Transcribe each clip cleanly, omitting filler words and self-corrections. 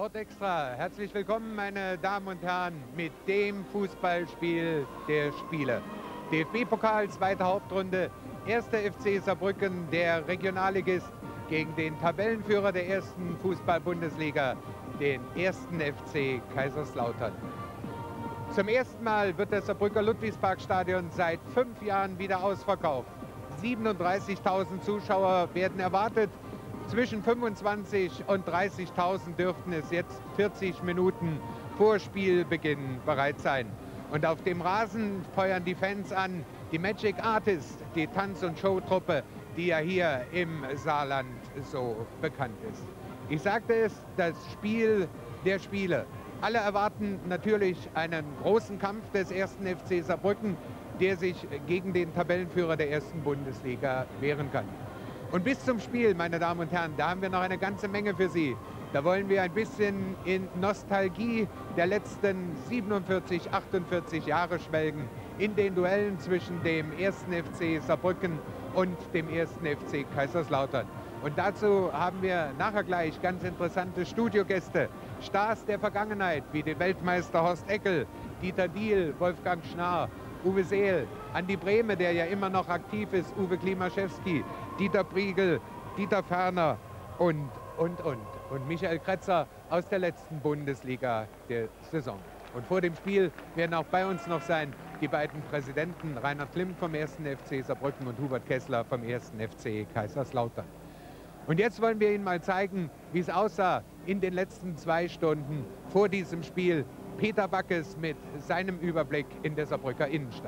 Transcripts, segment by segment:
Sport Extra. Herzlich willkommen, meine Damen und Herren, mit dem Fußballspiel der Spiele. DFB-Pokal, zweite Hauptrunde, 1. FC Saarbrücken, der Regionalligist, gegen den Tabellenführer der ersten Fußball-Bundesliga, den 1. FC Kaiserslautern. Zum ersten Mal wird das Saarbrücker Ludwigsparkstadion seit 5 Jahren wieder ausverkauft. 37.000 Zuschauer werden erwartet. Zwischen 25.000 und 30.000 dürften es jetzt 40 Minuten vor Spielbeginn bereit sein. Und auf dem Rasen feuern die Fans an, die Magic Artists, die Tanz- und Showtruppe, die ja hier im Saarland so bekannt ist. Ich sagte es, das Spiel der Spiele. Alle erwarten natürlich einen großen Kampf des 1. FC Saarbrücken, der sich gegen den Tabellenführer der ersten Bundesliga wehren kann. Und bis zum Spiel, meine Damen und Herren, da haben wir noch eine ganze Menge für Sie. Da wollen wir ein bisschen in Nostalgie der letzten 47, 48 Jahre schwelgen, in den Duellen zwischen dem 1. FC Saarbrücken und dem 1. FC Kaiserslautern. Und dazu haben wir nachher gleich ganz interessante Studiogäste, Stars der Vergangenheit, wie den Weltmeister Horst Eckel, Dieter Diehl, Wolfgang Schnarr, Uwe Seel, Andi Brehme, der ja immer noch aktiv ist, Uwe Klimaschewski, Dieter Priegel, Dieter Ferner und Michael Kretzer aus der letzten Bundesliga der Saison. Und vor dem Spiel werden auch bei uns noch sein die beiden Präsidenten, Reinhard Klimt vom 1. FC Saarbrücken und Hubert Kessler vom 1. FC Kaiserslautern. Und jetzt wollen wir Ihnen mal zeigen, wie es aussah in den letzten 2 Stunden vor diesem Spiel. Peter Backes mit seinem Überblick in der Saarbrücker Innenstadt.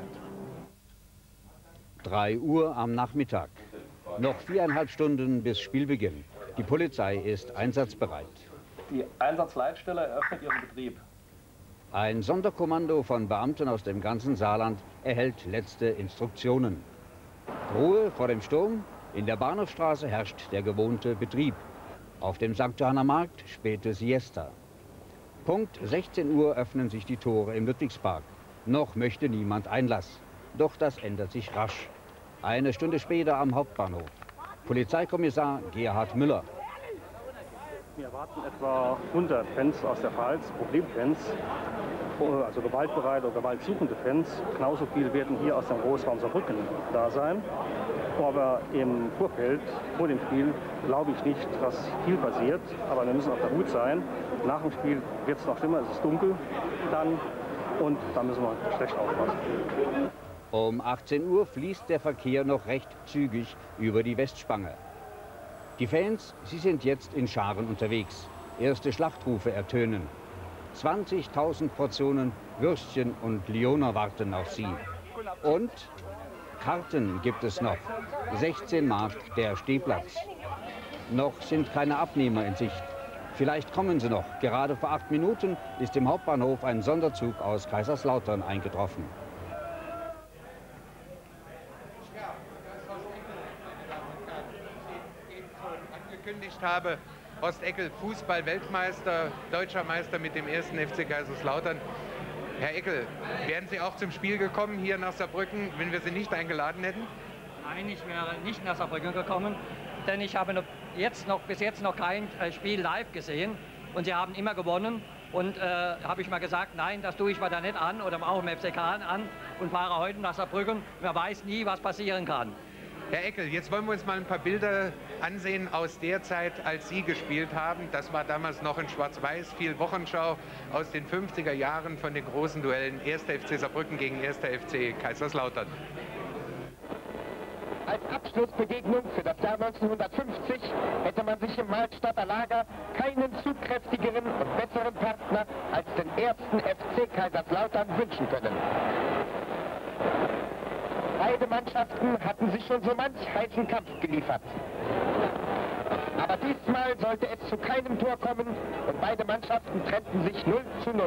3 Uhr am Nachmittag. Noch 4,5 Stunden bis Spielbeginn. Die Polizei ist einsatzbereit. Die Einsatzleitstelle eröffnet ihren Betrieb. Ein Sonderkommando von Beamten aus dem ganzen Saarland erhält letzte Instruktionen. Ruhe vor dem Sturm. In der Bahnhofstraße herrscht der gewohnte Betrieb. Auf dem St. Johanner Markt späte Siesta. Punkt 16 Uhr öffnen sich die Tore im Ludwigspark. Noch möchte niemand Einlass. Doch das ändert sich rasch. Eine Stunde später am Hauptbahnhof. Polizeikommissar Gerhard Müller. Wir erwarten etwa 100 Fans aus der Pfalz, Problemfans, also gewaltbereite oder gewaltsuchende Fans. Genauso viel werden hier aus dem Großraum Saarbrücken da sein. Aber im Vorfeld, vor dem Spiel, glaube ich nicht, dass viel passiert. Aber wir müssen auf der Hut sein. Nach dem Spiel wird es noch schlimmer, es ist dunkel dann und da müssen wir schlecht aufpassen. Um 18 Uhr fließt der Verkehr noch recht zügig über die Westspange. Die Fans, sie sind jetzt in Scharen unterwegs. Erste Schlachtrufe ertönen. 20.000 Portionen Würstchen und Lyoner warten auf sie. Und Karten gibt es noch. 16 Mark der Stehplatz. Noch sind keine Abnehmer in Sicht. Vielleicht kommen sie noch. Gerade vor 8 Minuten ist im Hauptbahnhof ein Sonderzug aus Kaiserslautern eingetroffen. Angekündigt habe, Horst Eckel, Fußball-Weltmeister, deutscher Meister mit dem 1. FC Kaiserslautern. Herr Eckel, wären Sie auch zum Spiel gekommen hier nach Saarbrücken, wenn wir Sie nicht eingeladen hätten? Nein, ich wäre nicht nach Saarbrücken gekommen, denn ich habe bis jetzt noch kein Spiel live gesehen und Sie haben immer gewonnen. Und habe ich mal gesagt, nein, das tue ich mir da nicht an oder auch im FCK an und fahre heute nach Saarbrücken. Man weiß nie, was passieren kann. Herr Eckel, jetzt wollen wir uns mal ein paar Bilder ansehen aus der Zeit, als Sie gespielt haben. Das war damals noch in Schwarz-Weiß, viel Wochenschau aus den 50er Jahren von den großen Duellen 1. FC Saarbrücken gegen 1. FC Kaiserslautern. Als Abschlussbegegnung für das Jahr 1950 hätte man sich im Malstadter Lager keinen zugkräftigeren und besseren Partner als den 1. FC Kaiserslautern wünschen können. Beide Mannschaften hatten sich schon so manch heißen Kampf geliefert. Aber diesmal sollte es zu keinem Tor kommen und beide Mannschaften trennten sich 0:0.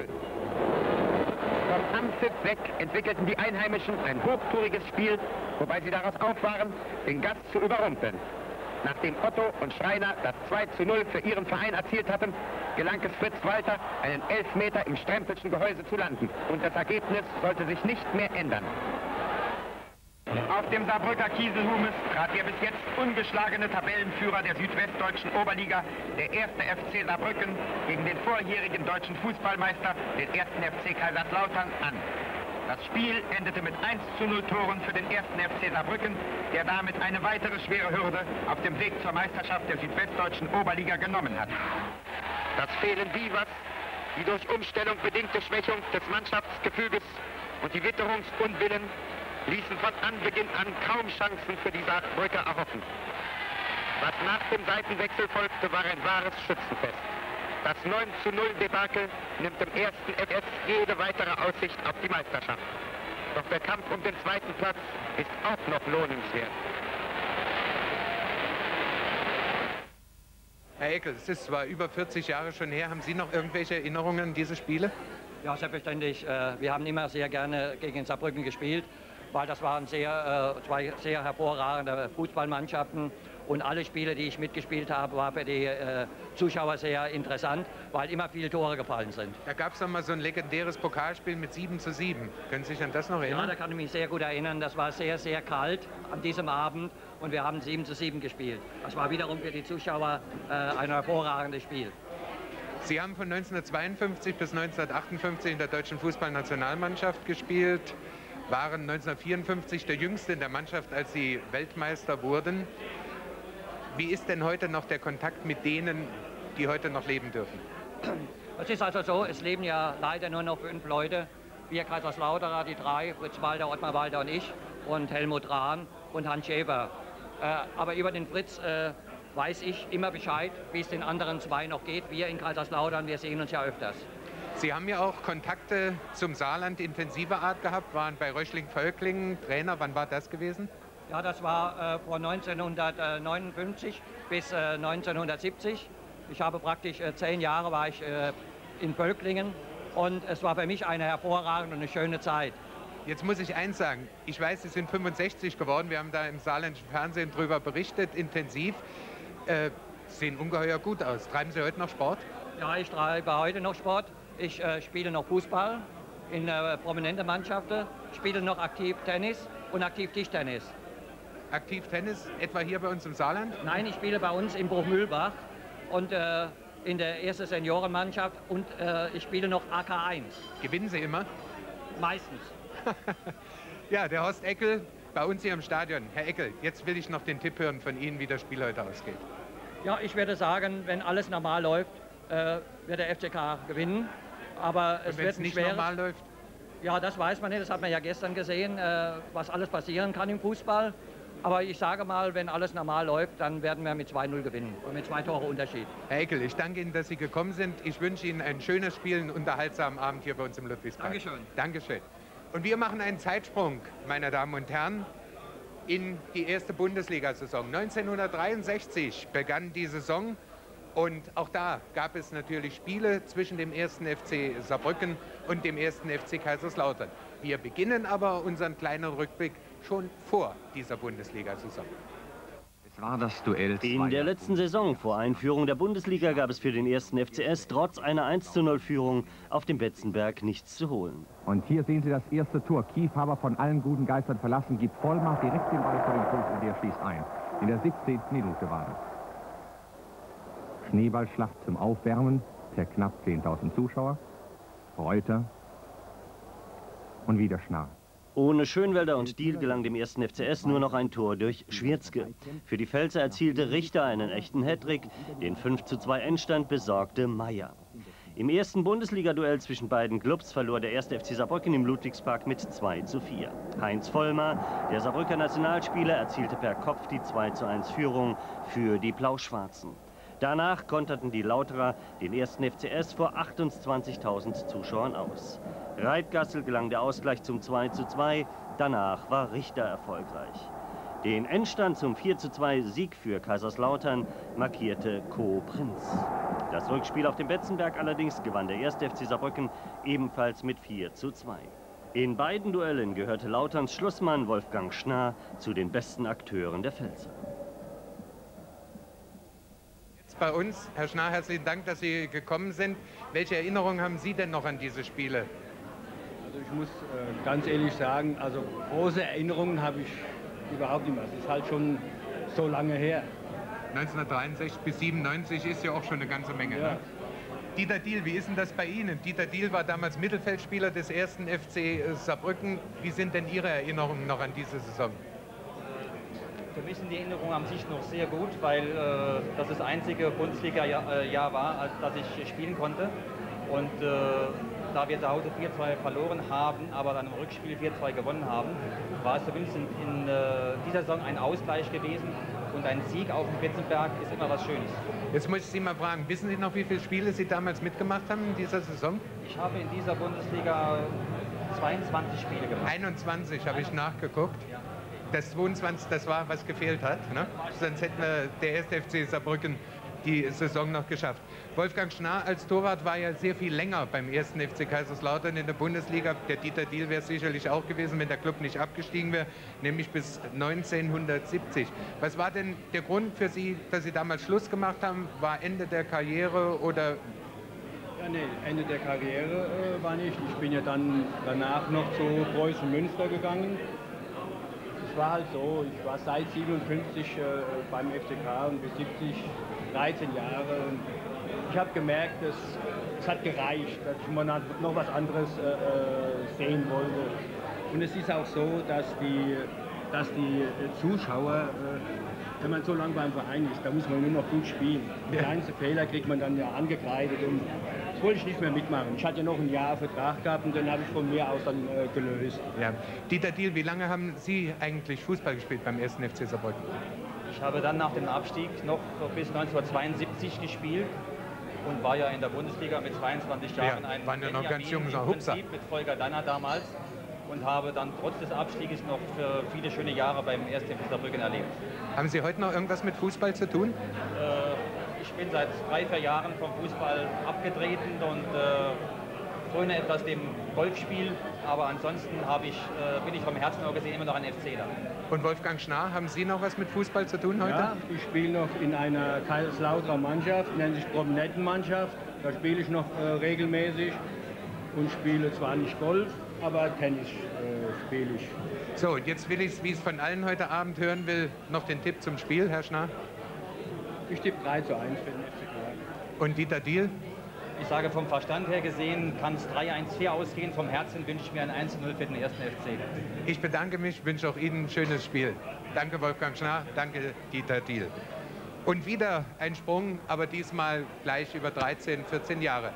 Vom Anpfiff weg entwickelten die Einheimischen ein hochtouriges Spiel, wobei sie daraus auf waren, den Gast zu überrumpeln. Nachdem Otto und Schreiner das 2:0 für ihren Verein erzielt hatten, gelang es Fritz Walter, einen Elfmeter im Strempelschen Gehäuse zu landen. Und das Ergebnis sollte sich nicht mehr ändern. Auf dem Saarbrücker Kieselhumes trat der bis jetzt ungeschlagene Tabellenführer der südwestdeutschen Oberliga, der 1. FC Saarbrücken, gegen den vorjährigen deutschen Fußballmeister, den 1. FC Kaiserslautern, an. Das Spiel endete mit 1:0 Toren für den 1. FC Saarbrücken, der damit eine weitere schwere Hürde auf dem Weg zur Meisterschaft der südwestdeutschen Oberliga genommen hat. Das Fehlen Divas, die durch Umstellung bedingte Schwächung des Mannschaftsgefüges und die Witterungsunwillen ließen von Anbeginn an kaum Chancen für die Saarbrücker erhoffen. Was nach dem Seitenwechsel folgte, war ein wahres Schützenfest. Das 9:0 nimmt dem 1. FS jede weitere Aussicht auf die Meisterschaft. Doch der Kampf um den zweiten Platz ist auch noch lohnenswert. Herr Eckel, es ist zwar über 40 Jahre schon her. Haben Sie noch irgendwelche Erinnerungen an diese Spiele? Ja, selbstverständlich. Wir haben immer sehr gerne gegen Saarbrücken gespielt, weil das waren zwei sehr hervorragende Fußballmannschaften. Und alle Spiele, die ich mitgespielt habe, waren für die Zuschauer sehr interessant, weil immer viele Tore gefallen sind. Da gab es noch mal so ein legendäres Pokalspiel mit 7:7. Können Sie sich an das noch erinnern? Ja, da kann ich mich sehr gut erinnern. Das war sehr, sehr kalt an diesem Abend und wir haben 7:7 gespielt. Das war wiederum für die Zuschauer ein hervorragendes Spiel. Sie haben von 1952 bis 1958 in der deutschen Fußballnationalmannschaft gespielt, waren 1954 der Jüngste in der Mannschaft, als Sie Weltmeister wurden. Wie ist denn heute noch der Kontakt mit denen, die heute noch leben dürfen? Es ist also so, es leben ja leider nur noch 5 Leute. Wir Kaiserslauterer, die 3, Fritz Walter, Ottmar Walter und ich und Helmut Rahn und Hans Schäfer. Aber über den Fritz weiß ich immer Bescheid, wie es den anderen 2 noch geht. Wir in Kaiserslautern, wir sehen uns ja öfters. Sie haben ja auch Kontakte zum Saarland intensiver Art gehabt, waren bei Röchling-Völklingen Trainer. Wann war das gewesen? Ja, das war von 1959 bis 1970. Ich habe praktisch 10 Jahre war ich in Völklingen und es war für mich eine hervorragende und eine schöne Zeit. Jetzt muss ich eins sagen, ich weiß, Sie sind 65 geworden, wir haben da im saarländischen Fernsehen drüber berichtet, intensiv. Sehen ungeheuer gut aus. Treiben Sie heute noch Sport? Ja, ich treibe heute noch Sport. Ich spiele noch Fußball in prominenten Mannschaften, spiele noch aktiv Tennis und aktiv Tischtennis. Aktiv Tennis, etwa hier bei uns im Saarland? Nein, ich spiele bei uns in Bruchmühlbach und in der ersten Seniorenmannschaft und ich spiele noch AK1. Gewinnen Sie immer? Meistens. Ja, der Horst Eckel bei uns hier im Stadion. Herr Eckel, jetzt will ich noch den Tipp hören von Ihnen, wie das Spiel heute ausgeht. Ja, ich würde sagen, wenn alles normal läuft, wird der FCK gewinnen. Aber es wird nicht normal läuft? Ja, das weiß man nicht. Das hat man ja gestern gesehen, was alles passieren kann im Fußball. Aber ich sage mal, wenn alles normal läuft, dann werden wir mit 2:0 gewinnen und mit 2 Tore Unterschied. Herr Eckel, ich danke Ihnen, dass Sie gekommen sind. Ich wünsche Ihnen ein schönes Spiel, einen unterhaltsamen Abend hier bei uns im Ludwigspark. Dankeschön. Dankeschön. Und wir machen einen Zeitsprung, meine Damen und Herren, in die erste Bundesliga-Saison. 1963 begann die Saison und auch da gab es natürlich Spiele zwischen dem 1. FC Saarbrücken und dem 1. FC Kaiserslautern. Wir beginnen aber unseren kleinen Rückblick schon vor dieser Bundesliga-Saison. Es war das Duell. In der letzten Saison vor Einführung der Bundesliga gab es für den 1. FCS trotz einer 1:0-Führung auf dem Betzenberg nichts zu holen. Und hier sehen Sie das erste Tor. Kiefhaber von allen guten Geistern verlassen, gibt Vollmacht direkt den Ball vor den Fuß und der schießt ein. In der 17. Minute war das. Schneeballschlacht zum Aufwärmen per knapp 10.000 Zuschauer. Reuter und wieder Schnarr. Ohne Schönwälder und Diel gelang dem 1. FCS nur noch ein Tor durch Schwierzke. Für die Pfälzer erzielte Richter einen echten Hattrick. Den 5:2 Endstand besorgte Meier. Im ersten Bundesliga-Duell zwischen beiden Clubs verlor der 1. FC Saarbrücken im Ludwigspark mit 2:4. Heinz Vollmer, der Saarbrücker Nationalspieler, erzielte per Kopf die 2:1-Führung für die Blau-Schwarzen. Danach konterten die Lauterer den 1. FCS vor 28.000 Zuschauern aus. Reitgassel gelang der Ausgleich zum 2:2, danach war Richter erfolgreich. Den Endstand zum 4:2 Sieg für Kaiserslautern markierte Co. Prinz. Das Rückspiel auf dem Betzenberg allerdings gewann der 1. FC Saarbrücken ebenfalls mit 4:2. In beiden Duellen gehörte Lauterns Schlussmann Wolfgang Schnarr zu den besten Akteuren der Pfälzer. Bei uns, Herr Schnarr, herzlichen Dank, dass Sie gekommen sind. Welche Erinnerungen haben Sie denn noch an diese Spiele? Also ich muss ganz ehrlich sagen, also große Erinnerungen habe ich überhaupt nicht mehr. Es ist halt schon so lange her. 1963 bis 97 ist ja auch schon eine ganze Menge. Ja. Ne? Dieter Diehl, wie ist denn das bei Ihnen? Dieter Diehl war damals Mittelfeldspieler des ersten FC Saarbrücken. Wie sind denn Ihre Erinnerungen noch an diese Saison? Für mich sind die Erinnerungen an sich noch sehr gut, weil das das einzige Bundesliga-Jahr war, das ich spielen konnte. Und da wir zu Hause 4-2 verloren haben, aber dann im Rückspiel 4-2 gewonnen haben, war es zumindest in dieser Saison ein Ausgleich gewesen. Und ein Sieg auf dem Betzenberg ist immer was Schönes. Jetzt muss ich Sie mal fragen, wissen Sie noch, wie viele Spiele Sie damals mitgemacht haben in dieser Saison? Ich habe in dieser Bundesliga 22 Spiele gemacht. 21 habe ich nachgeguckt. Ja. Das 22, das war, was gefehlt hat. Ne? Sonst hätten wir der erste FC Saarbrücken die Saison noch geschafft. Wolfgang Schnarr als Torwart war ja sehr viel länger beim ersten FC Kaiserslautern in der Bundesliga. Der Dieter Diehl wäre sicherlich auch gewesen, wenn der Club nicht abgestiegen wäre, nämlich bis 1970. Was war denn der Grund für Sie, dass Sie damals Schluss gemacht haben? War Ende der Karriere oder? Ja, nee, Ende der Karriere war nicht. Ich bin ja dann danach noch zu Preußen Münster gegangen. Es war halt so, ich war seit 57 beim FCK und bis 70 13 Jahre. Und ich habe gemerkt, es hat gereicht, dass ich mal noch was anderes sehen wollte. Und es ist auch so, dass die Zuschauer, wenn man so lange beim Verein ist, da muss man nur noch gut spielen. Der kleinste Fehler kriegt man dann ja angekreidet. Und das wollte ich nicht mehr mitmachen. Ich hatte ja noch ein Jahr Vertrag gehabt und den habe ich von mir aus dann gelöst. Ja. Dieter Diehl, wie lange haben Sie eigentlich Fußball gespielt beim ersten FC Saarbrücken? Ich habe dann nach dem Abstieg noch bis 1972 gespielt und war ja in der Bundesliga mit 22 Jahren ein Prinzip mit Volker Danner damals und habe dann trotz des Abstieges noch für viele schöne Jahre beim 1. FC Saarbrücken erlebt. Haben Sie heute noch irgendwas mit Fußball zu tun? Ich bin seit 3-4 Jahren vom Fußball abgetreten und fröne etwas dem Golfspiel, aber ansonsten bin ich vom Herzen auch gesehen immer noch ein FCler. Und Wolfgang Schnarr, haben Sie noch was mit Fußball zu tun heute? Ja, ich spiele noch in einer Kaiserslauterer Mannschaft, nennt sich Prominentenmannschaft. Da spiele ich noch regelmäßig und spiele zwar nicht Golf, aber Tennis spiele ich. So, und jetzt will ich, wie ich es von allen heute Abend hören will, noch den Tipp zum Spiel, Herr Schnarr. Ich tippe 3:1 für den FCK. Und Dieter Diehl? Ich sage, vom Verstand her gesehen kann es 3-1-4 ausgehen. Vom Herzen wünsche ich mir ein 1:0 für den ersten FC. Ich bedanke mich, wünsche auch Ihnen ein schönes Spiel. Danke Wolfgang Schnarr, danke Dieter Diehl. Und wieder ein Sprung, aber diesmal gleich über 13, 14 Jahre.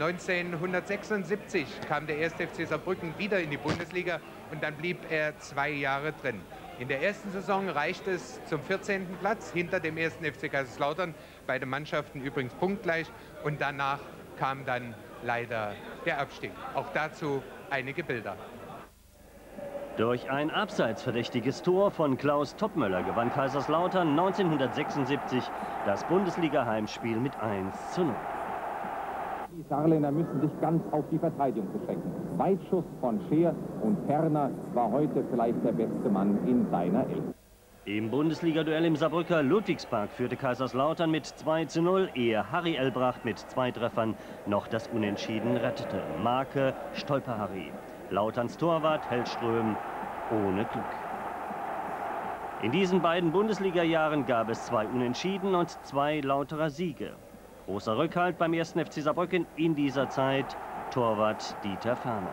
1976 kam der erste FC Saarbrücken wieder in die Bundesliga und dann blieb er 2 Jahre drin. In der ersten Saison reichte es zum 14. Platz hinter dem ersten FC Kaiserslautern. Beide Mannschaften übrigens punktgleich und danach kam dann leider der Abstieg. Auch dazu einige Bilder. Durch ein abseitsverdächtiges Tor von Klaus Toppmöller gewann Kaiserslautern 1976 das Bundesliga-Heimspiel mit 1:0. Die Saarländer müssen sich ganz auf die Verteidigung beschränken. Weitschuss von Scheer und Ferner war heute vielleicht der beste Mann in seiner Elf. Im Bundesliga-Duell im Saarbrücker Ludwigspark führte Kaiserslautern mit 2:0, ehe Harry Elbracht mit 2 Treffern noch das Unentschieden rettete. Marke Stolper-Harry. Lauterns Torwart Hellström ohne Glück. In diesen beiden Bundesliga-Jahren gab es 2 Unentschieden und 2 Lauterer Siege. Großer Rückhalt beim 1. FC Saarbrücken in dieser Zeit, Torwart Dieter Ferner.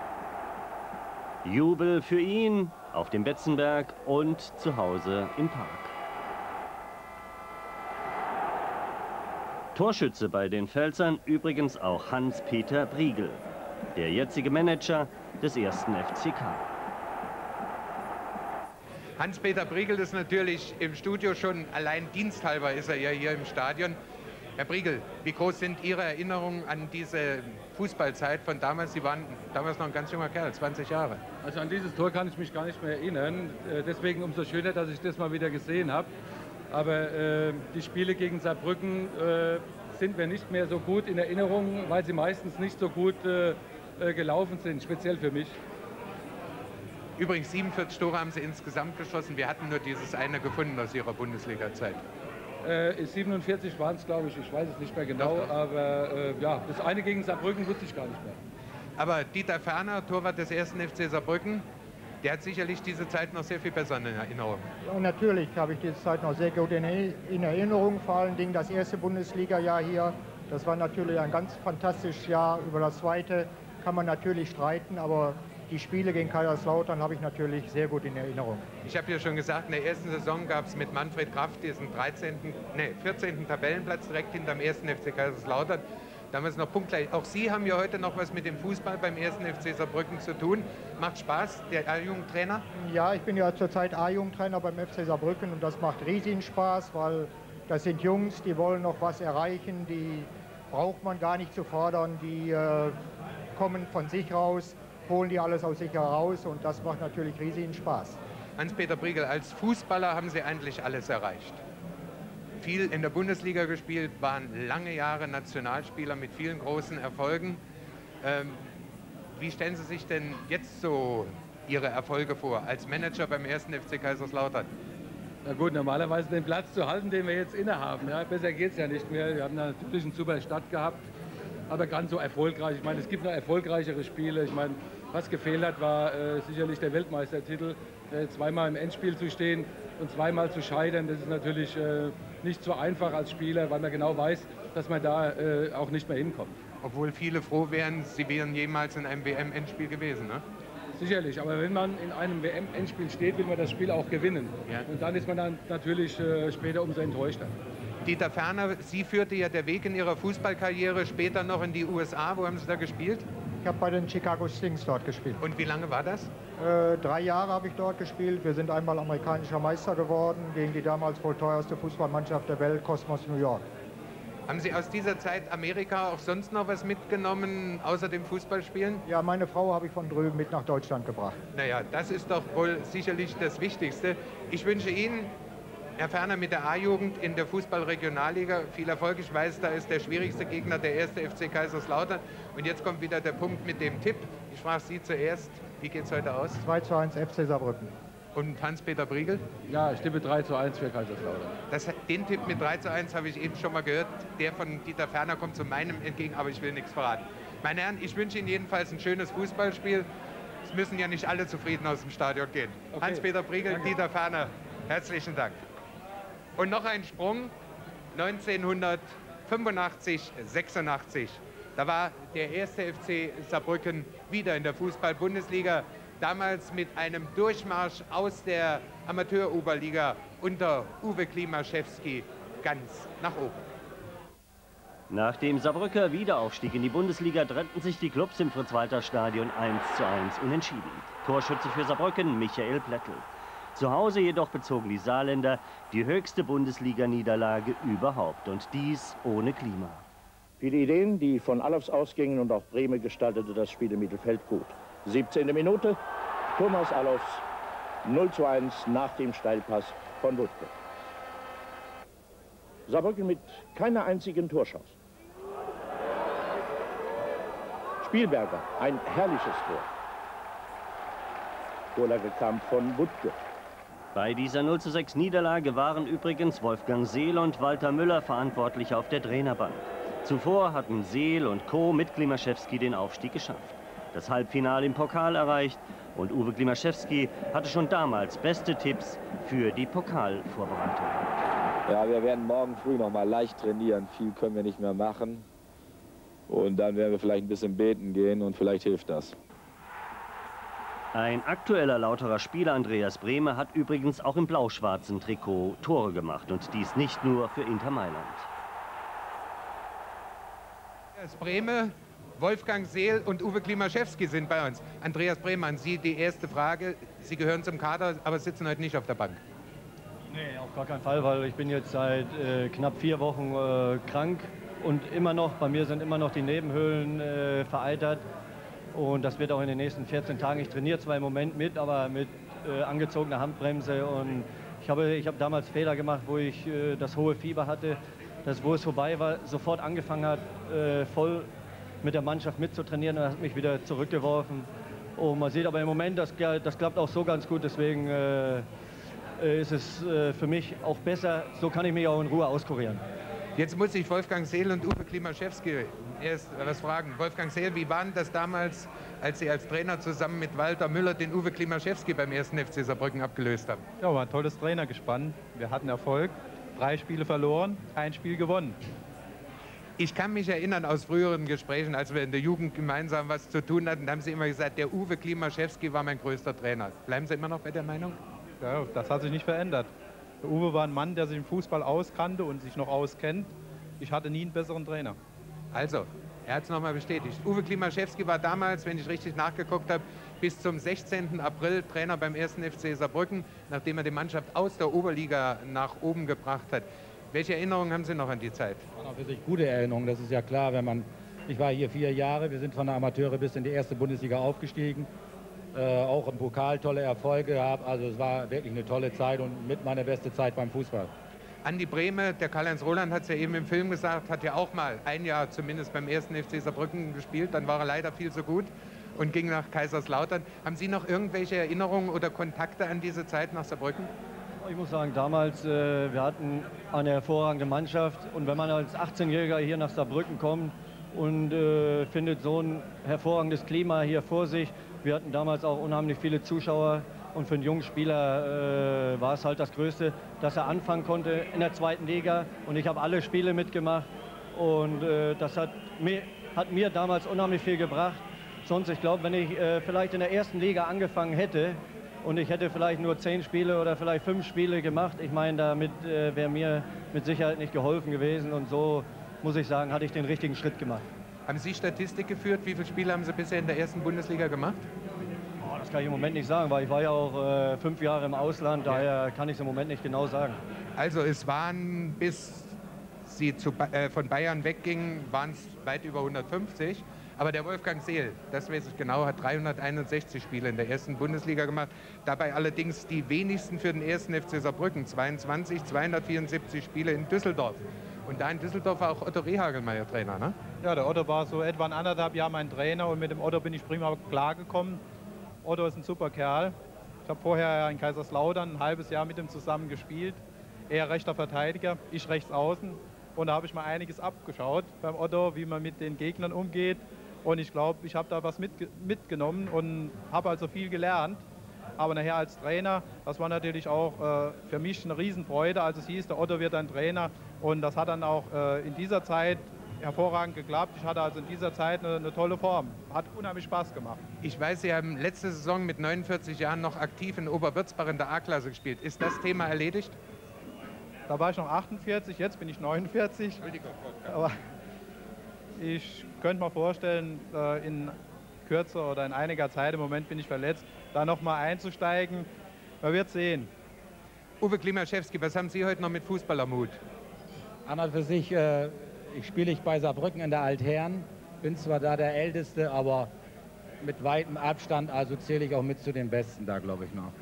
Jubel für ihn auf dem Betzenberg und zu Hause im Park. Torschütze bei den Pfälzern übrigens auch Hans-Peter Briegel, der jetzige Manager des 1. FCK. Hans-Peter Briegel ist natürlich im Studio schon, allein diensthalber ist er ja hier im Stadion. Herr Briegel, wie groß sind Ihre Erinnerungen an diese Fußballzeit von damals? Sie waren damals noch ein ganz junger Kerl, 20 Jahre. Also an dieses Tor kann ich mich gar nicht mehr erinnern. Deswegen umso schöner, dass ich das mal wieder gesehen habe. Aber die Spiele gegen Saarbrücken sind mir nicht mehr so gut in Erinnerung, weil sie meistens nicht so gut gelaufen sind, speziell für mich. Übrigens 47 Tore haben Sie insgesamt geschossen. Wir hatten nur dieses eine gefunden aus Ihrer Bundesliga-Zeit. 47 waren es, glaube ich. Ich weiß es nicht mehr genau. Doch. Aber ja, das eine gegen Saarbrücken wusste ich gar nicht mehr. Aber Dieter Ferner, Torwart des 1. FC Saarbrücken, der hat sicherlich diese Zeit noch sehr viel besser in Erinnerung. Ja, natürlich habe ich diese Zeit noch sehr gut in Erinnerung. Vor allen Dingen das erste Bundesliga-Jahr hier. Das war natürlich ein ganz fantastisches Jahr. Über das zweite kann man natürlich streiten, aber die Spiele gegen Kaiserslautern habe ich natürlich sehr gut in Erinnerung. Ich habe ja schon gesagt, in der ersten Saison gab es mit Manfred Kraft diesen 14. Tabellenplatz direkt hinterm 1. FC Kaiserslautern. Damals noch punktgleich. Auch Sie haben ja heute noch was mit dem Fußball beim 1. FC Saarbrücken zu tun. Macht Spaß, der A-Jugendtrainer? Ja, ich bin ja zurzeit A-Jugendtrainer beim FC Saarbrücken und das macht riesigen Spaß, weil das sind Jungs, die wollen noch was erreichen, die braucht man gar nicht zu fordern, die kommen von sich raus, holen die alles aus sich heraus und das macht natürlich riesigen Spaß. Hans-Peter Briegel, als Fußballer haben Sie eigentlich alles erreicht. Viel in der Bundesliga gespielt, waren lange Jahre Nationalspieler mit vielen großen Erfolgen. Wie stellen Sie sich denn jetzt so Ihre Erfolge vor als Manager beim 1. FC Kaiserslautern? Na gut, normalerweise den Platz zu halten, den wir jetzt innehaben. Ja, besser geht es ja nicht mehr. Wir haben natürlich einen super Start gehabt, aber ganz so erfolgreich. Ich meine, es gibt noch erfolgreichere Spiele. Ich meine, was gefehlt hat, war sicherlich der Weltmeistertitel. Zweimal im Endspiel zu stehen und zweimal zu scheitern, das ist natürlich nicht so einfach als Spieler, weil man genau weiß, dass man da auch nicht mehr hinkommt. Obwohl viele froh wären, sie wären jemals in einem WM-Endspiel gewesen, ne? Sicherlich, aber wenn man in einem WM-Endspiel steht, will man das Spiel auch gewinnen. Ja. Und dann ist man dann natürlich später umso enttäuschter. Dieter Ferner, Sie führte ja der Weg in Ihrer Fußballkarriere später noch in die USA. Wo haben Sie da gespielt? Ich habe bei den Chicago Stings dort gespielt. Und wie lange war das? 3 Jahre habe ich dort gespielt. Wir sind einmal amerikanischer Meister geworden gegen die damals wohl teuerste Fußballmannschaft der Welt, Cosmos New York. Haben Sie aus dieser Zeit Amerika auch sonst noch was mitgenommen, außer dem Fußballspielen? Ja, meine Frau habe ich von drüben mit nach Deutschland gebracht. Naja, das ist doch wohl sicherlich das Wichtigste. Ich wünsche Ihnen, Herr Ferner, mit der A-Jugend in der Fußball-Regionalliga viel Erfolg. Ich weiß, da ist der schwierigste Gegner der 1. FC Kaiserslautern. Und jetzt kommt wieder der Punkt mit dem Tipp. Ich frage Sie zuerst, wie geht es heute aus? 2:1 FC Saarbrücken. Und Hans-Peter Briegel? Ja, ich tippe 3:1 für Kaiserslautern. Den Tipp mit 3:1 habe ich eben schon mal gehört. Der von Dieter Ferner kommt zu meinem entgegen, aber ich will nichts verraten. Meine Herren, ich wünsche Ihnen jedenfalls ein schönes Fußballspiel. Es müssen ja nicht alle zufrieden aus dem Stadion gehen. Okay. Hans-Peter Briegel, danke. Dieter Ferner, herzlichen Dank. Und noch ein Sprung, 1985, 86. Da war der 1. FC Saarbrücken wieder in der Fußball-Bundesliga. Damals mit einem Durchmarsch aus der Amateur-Oberliga unter Uwe Klimaschewski ganz nach oben. Nach dem Saarbrücker Wiederaufstieg in die Bundesliga trennten sich die Clubs im Fritz-Walter-Stadion 1:1 unentschieden. Torschütze für Saarbrücken Michael Plättl. Zu Hause jedoch bezogen die Saarländer die höchste Bundesliga-Niederlage überhaupt und dies ohne Klima. Viele Ideen, die von Alofs ausgingen und auch Brehme gestaltete das Spiel im Mittelfeld gut. 17. Minute, Thomas Alofs 0:1 nach dem Steilpass von Wuttke. Saarbrücken mit keiner einzigen Torchance. Spielberger, ein herrliches Tor. Vorlage kam von Wuttke. Bei dieser 0:6 Niederlage waren übrigens Wolfgang Seel und Walter Müller verantwortlich auf der Trainerbank. Zuvor hatten Seel und Co. mit Klimaschewski den Aufstieg geschafft, das Halbfinale im Pokal erreicht und Uwe Klimaschewski hatte schon damals beste Tipps für die Pokalvorbereitung. Ja, wir werden morgen früh noch mal leicht trainieren. Viel können wir nicht mehr machen. Und dann werden wir vielleicht ein bisschen beten gehen und vielleicht hilft das. Ein aktueller Lauterer Spieler, Andreas Brehme, hat übrigens auch im blau-schwarzen Trikot Tore gemacht und dies nicht nur für Inter Mailand. Andreas Brehme, Wolfgang Seel und Uwe Klimaschewski sind bei uns. Andreas Brehme, an Sie die erste Frage. Sie gehören zum Kader, aber sitzen heute nicht auf der Bank. Nee, auf gar keinen Fall, weil ich bin jetzt seit knapp 4 Wochen krank und immer noch, bei mir sind immer noch die Nebenhöhlen vereitert. Und das wird auch in den nächsten 14 Tagen. Ich trainiere zwar im Moment mit, aber mit angezogener Handbremse. Und ich habe damals Fehler gemacht, wo ich das hohe Fieber hatte, dass, wo es vorbei war, sofort angefangen hat, voll mit der Mannschaft mitzutrainieren und hat mich wieder zurückgeworfen. Und man sieht aber im Moment, das klappt auch so ganz gut. Deswegen ist es für mich auch besser. So kann ich mich auch in Ruhe auskurieren. Jetzt muss sich Wolfgang Seel und Uwe Klimaschewski erst was fragen. Wolfgang Seel, wie war denn das damals, als Sie als Trainer zusammen mit Walter Müller den Uwe Klimaszewski beim 1. FC Saarbrücken abgelöst haben? Ja, war ein tolles Trainergespann. Wir hatten Erfolg, 3 Spiele verloren, 1 Spiel gewonnen. Ich kann mich erinnern aus früheren Gesprächen, als wir in der Jugend gemeinsam was zu tun hatten, da haben Sie immer gesagt, der Uwe Klimaszewski war mein größter Trainer. Bleiben Sie immer noch bei der Meinung? Ja, das hat sich nicht verändert. Der Uwe war ein Mann, der sich im Fußball auskannte und sich noch auskennt. Ich hatte nie einen besseren Trainer. Also, er hat es nochmal bestätigt. Uwe Klimaszewski war damals, wenn ich richtig nachgeguckt habe, bis zum 16. April Trainer beim 1. FC Saarbrücken, nachdem er die Mannschaft aus der Oberliga nach oben gebracht hat. Welche Erinnerungen haben Sie noch an die Zeit? Für sich gute Erinnerungen, das ist ja klar. Ich war hier 4 Jahre, wir sind von der Amateure bis in die 1. Bundesliga aufgestiegen. Auch im Pokal tolle Erfolge gehabt. Also es war wirklich eine tolle Zeit und mit meiner beste Zeit beim Fußball. Andi Brehme, der Karl-Heinz Roland hat es ja eben im Film gesagt, hat ja auch mal ein Jahr zumindest beim 1. FC Saarbrücken gespielt. Dann war er leider viel zu gut und ging nach Kaiserslautern. Haben Sie noch irgendwelche Erinnerungen oder Kontakte an diese Zeit nach Saarbrücken? Ich muss sagen, damals, wir hatten eine hervorragende Mannschaft. Und wenn man als 18-Jähriger hier nach Saarbrücken kommt und findet so ein hervorragendes Klima hier vor sich. Wir hatten damals auch unheimlich viele Zuschauer. Und für einen jungen Spieler war es halt das Größte, dass er anfangen konnte in der 2. Liga. Und ich habe alle Spiele mitgemacht. Und das hat mir damals unheimlich viel gebracht. Sonst, ich glaube, wenn ich vielleicht in der 1. Liga angefangen hätte und ich hätte vielleicht nur 10 Spiele oder vielleicht 5 Spiele gemacht, ich meine, damit wäre mir mit Sicherheit nicht geholfen gewesen. Und so, muss ich sagen, hatte ich den richtigen Schritt gemacht. Haben Sie Statistik geführt? Wie viele Spiele haben Sie bisher in der 1. Bundesliga gemacht? Das kann ich im Moment nicht sagen, weil ich war ja auch 5 Jahre im Ausland, daher kann ich es im Moment nicht genau sagen. Also es waren, bis Sie von Bayern weggingen, waren es weit über 150. Aber der Wolfgang Seel, das weiß ich genau, hat 361 Spiele in der 1. Bundesliga gemacht. Dabei allerdings die wenigsten für den 1. FC Saarbrücken, 22, 274 Spiele in Düsseldorf. Und da in Düsseldorf war auch Otto Rehhagelmeier Trainer, ne? Ja, der Otto war so etwa 1,5 Jahre mein Trainer und mit dem Otto bin ich prima klargekommen. Otto ist ein super Kerl. Ich habe vorher in Kaiserslautern ein halbes Jahr mit ihm zusammen gespielt. Er rechter Verteidiger, ich rechts außen. Und da habe ich mal einiges abgeschaut beim Otto, wie man mit den Gegnern umgeht. Und ich glaube, ich habe da was mitgenommen und habe also viel gelernt. Aber nachher als Trainer, das war natürlich auch für mich eine Riesenfreude, als es hieß, der Otto wird ein Trainer. Und das hat dann auch in dieser Zeit hervorragend geklappt. Ich hatte also in dieser Zeit eine tolle Form. Hat unheimlich Spaß gemacht. Ich weiß, Sie haben letzte Saison mit 49 Jahren noch aktiv in Oberwürzbach in der A-Klasse gespielt. Ist das Thema erledigt? Da war ich noch 48, jetzt bin ich 49. Entschuldigung, aber ich könnte mir vorstellen, in kürzer oder in einiger Zeit, im Moment bin ich verletzt, da noch mal einzusteigen. Man wird sehen. Uwe Klimaszewski, was haben Sie heute noch mit Fußball am Hut? An und für sich, ich spiele bei Saarbrücken in der Altherren, bin zwar da der Älteste, aber mit weitem Abstand, also zähle ich auch mit zu den Besten da, glaube ich noch.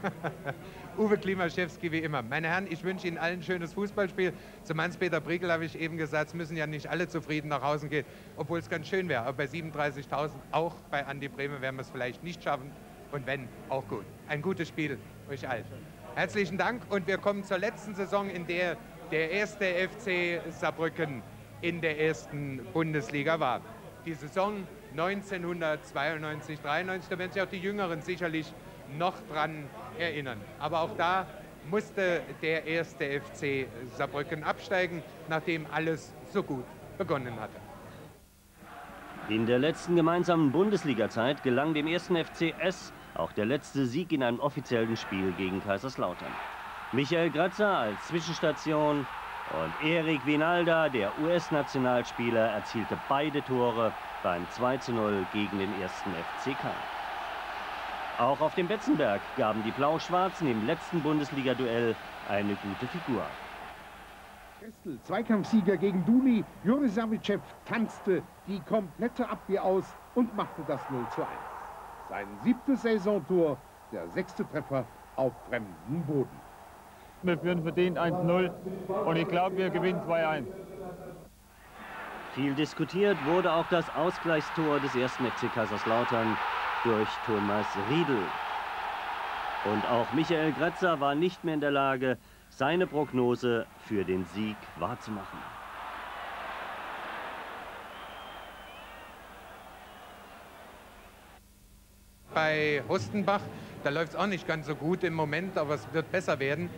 Uwe Klimaszewski wie immer. Meine Herren, ich wünsche Ihnen allen ein schönes Fußballspiel. Zum Hans-Peter Briegel habe ich eben gesagt, es müssen ja nicht alle zufrieden nach Hause gehen, obwohl es ganz schön wäre. Aber bei 37.000, auch bei Andi Brehme, werden wir es vielleicht nicht schaffen. Und wenn, auch gut. Ein gutes Spiel euch allen. Herzlichen Dank und wir kommen zur letzten Saison, in der der 1. FC Saarbrücken in der 1. Bundesliga war. Die Saison 1992, 93, da werden sich auch die Jüngeren sicherlich noch dran erinnern. Aber auch da musste der 1. FC Saarbrücken absteigen, nachdem alles so gut begonnen hatte. In der letzten gemeinsamen Bundesliga-Zeit gelang dem 1. FCS auch der letzte Sieg in einem offiziellen Spiel gegen Kaiserslautern. Michael Gratzer als Zwischenstation und Erik Winalda, der US-Nationalspieler, erzielte beide Tore beim 2:0 gegen den 1. FCK. Auch auf dem Betzenberg gaben die Blau-Schwarzen im letzten Bundesliga-Duell eine gute Figur. Zweikampfsieger gegen Duni, Juri Savicev tanzte die komplette Abwehr aus und machte das 0:1. Sein 7. Saisontor, der 6. Treffer auf fremdem Boden. Wir führen verdient 1:0 und ich glaube, wir gewinnen 2:1. Viel diskutiert wurde auch das Ausgleichstor des 1. FC Kaiserslautern durch Thomas Riedl. Und auch Michael Gratzer war nicht mehr in der Lage, seine Prognose für den Sieg wahrzumachen. bei Hostenbach. Da läuft es auch nicht ganz so gut im Moment, aber es wird besser werden.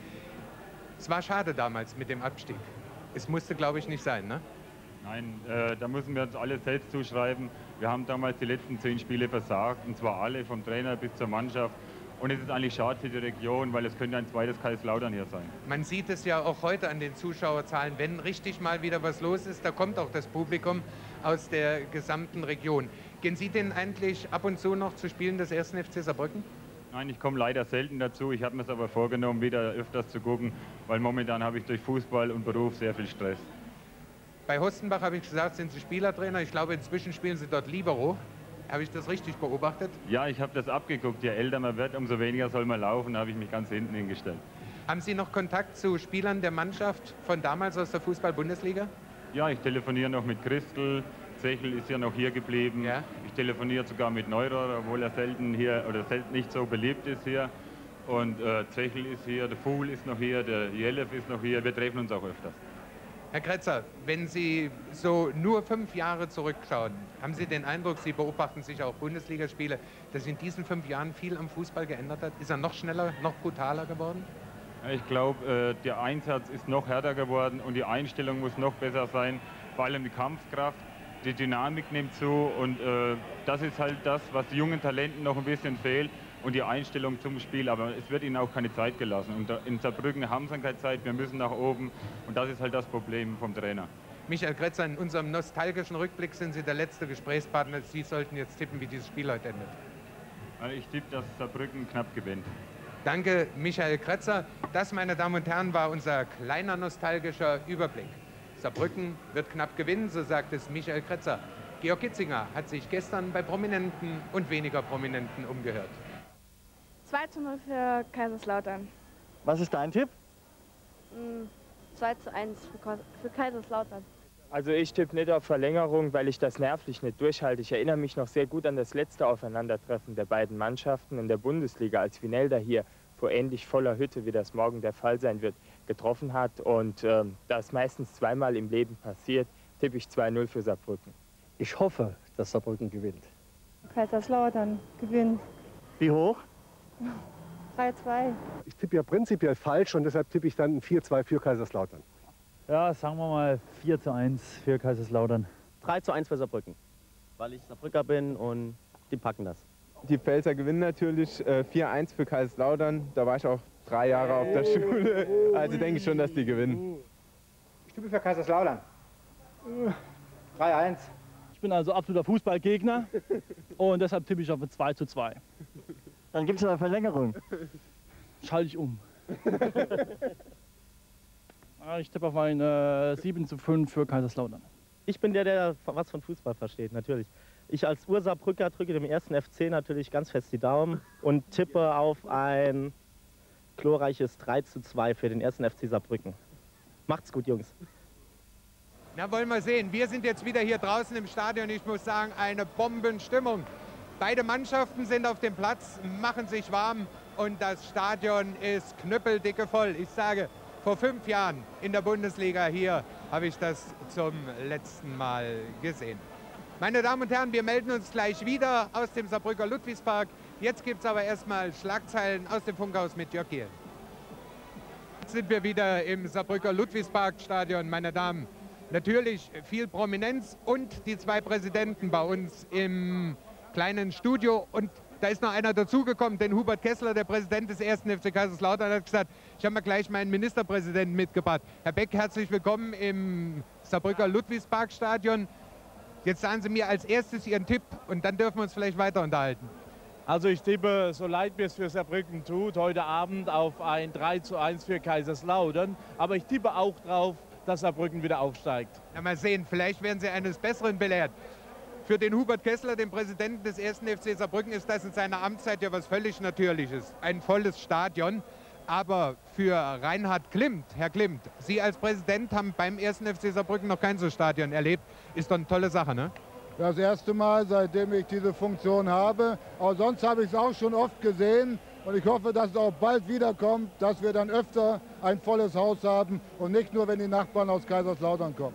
Es war schade damals mit dem Abstieg. Es musste, glaube ich, nicht sein, ne? Nein, da müssen wir uns alles selbst zuschreiben. Wir haben damals die letzten 10 Spiele versagt, und zwar alle, vom Trainer bis zur Mannschaft. Und es ist eigentlich schade für die Region, weil es könnte ein zweites Kaiserslautern hier sein. Man sieht es ja auch heute an den Zuschauerzahlen. Wenn richtig mal wieder was los ist, da kommt auch das Publikum aus der gesamten Region. Gehen Sie denn eigentlich ab und zu noch zu Spielen des 1. FC Saarbrücken? Nein, ich komme leider selten dazu. Ich habe mir es aber vorgenommen, wieder öfters zu gucken, weil momentan habe ich durch Fußball und Beruf sehr viel Stress. Bei Hostenbach habe ich gesagt, sind Sie Spielertrainer. Ich glaube, inzwischen spielen Sie dort Libero. Habe ich das richtig beobachtet? Ja, ich habe das abgeguckt. Je älter man wird, umso weniger soll man laufen. Da habe ich mich ganz hinten hingestellt. Haben Sie noch Kontakt zu Spielern der Mannschaft von damals aus der Fußball-Bundesliga? Ja, ich telefoniere noch mit Christel. Zechel ist ja noch hier geblieben. Ja. Ich telefoniere sogar mit Neurer, obwohl er selten hier oder selten nicht so beliebt ist hier. Und Zechel ist hier, der Fuhl ist noch hier, der Jelef ist noch hier. Wir treffen uns auch öfters. Herr Kretzer, wenn Sie so nur 5 Jahre zurückschauen, haben Sie den Eindruck, Sie beobachten sich auch Bundesligaspiele, dass sich in diesen 5 Jahren viel am Fußball geändert hat? Ist er noch schneller, noch brutaler geworden? Ich glaube, der Einsatz ist noch härter geworden und die Einstellung muss noch besser sein. Vor allem die Kampfkraft, die Dynamik nimmt zu und das ist halt das, was jungen Talenten noch ein bisschen fehlt. Und die Einstellung zum Spiel, aber es wird ihnen auch keine Zeit gelassen. Und in Saarbrücken haben sie keine Zeit, wir müssen nach oben und das ist halt das Problem vom Trainer. Michael Kretzer, in unserem nostalgischen Rückblick sind Sie der letzte Gesprächspartner. Sie sollten jetzt tippen, wie dieses Spiel heute endet. Ich tippe, dass Saarbrücken knapp gewinnt. Danke, Michael Kretzer. Das, meine Damen und Herren, war unser kleiner nostalgischer Überblick. Saarbrücken wird knapp gewinnen, so sagt es Michael Kretzer. Georg Kitzinger hat sich gestern bei Prominenten und weniger Prominenten umgehört. 2:0 für Kaiserslautern. Was ist dein Tipp? 2:1 für Kaiserslautern. Also ich tippe nicht auf Verlängerung, weil ich das nervlich nicht durchhalte. Ich erinnere mich noch sehr gut an das letzte Aufeinandertreffen der beiden Mannschaften in der Bundesliga, als Vinelda hier vor ähnlich voller Hütte, wie das morgen der Fall sein wird, getroffen hat. Und das meistens zweimal im Leben passiert, tippe ich 2:0 für Saarbrücken. Ich hoffe, dass Saarbrücken gewinnt. Kaiserslautern gewinnt. Wie hoch? 3:2. Ich tippe ja prinzipiell falsch und deshalb tippe ich dann ein 4:2 für Kaiserslautern. Ja, sagen wir mal 4:1 für Kaiserslautern. 3:1 für Saarbrücken, weil ich Saarbrücker bin und die packen das. Die Pfälzer gewinnen natürlich 4:1 für Kaiserslautern. Da war ich auch 3 Jahre auf der Schule, also denke ich schon, dass die gewinnen. Ich tippe für Kaiserslautern. 3:1. Ich bin also absoluter Fußballgegner und deshalb tippe ich auf ein 2:2. Dann gibt es eine Verlängerung. Schalte ich um. Ich tippe auf ein 7:5 für Kaiserslautern. Ich bin der was von Fußball versteht, natürlich. Ich als Ursaarbrücker drücke dem 1. FC natürlich ganz fest die Daumen und tippe auf ein glorreiches 3:2 für den 1. FC Saarbrücken. Macht's gut, Jungs. Na, wollen wir sehen. Wir sind jetzt wieder hier draußen im Stadion. Ich muss sagen, eine Bombenstimmung. Beide Mannschaften sind auf dem Platz, machen sich warm und das Stadion ist knüppeldicke voll. Ich sage, vor 5 Jahren in der Bundesliga hier habe ich das zum letzten Mal gesehen. Meine Damen und Herren, wir melden uns gleich wieder aus dem Saarbrücker Ludwigspark. Jetzt gibt es aber erstmal Schlagzeilen aus dem Funkhaus mit Jörg Giel. Jetzt sind wir wieder im Saarbrücker Ludwigsparkstadion, meine Damen. Natürlich viel Prominenz und die 2 Präsidenten bei uns im kleinen Studio. Und da ist noch einer dazugekommen, denn Hubert Kessler, der Präsident des 1. FC Kaiserslautern, hat gesagt, ich habe mir gleich meinen Ministerpräsidenten mitgebracht. Herr Beck, herzlich willkommen im Saarbrücker Ludwigsparkstadion. Jetzt sagen Sie mir als erstes Ihren Tipp und dann dürfen wir uns vielleicht weiter unterhalten. Also ich tippe, so leid mir es für Saarbrücken tut, heute Abend auf ein 3:1 für Kaiserslautern. Aber ich tippe auch drauf, dass Saarbrücken wieder aufsteigt. Ja, mal sehen, vielleicht werden Sie eines Besseren belehrt. Für den Hubert Kessler, den Präsidenten des 1. FC Saarbrücken, ist das in seiner Amtszeit ja was völlig Natürliches. Ein volles Stadion. Aber für Reinhard Klimt, Herr Klimt, Sie als Präsident haben beim 1. FC Saarbrücken noch kein so Stadion erlebt. Ist doch eine tolle Sache, ne? Das erste Mal, seitdem ich diese Funktion habe. Aber sonst habe ich es auch schon oft gesehen. Und ich hoffe, dass es auch bald wiederkommt, dass wir dann öfter ein volles Haus haben und nicht nur, wenn die Nachbarn aus Kaiserslautern kommen.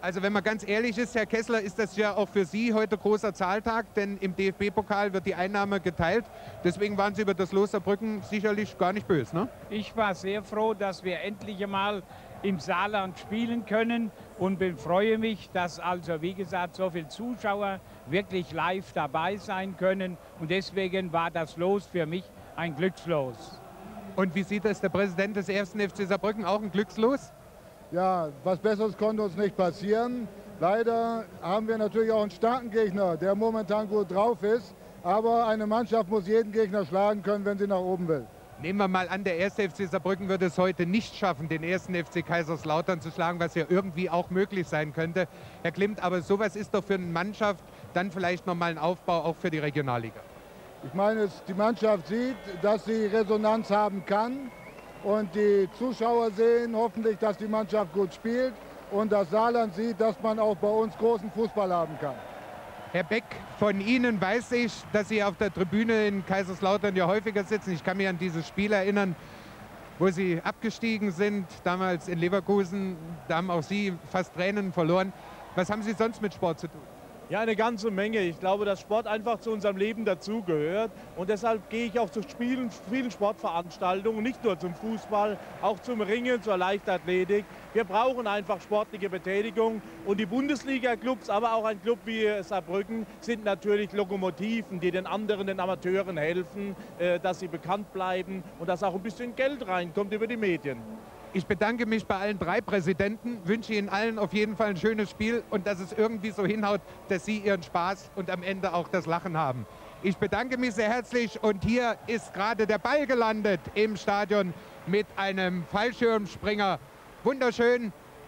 Also wenn man ganz ehrlich ist, Herr Kessler, ist das ja auch für Sie heute großer Zahltag, denn im DFB-Pokal wird die Einnahme geteilt. Deswegen waren Sie über das Los Saarbrücken sicherlich gar nicht böse, ne? Ich war sehr froh, dass wir endlich einmal im Saarland spielen können und freue mich, dass also, wie gesagt, so viele Zuschauer wirklich live dabei sein können. Und deswegen war das Los für mich ein Glückslos. Und wie sieht das der Präsident des 1. FC Saarbrücken, auch ein Glückslos? Ja, was Besseres konnte uns nicht passieren. Leider haben wir natürlich auch einen starken Gegner, der momentan gut drauf ist. Aber eine Mannschaft muss jeden Gegner schlagen können, wenn sie nach oben will. Nehmen wir mal an, der 1. FC Saarbrücken würde es heute nicht schaffen, den 1. FC Kaiserslautern zu schlagen, was ja irgendwie auch möglich sein könnte. Herr Klimt, aber sowas ist doch für eine Mannschaft dann vielleicht nochmal ein Aufbau auch für die Regionalliga. Ich meine, die Mannschaft sieht, dass sie Resonanz haben kann. Und die Zuschauer sehen hoffentlich, dass die Mannschaft gut spielt. Und das Saarland sieht, dass man auch bei uns großen Fußball haben kann. Herr Beck, von Ihnen weiß ich, dass Sie auf der Tribüne in Kaiserslautern ja häufiger sitzen. Ich kann mich an dieses Spiel erinnern, wo Sie abgestiegen sind, damals in Leverkusen. Da haben auch Sie fast Tränen verloren. Was haben Sie sonst mit Sport zu tun? Ja, eine ganze Menge. Ich glaube, dass Sport einfach zu unserem Leben dazugehört. Und deshalb gehe ich auch zu vielen Sportveranstaltungen, nicht nur zum Fußball, auch zum Ringen, zur Leichtathletik. Wir brauchen einfach sportliche Betätigung. Und die Bundesliga-Clubs, aber auch ein Club wie Saarbrücken, sind natürlich Lokomotiven, die den anderen, den Amateuren helfen, dass sie bekannt bleiben und dass auch ein bisschen Geld reinkommt über die Medien. Ich bedanke mich bei allen drei Präsidenten, wünsche Ihnen allen auf jeden Fall ein schönes Spiel und dass es irgendwie so hinhaut, dass Sie Ihren Spaß und am Ende auch das Lachen haben. Ich bedanke mich sehr herzlich und hier ist gerade der Ball gelandet im Stadion mit einem Fallschirmspringer. Wunderschön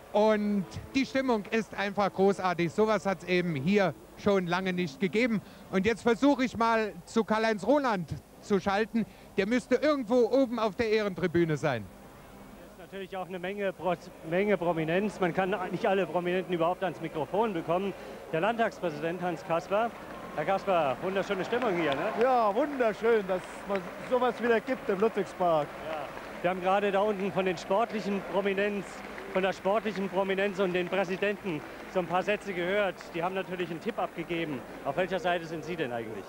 und die Stimmung ist einfach großartig. Sowas hat es eben hier schon lange nicht gegeben. Und jetzt versuche ich mal zu Karl-Heinz Roland zu schalten. Der müsste irgendwo oben auf der Ehrentribüne sein. Natürlich auch eine Menge Prominenz. Man kann nicht alle Prominenten überhaupt ans Mikrofon bekommen. Der Landtagspräsident Hans Kasper. Herr Kasper, wunderschöne Stimmung hier, ne? Ja, wunderschön, dass man sowas wieder gibt im Ludwigspark. Ja. Wir haben gerade da unten von der sportlichen Prominenz und den Präsidenten so ein paar Sätze gehört. Die haben natürlich einen Tipp abgegeben. Auf welcher Seite sind Sie denn eigentlich?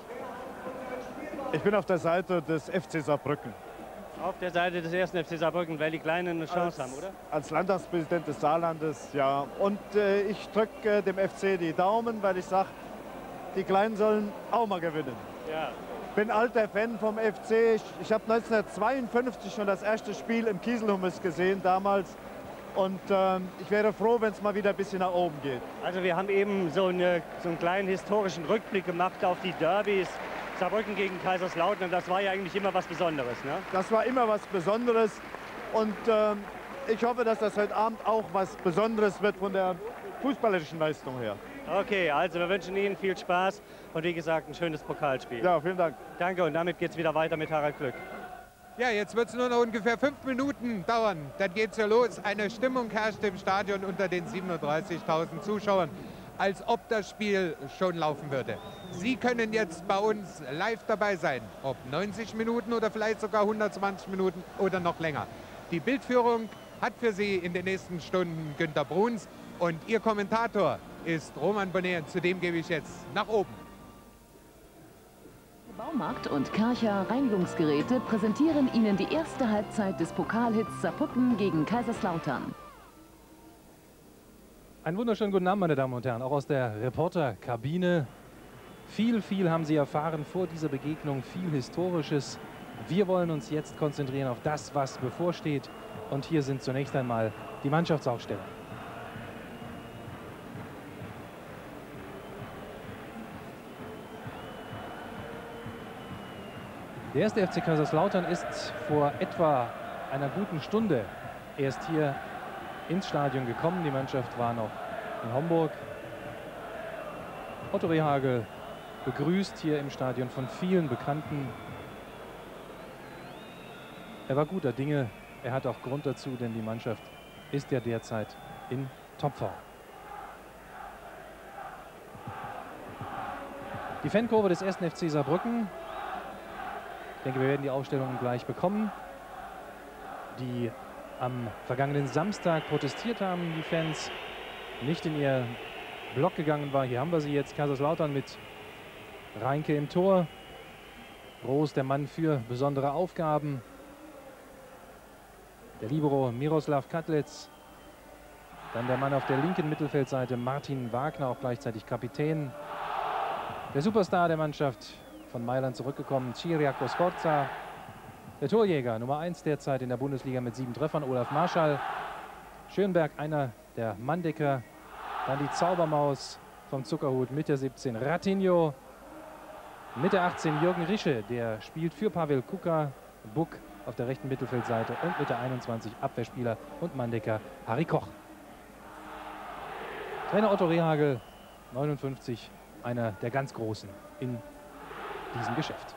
Ich bin auf der Seite des FC Saarbrücken. Auf der Seite des 1. FC Saarbrücken, weil die Kleinen eine Chance haben, oder? Als Landtagspräsident des Saarlandes, ja. Und ich drücke dem FC die Daumen, weil ich sage, die Kleinen sollen auch mal gewinnen. Ja. Ich bin alter Fan vom FC. Ich habe 1952 schon das erste Spiel im Kieselhummes gesehen damals. Und ich wäre froh, wenn es mal wieder ein bisschen nach oben geht. Also wir haben eben so einen kleinen historischen Rückblick gemacht auf die Derbys. Saarbrücken gegen Kaiserslautern, das war ja eigentlich immer was Besonderes, ne? Das war immer was Besonderes und ich hoffe, dass das heute Abend auch was Besonderes wird von der fußballerischen Leistung her. Okay, also wir wünschen Ihnen viel Spaß und wie gesagt ein schönes Pokalspiel. Ja, vielen Dank. Danke und damit geht es wieder weiter mit Harald Glück. Ja, jetzt wird es nur noch ungefähr 5 Minuten dauern. Dann geht es ja los. Eine Stimmung herrscht im Stadion unter den 37.000 Zuschauern, als ob das Spiel schon laufen würde. Sie können jetzt bei uns live dabei sein, ob 90 Minuten oder vielleicht sogar 120 Minuten oder noch länger. Die Bildführung hat für Sie in den nächsten Stunden Günter Bruns und Ihr Kommentator ist Roman Bonnet. Zu dem gebe ich jetzt nach oben. Baumarkt und Karcher Reinigungsgeräte präsentieren Ihnen die erste Halbzeit des Pokalhits Saarbrücken gegen Kaiserslautern. Einen wunderschönen guten Abend, meine Damen und Herren, auch aus der Reporterkabine. Viel haben Sie erfahren vor dieser Begegnung, viel Historisches. Wir wollen uns jetzt konzentrieren auf das, was bevorsteht. Und hier sind zunächst einmal die Mannschaftsaufsteller. Der erste FC Kaiserslautern ist vor etwa einer guten Stunde erst hier ins Stadion gekommen. Die Mannschaft war noch in Homburg. Otto Rehhagel begrüßt hier im Stadion von vielen Bekannten. Er war guter Dinge. Er hat auch Grund dazu, denn die Mannschaft ist ja derzeit in Topform. Die Fankurve des 1. FC Saarbrücken. Ich denke, wir werden die Aufstellungen gleich bekommen. Die am vergangenen Samstag protestiert haben, die Fans nicht in ihr Block gegangen war. Hier haben wir sie jetzt, Kaiserslautern mit Reinke im Tor. Groß, der Mann für besondere Aufgaben. Der Libero Miroslav Katlitz. Dann der Mann auf der linken Mittelfeldseite, Martin Wagner, auch gleichzeitig Kapitän. Der Superstar der Mannschaft, von Mailand zurückgekommen, Ciriaco Sforza. Der Torjäger, Nummer 1 derzeit in der Bundesliga mit 7 Treffern, Olaf Marschall. Schönberg, einer der Manndecker. Dann die Zaubermaus vom Zuckerhut mit der 17, Ratinho. Mit der 18, Jürgen Rische, der spielt für Pavel Kuka. Buck auf der rechten Mittelfeldseite und mit der 21 Abwehrspieler und Manndecker Harry Koch. Trainer Otto Rehhagel, 59, einer der ganz Großen in diesem Geschäft.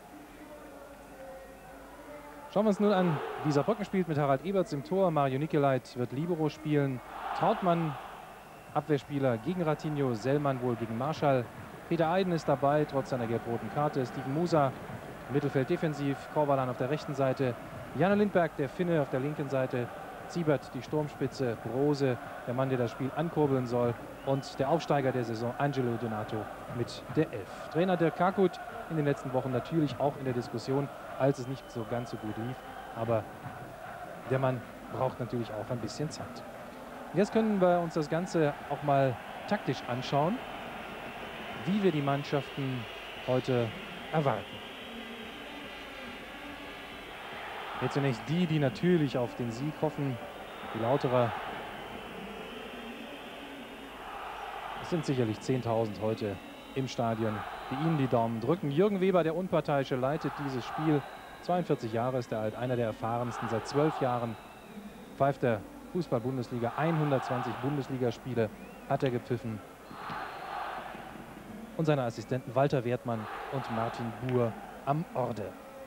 Schauen wir uns nun an, wie Saarbrücken spielt mit Harald Eberts im Tor. Mario Nicolait wird Libero spielen. Trautmann, Abwehrspieler gegen Ratinho. Sellmann wohl gegen Marschall. Peter Eiden ist dabei, trotz seiner gelb-roten Karte. Steven Musa, Mittelfeld defensiv. Korvalan auf der rechten Seite. Janne Lindberg, der Finne, auf der linken Seite. Ziebert, die Sturmspitze. Brose, der Mann, der das Spiel ankurbeln soll. Und der Aufsteiger der Saison, Angelo Donato, mit der 11. Trainer Dirk Kakut in den letzten Wochen natürlich auch in der Diskussion, als es nicht so ganz so gut lief. Aber der Mann braucht natürlich auch ein bisschen Zeit. Jetzt können wir uns das Ganze auch mal taktisch anschauen, wie wir die Mannschaften heute erwarten. Jetzt zunächst die natürlich auf den Sieg hoffen. Die Lauterer. Es sind sicherlich 10.000 heute im Stadion, die ihnen die Daumen drücken. Jürgen Weber, der Unparteiische, leitet dieses Spiel. 42 Jahre ist er alt, einer der erfahrensten. Seit 12 Jahren pfeift der Fußball-Bundesliga. 120 Bundesligaspiele hat er gepfiffen. Und seine Assistenten Walter Wertmann und Martin Buhr am Orde.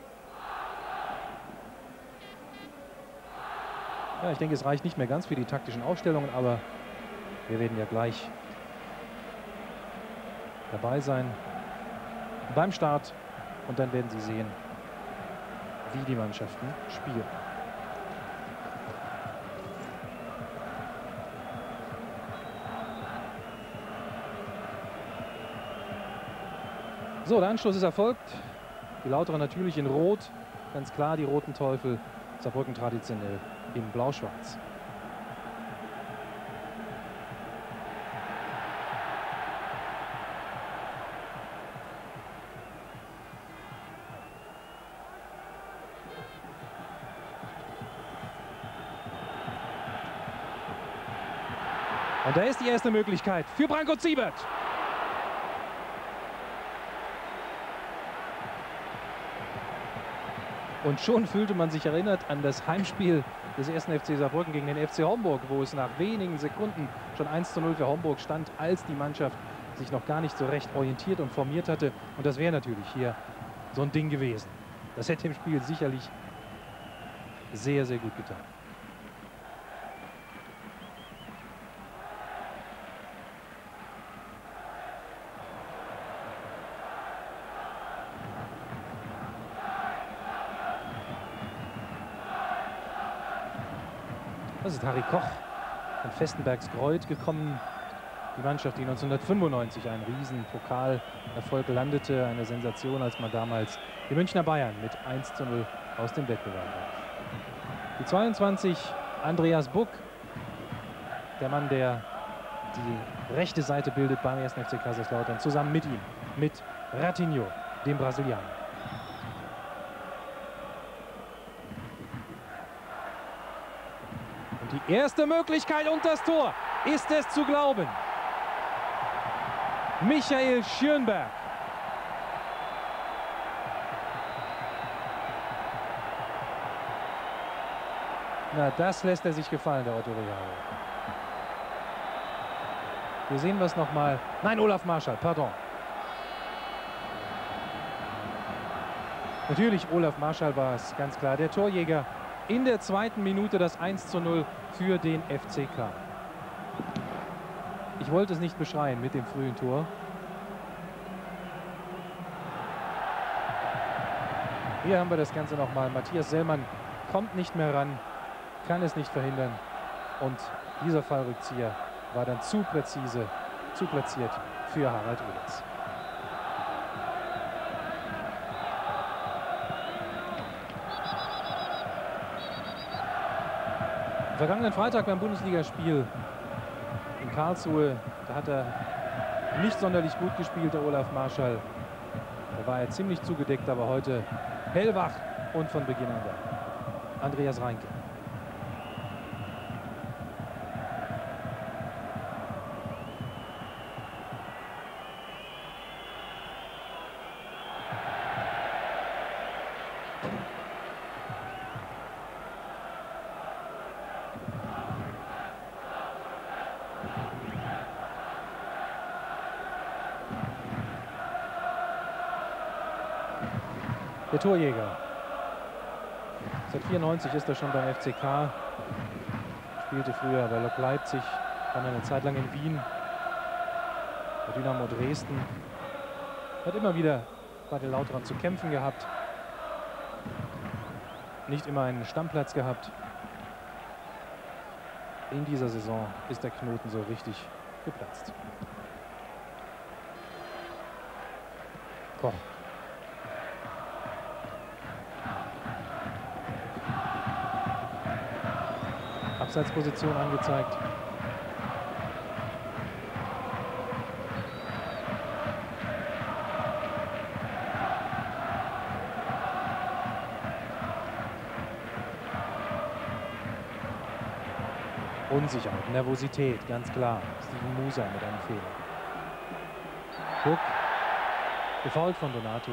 Ja, ich denke, es reicht nicht mehr ganz für die taktischen Aufstellungen, aber wir werden ja gleich dabei sein beim Start und dann werden Sie sehen, wie die Mannschaften spielen. So, der Anschluss ist erfolgt. Die Lauterer natürlich in Rot, ganz klar die Roten Teufel. Saarbrücken traditionell in Blau-Schwarz. Und da ist die erste Möglichkeit für Branko Ziebert. Und schon fühlte man sich erinnert an das Heimspiel des 1. FC Saarbrücken gegen den FC Homburg, wo es nach wenigen Sekunden schon 1:0 für Homburg stand, als die Mannschaft sich noch gar nicht so recht orientiert und formiert hatte. Und das wäre natürlich hier so ein Ding gewesen. Das hätte dem Spiel sicherlich sehr, sehr gut getan. Das ist Harry Koch von Vestenbergs Greuth gekommen. Die Mannschaft, die 1995 einen riesen Pokalerfolg landete. Eine Sensation, als man damals die Münchner Bayern mit 1:0 aus dem Wettbewerb warf. Die 22, Andreas Buck. Der Mann, der die rechte Seite bildet beim 1. FC Kaiserslautern. Zusammen mit ihm, mit Ratinho, dem Brasilianer. Die erste Möglichkeit und das Tor. Ist es zu glauben? Michael Schönberg. Na, das lässt er sich gefallen, der Otto Rehhagel. Wir sehen es nochmal. Nein, Olaf Marschall, pardon. Natürlich, Olaf Marschall war es, ganz klar. Der Torjäger. In der zweiten Minute das 1:0 für den FCK. Ich wollte es nicht beschreien mit dem frühen Tor. Hier haben wir das Ganze nochmal. Matthias Sellmann kommt nicht mehr ran, kann es nicht verhindern. Und dieser Fallrückzieher war dann zu präzise, zu platziert für Harald Eberts. Am vergangenen Freitag beim Bundesligaspiel in Karlsruhe, da hat er nicht sonderlich gut gespielt, der Olaf Marschall. Da war er ziemlich zugedeckt, aber heute hellwach und von Beginn an da. Andreas Reinke. Der Torjäger. Seit 94 ist er schon beim FCK. Spielte früher bei Lok Leipzig, dann eine Zeit lang in Wien, bei Dynamo Dresden. Hat immer wieder bei den Lauterern zu kämpfen gehabt. Nicht immer einen Stammplatz gehabt. In dieser Saison ist der Knoten so richtig geplatzt. Koch. Abseitsposition angezeigt. Unsicherheit, Nervosität, ganz klar. Steven Musa mit einem Fehler. Guck, gefoult von Donato.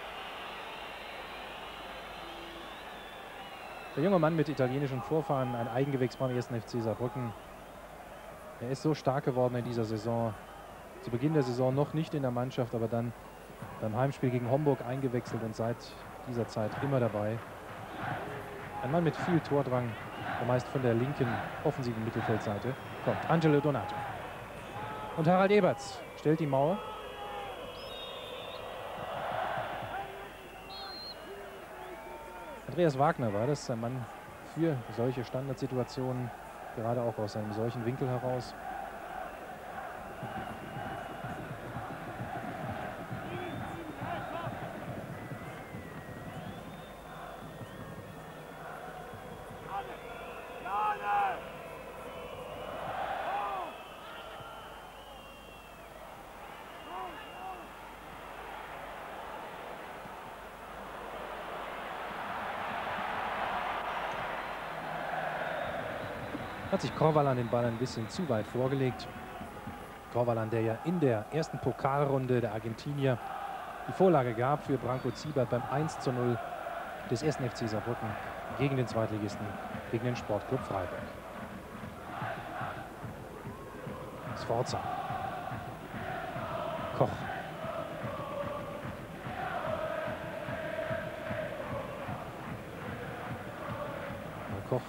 Der junge Mann mit italienischen Vorfahren, ein Eigengewächs beim 1. FC Saarbrücken. Er ist so stark geworden in dieser Saison. Zu Beginn der Saison noch nicht in der Mannschaft, aber dann beim Heimspiel gegen Homburg eingewechselt und seit dieser Zeit immer dabei. Ein Mann mit viel Tordrang, der meist von der linken offensiven Mittelfeldseite kommt. Angelo Donato. Und Harald Eberts stellt die Mauer. Andreas Wagner war das, ein Mann für solche Standardsituationen, gerade auch aus einem solchen Winkel heraus. Hat sich Korvalan den Ball ein bisschen zu weit vorgelegt. Korvalan, der ja in der ersten Pokalrunde der Argentinier die Vorlage gab für Branko Ziebert beim 1:0 des 1. FC Saarbrücken gegen den Zweitligisten, gegen den Sportclub Freiburg. Sforza. Koch. Koch.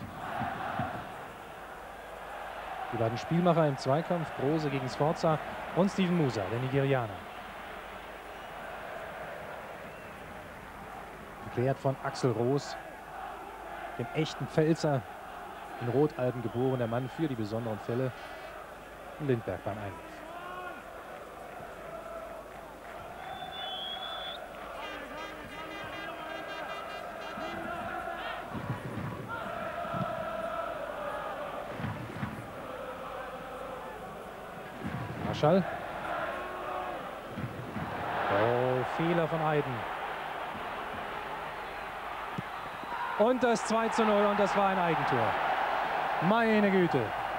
Die beiden Spielmacher im Zweikampf, Brose gegen Sforza und Steven Musa, der Nigerianer. Geklärt von Axel Roos, dem echten Pfälzer, in Rotalben geboren, der Mann für die besonderen Fälle. Und Lindberg beim Einwurf. Marschall. Oh, Fehler von Eiden. Und das 2:0 und das war ein Eigentor. Meine Güte.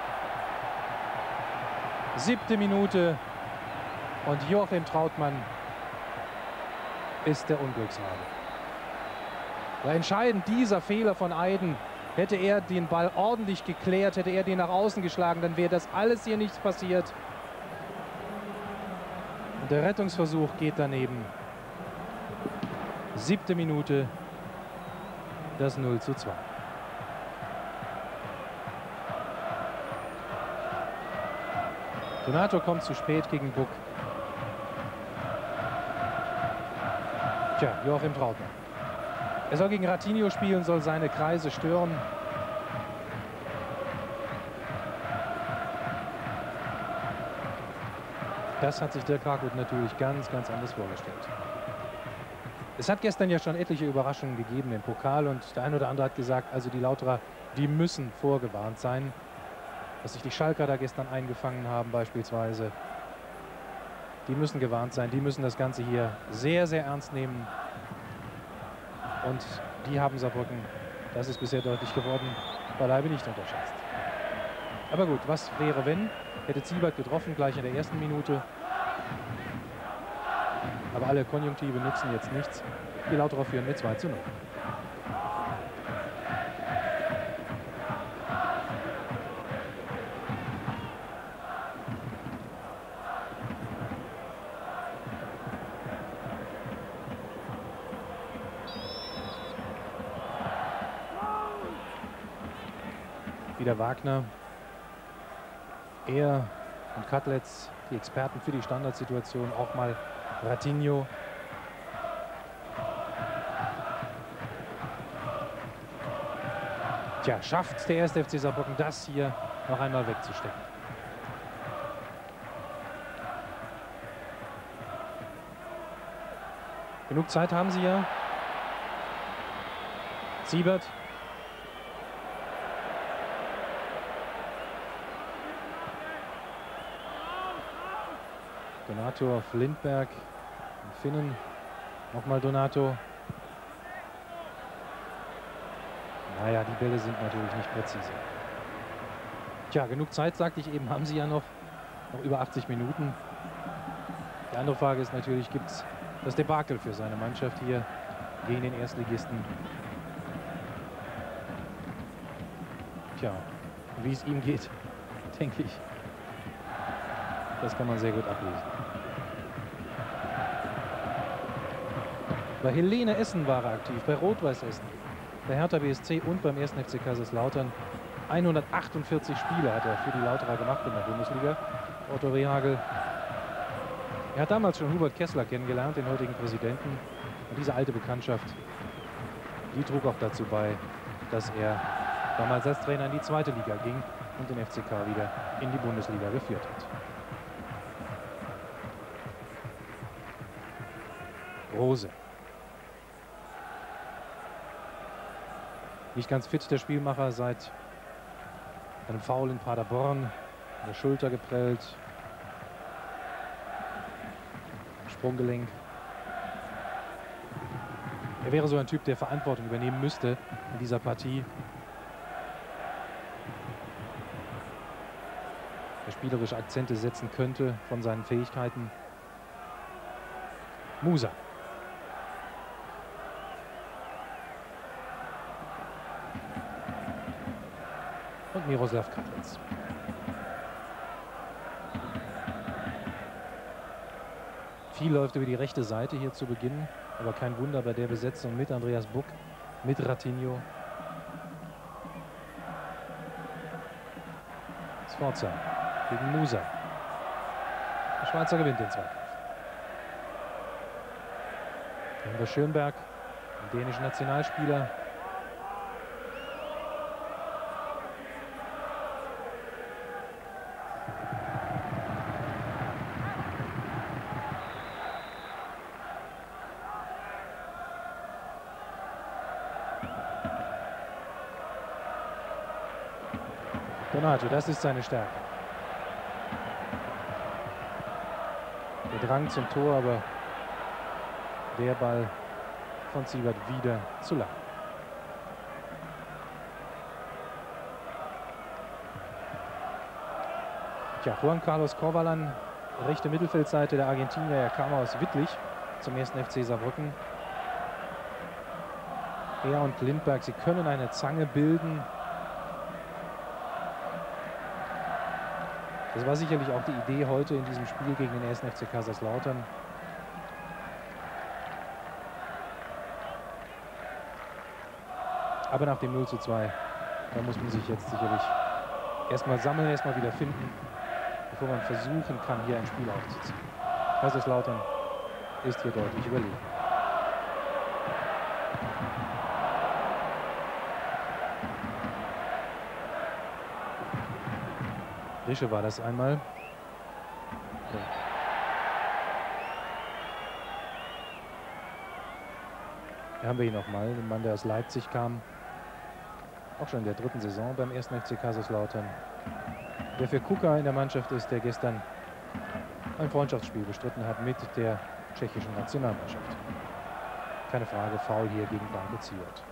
7. Minute und Joachim Trautmann ist der Unglücksrabe. War entscheidend, dieser Fehler von Eiden. Hätte er den Ball ordentlich geklärt, hätte er den nach außen geschlagen, dann wäre das alles hier nichts passiert. Und der Rettungsversuch geht daneben. 7. Minute, das 0:2. Donato kommt zu spät gegen Buck. Tja, Joachim Trautmann. Er soll gegen Ratinho spielen, soll seine Kreise stören. Das hat sich Dirk Hartmut natürlich ganz, ganz anders vorgestellt. Es hat gestern ja schon etliche Überraschungen gegeben im Pokal und der ein oder andere hat gesagt, also die Lauterer, die müssen vorgewarnt sein, dass sich die Schalker da gestern eingefangen haben beispielsweise. Die müssen gewarnt sein, die müssen das Ganze hier sehr, sehr ernst nehmen. Und die haben Saarbrücken, das ist bisher deutlich geworden, beileibe nicht unterschätzt. Aber gut, was wäre, wenn? Hätte Ziebert getroffen, gleich in der ersten Minute. Aber alle Konjunktive nützen jetzt nichts. Die Lauterer führen mit 2:0. Wieder Wagner. Er und Katlitz, die Experten für die Standardsituation, auch mal Ratinho. Tja, schafft der 1. FC Saarbrücken das hier noch einmal wegzustecken. Genug Zeit haben sie ja. Siebert. Donato auf Lindberg. Finnen. Nochmal Donato. Naja, die Bälle sind natürlich nicht präzise. Tja, genug Zeit, sagte ich eben, haben sie ja noch über 80 Minuten. Die andere Frage ist natürlich, gibt es das Debakel für seine Mannschaft hier gegen den Erstligisten? Tja, wie es ihm geht, denke ich, das kann man sehr gut ablesen. Bei Helene Essen war er aktiv, bei Rot-Weiß Essen, bei Hertha BSC und beim 1. FC Kaiserslautern. 148 Spiele hat er für die Lauterer gemacht in der Bundesliga. Otto Rehhagel. Er hat damals schon Hubert Kessler kennengelernt, den heutigen Präsidenten. Und diese alte Bekanntschaft, die trug auch dazu bei, dass er damals als Trainer in die 2. Liga ging und den FCK wieder in die Bundesliga geführt hat. Rose. Nicht ganz fit, der Spielmacher, seit einem Foul in Paderborn, an der Schulter geprellt, Sprunggelenk. Er wäre so ein Typ, der Verantwortung übernehmen müsste in dieser Partie. Der spielerische Akzente setzen könnte von seinen Fähigkeiten. Musa. Und Miroslav Katlitz. Viel läuft über die rechte Seite hier zu Beginn, aber kein Wunder bei der Besetzung mit Andreas Buck, mit Ratinho. Sforza gegen Musa. Der Schweizer gewinnt den Zweikampf. Dann haben wir Schönberg, den dänischen Nationalspieler. Donato, das ist seine Stärke. Der Drang zum Tor, aber der Ball von Siebert wieder zu lang. Tja, Juan Carlos Corvalan, rechte Mittelfeldseite der Argentinier, er kam aus Wittlich zum 1. FC Saarbrücken. Er und Lindberg, sie können eine Zange bilden. Das war sicherlich auch die Idee heute in diesem Spiel gegen den 1. FC Kaiserslautern. Aber nach dem 0:2, da muss man sich jetzt sicherlich erstmal sammeln, erstmal wieder finden, bevor man versuchen kann, hier ein Spiel aufzuziehen. Kaiserslautern ist hier deutlich überlegen. Rische war das einmal. Hier haben wir ihn nochmal, den Mann, der aus Leipzig kam. Auch schon in der 3. Saison beim 1. FC Kaiserslautern. Der für Kuka in der Mannschaft ist, der gestern ein Freundschaftsspiel bestritten hat mit der tschechischen Nationalmannschaft. Keine Frage, Foul hier gegen Branko Ziebert.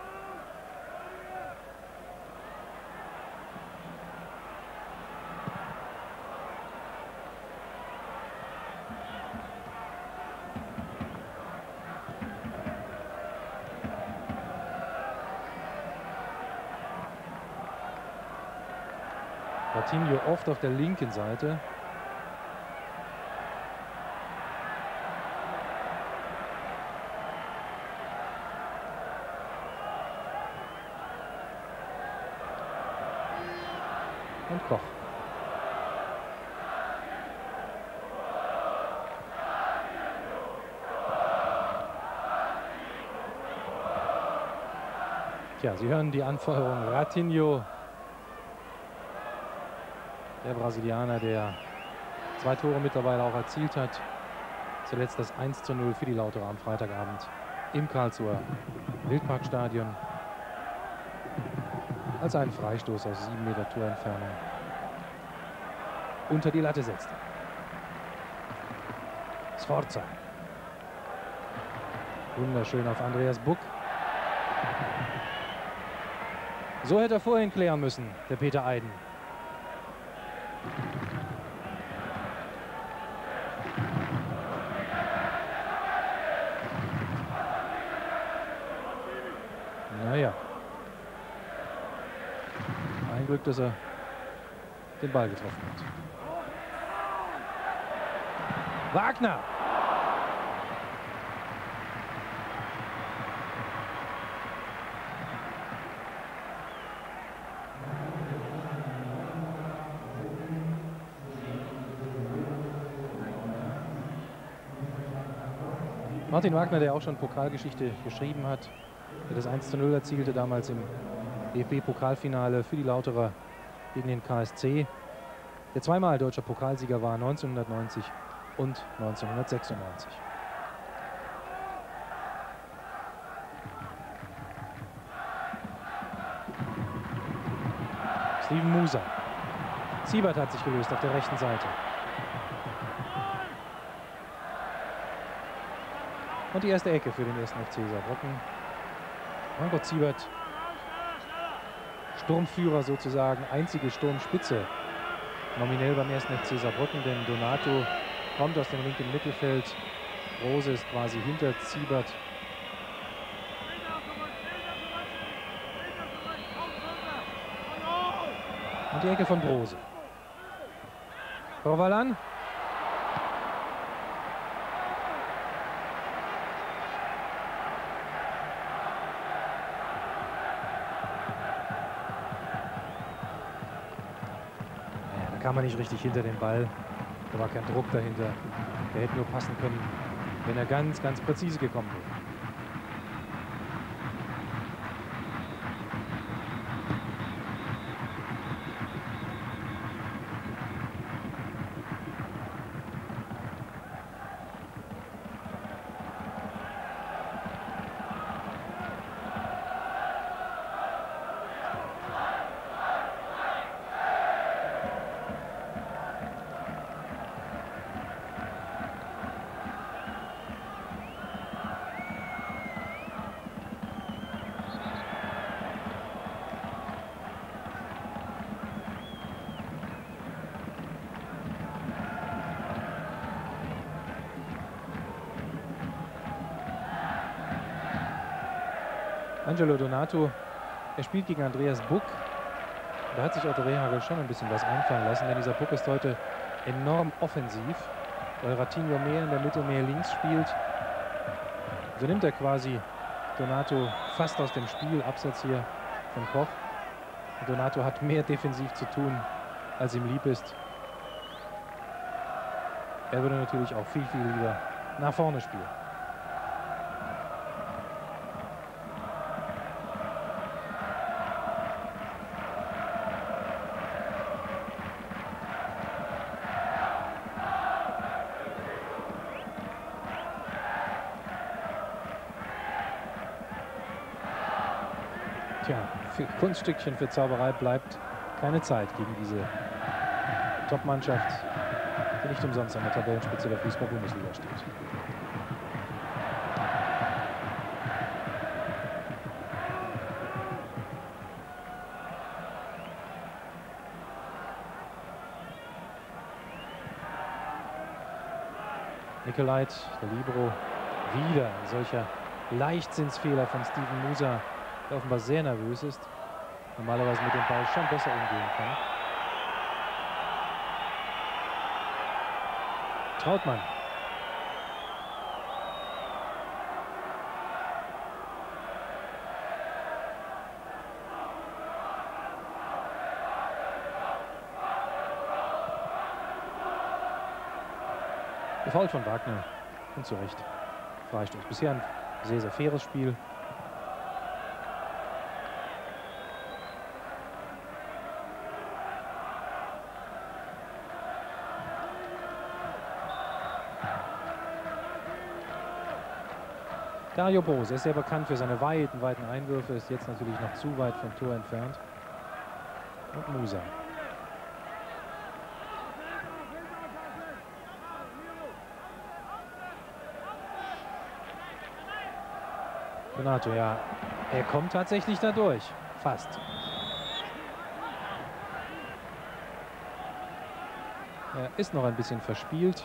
Ratinho oft auf der linken Seite. Und Koch. Tja, Sie hören die Anfeuerung. Ratinho, der Brasilianer, der 2 Tore mittlerweile auch erzielt hat. Zuletzt das 1:0 für die Lauterer am Freitagabend im Karlsruher Wildparkstadion. Als einen Freistoß aus 7 Meter Torentfernung unter die Latte setzte. Sforza. Wunderschön auf Andreas Buck. So hätte er vorhin klären müssen, der Peter Eiden. Naja. Ein Glück, dass er den Ball getroffen hat. Wagner. Martin Wagner, der auch schon Pokalgeschichte geschrieben hat, der das 1:0 erzielte damals im DFB-Pokalfinale für die Lauterer gegen den KSC, der zweimal deutscher Pokalsieger war, 1990 und 1996. Steven Musa. Ziebert hat sich gelöst auf der rechten Seite. Und die erste Ecke für den 1. FC Saarbrücken. Branko Ziebert, Sturmführer sozusagen, einzige Sturmspitze nominell beim 1. FC Saarbrücken, denn Donato kommt aus dem linken Mittelfeld. Rose ist quasi hinter Ziebert. Und die Ecke von Brose. Korvalan. Kam er nicht richtig hinter den Ball. Da war kein Druck dahinter. Er hätte nur passen können, wenn er ganz, ganz präzise gekommen wäre. Angelo Donato, er spielt gegen Andreas Buck. Da hat sich Otto Rehhagel schon ein bisschen was einfallen lassen, denn dieser Buck ist heute enorm offensiv, weil Ratinho mehr in der Mitte, mehr links spielt. So nimmt er quasi Donato fast aus dem Spiel, Abseits hier von Koch. Und Donato hat mehr defensiv zu tun, als ihm lieb ist. Er würde natürlich auch viel, viel lieber nach vorne spielen. Tja, für Kunststückchen, für Zauberei bleibt keine Zeit gegen diese Top-Mannschaft, die nicht umsonst an der Tabellenspitze der Fußball-Bundesliga steht. Nicolait, der Libero, wieder ein solcher Leichtsinnsfehler von Steven Musa, der offenbar sehr nervös ist, normalerweise mit dem Ball schon besser umgehen kann. Trautmann. Gefault von Wagner. Und zu Recht. Freistoß. Bisher ein sehr, sehr faires Spiel. Dario Brose ist sehr bekannt für seine weiten Einwürfe, ist jetzt natürlich noch zu weit vom Tor entfernt. Und Musa. Donato, ja, er kommt tatsächlich da durch. Fast. Er ist noch ein bisschen verspielt,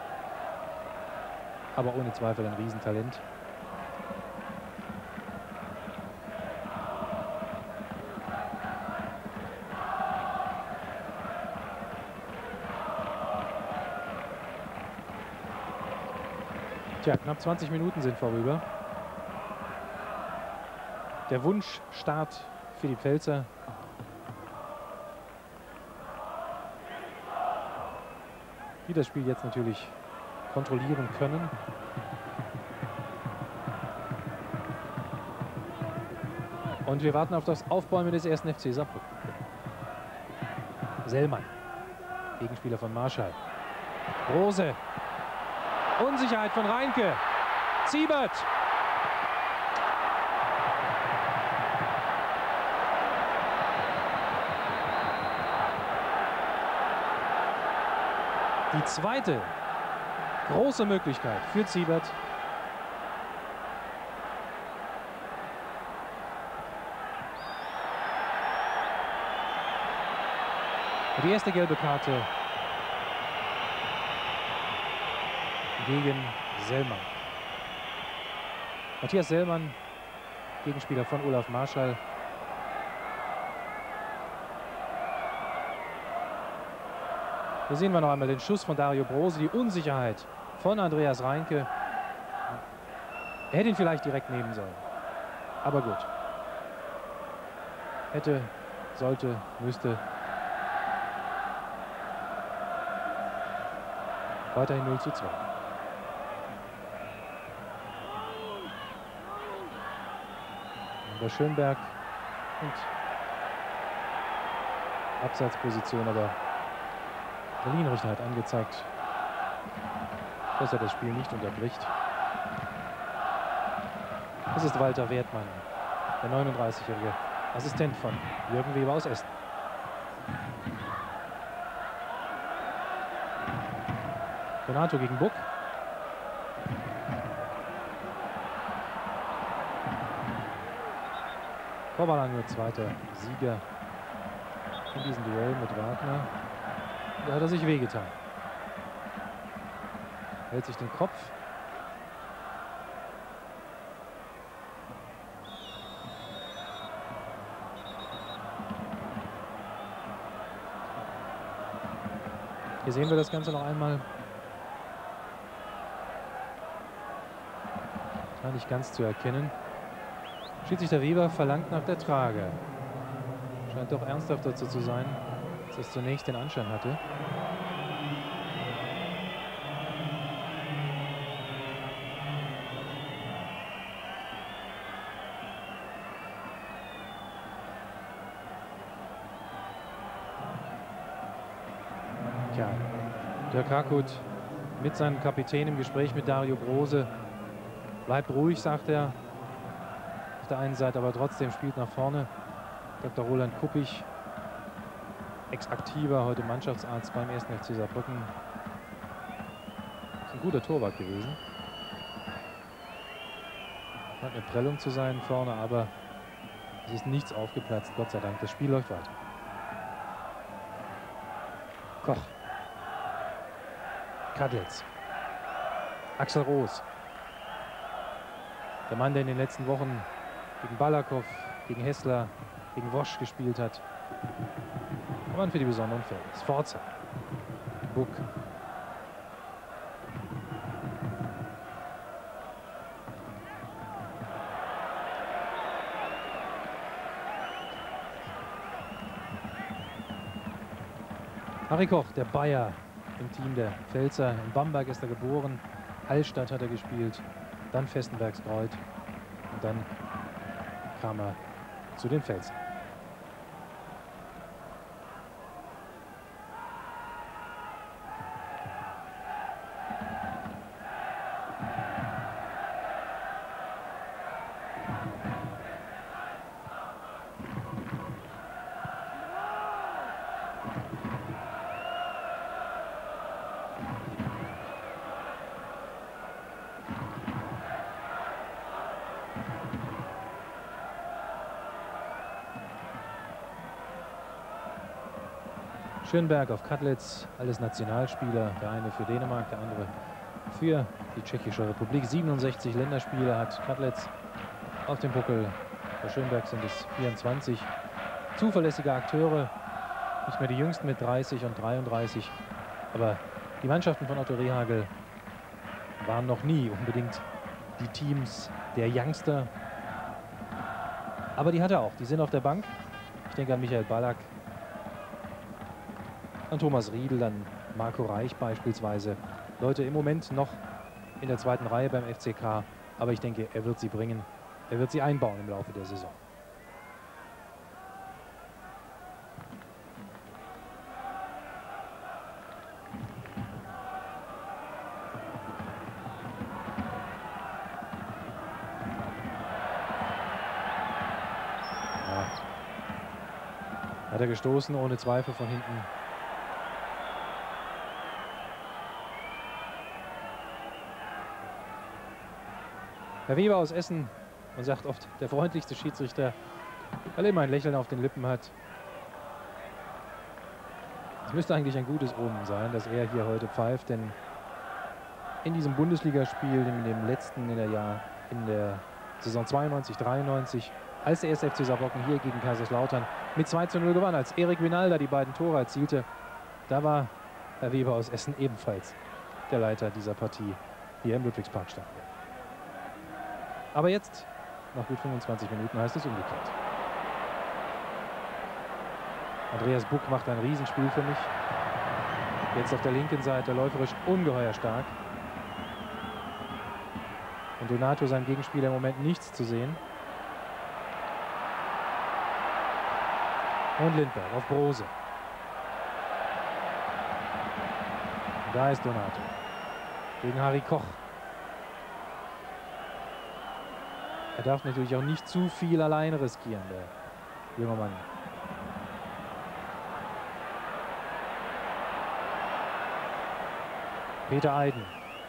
aber ohne Zweifel ein Riesentalent. Tja, knapp 20 Minuten sind vorüber. Der Wunschstart für die Pfälzer. Die das Spiel jetzt natürlich kontrollieren können. Und wir warten auf das Aufbäumen des ersten FC Saarbrücken. Sellmann, Gegenspieler von Marschall. Rose. Unsicherheit von Reinke. Siebert. Die zweite große Möglichkeit für Siebert. Die erste gelbe Karte gegen Sellmann. Matthias Sellmann, Gegenspieler von Olaf Marschall. Hier sehen wir noch einmal den Schuss von Dario Brose, die Unsicherheit von Andreas Reinke. Er hätte ihn vielleicht direkt nehmen sollen. Aber gut. Hätte, sollte, müsste. Weiterhin 0:2. Über Schönberg und Abseitsposition, aber der Linienrichter hat angezeigt, dass er das Spiel nicht unterbricht. Das ist Walter Wertmann, der 39-jährige Assistent von Jürgen Weber aus Essen. Donato gegen Buck. Korbalan nur zweiter Sieger in diesem Duell mit Wagner. Da hat er sich wehgetan. Hält sich den Kopf. Hier sehen wir das Ganze noch einmal. War nicht ganz zu erkennen. Schiedsrichter Weber verlangt nach der Trage. Scheint doch ernsthaft dazu zu sein, als es zunächst den Anschein hatte. Tja, Dirk Harkut mit seinem Kapitän im Gespräch mit Dario Brose. Bleibt ruhig, sagt er. der einen Seite, aber trotzdem spielt nach vorne. Dr. Roland Kuppich, ex-aktiver, heute Mannschaftsarzt beim 1. FC Saarbrücken. Ist ein guter Torwart gewesen. Hat eine Prellung zu sein vorne, aber es ist nichts aufgeplatzt, Gott sei Dank. Das Spiel läuft weiter. Koch. Kadlitz. Axel Roos. Der Mann, der in den letzten Wochen gegen Balakow, gegen Hessler, gegen Wosch gespielt hat. Der Mann für die besonderen Fälle. Sforza. Buck. Harry Koch, der Bayer im Team der Pfälzer. In Bamberg ist er geboren. Hallstatt hat er gespielt. Dann Vestenbergskreuth. Und dann kam er zu den Pfälzern. Schönberg auf Kadlitz, alles Nationalspieler, der eine für Dänemark, der andere für die Tschechische Republik. 67 Länderspiele hat Kadlitz auf dem Buckel. Bei Schönberg sind es 24. Zuverlässige Akteure, nicht mehr die jüngsten mit 30 und 33. Aber die Mannschaften von Otto Rehhagel waren noch nie unbedingt die Teams der Youngster. Aber die hat er auch, die sind auf der Bank. Ich denke an Michael Ballack, an Thomas Riedl, an Marco Reich beispielsweise. Leute im Moment noch in der zweiten Reihe beim FCK. Aber ich denke, er wird sie bringen. Er wird sie einbauen im Laufe der Saison. Ja. Hat er gestoßen, ohne Zweifel von hinten. Herr Weber aus Essen, man sagt oft, der freundlichste Schiedsrichter, weil er immer ein Lächeln auf den Lippen hat. Es müsste eigentlich ein gutes Omen sein, dass er hier heute pfeift, denn in diesem Bundesligaspiel, in dem letzten in der Saison 92/93, als der 1. FC Saarbrücken hier gegen Kaiserslautern mit 2:0 gewann, als Erik Winalda die beiden Tore erzielte, da war Herr Weber aus Essen ebenfalls der Leiter dieser Partie hier im Ludwigsparkstadion. Aber jetzt, nach gut 25 Minuten, heißt es umgekehrt. Andreas Buck macht ein Riesenspiel für mich. Jetzt auf der linken Seite läuferisch ungeheuer stark. Und Donato, sein Gegenspieler, im Moment nichts zu sehen. Und Lindberg auf Brose. Und da ist Donato. Gegen Harry Koch. Er darf natürlich auch nicht zu viel allein riskieren, der junge Mann. Peter Eiden.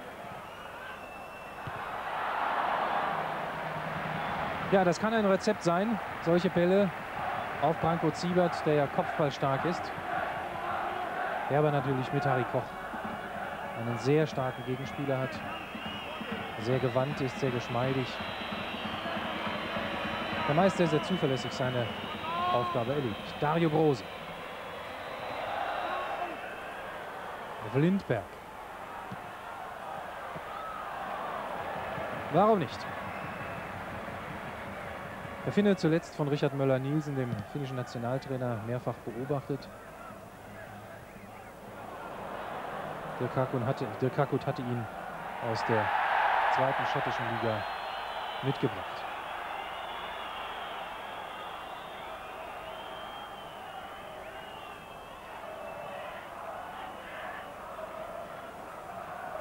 Ja, das kann ein Rezept sein, solche Bälle auf Branko Ziebert, der ja kopfballstark ist. Der aber natürlich mit Harry Koch einen sehr starken Gegenspieler hat. Sehr gewandt ist, sehr geschmeidig. Der Meister sehr zuverlässig seine Aufgabe erledigt. Dario Brose. Auf Lindberg. Warum nicht? Er findet zuletzt von Richard Möller-Nielsen, dem finnischen Nationaltrainer, mehrfach beobachtet. Dirk Hackut hatte ihn aus der zweiten schottischen Liga mitgebracht.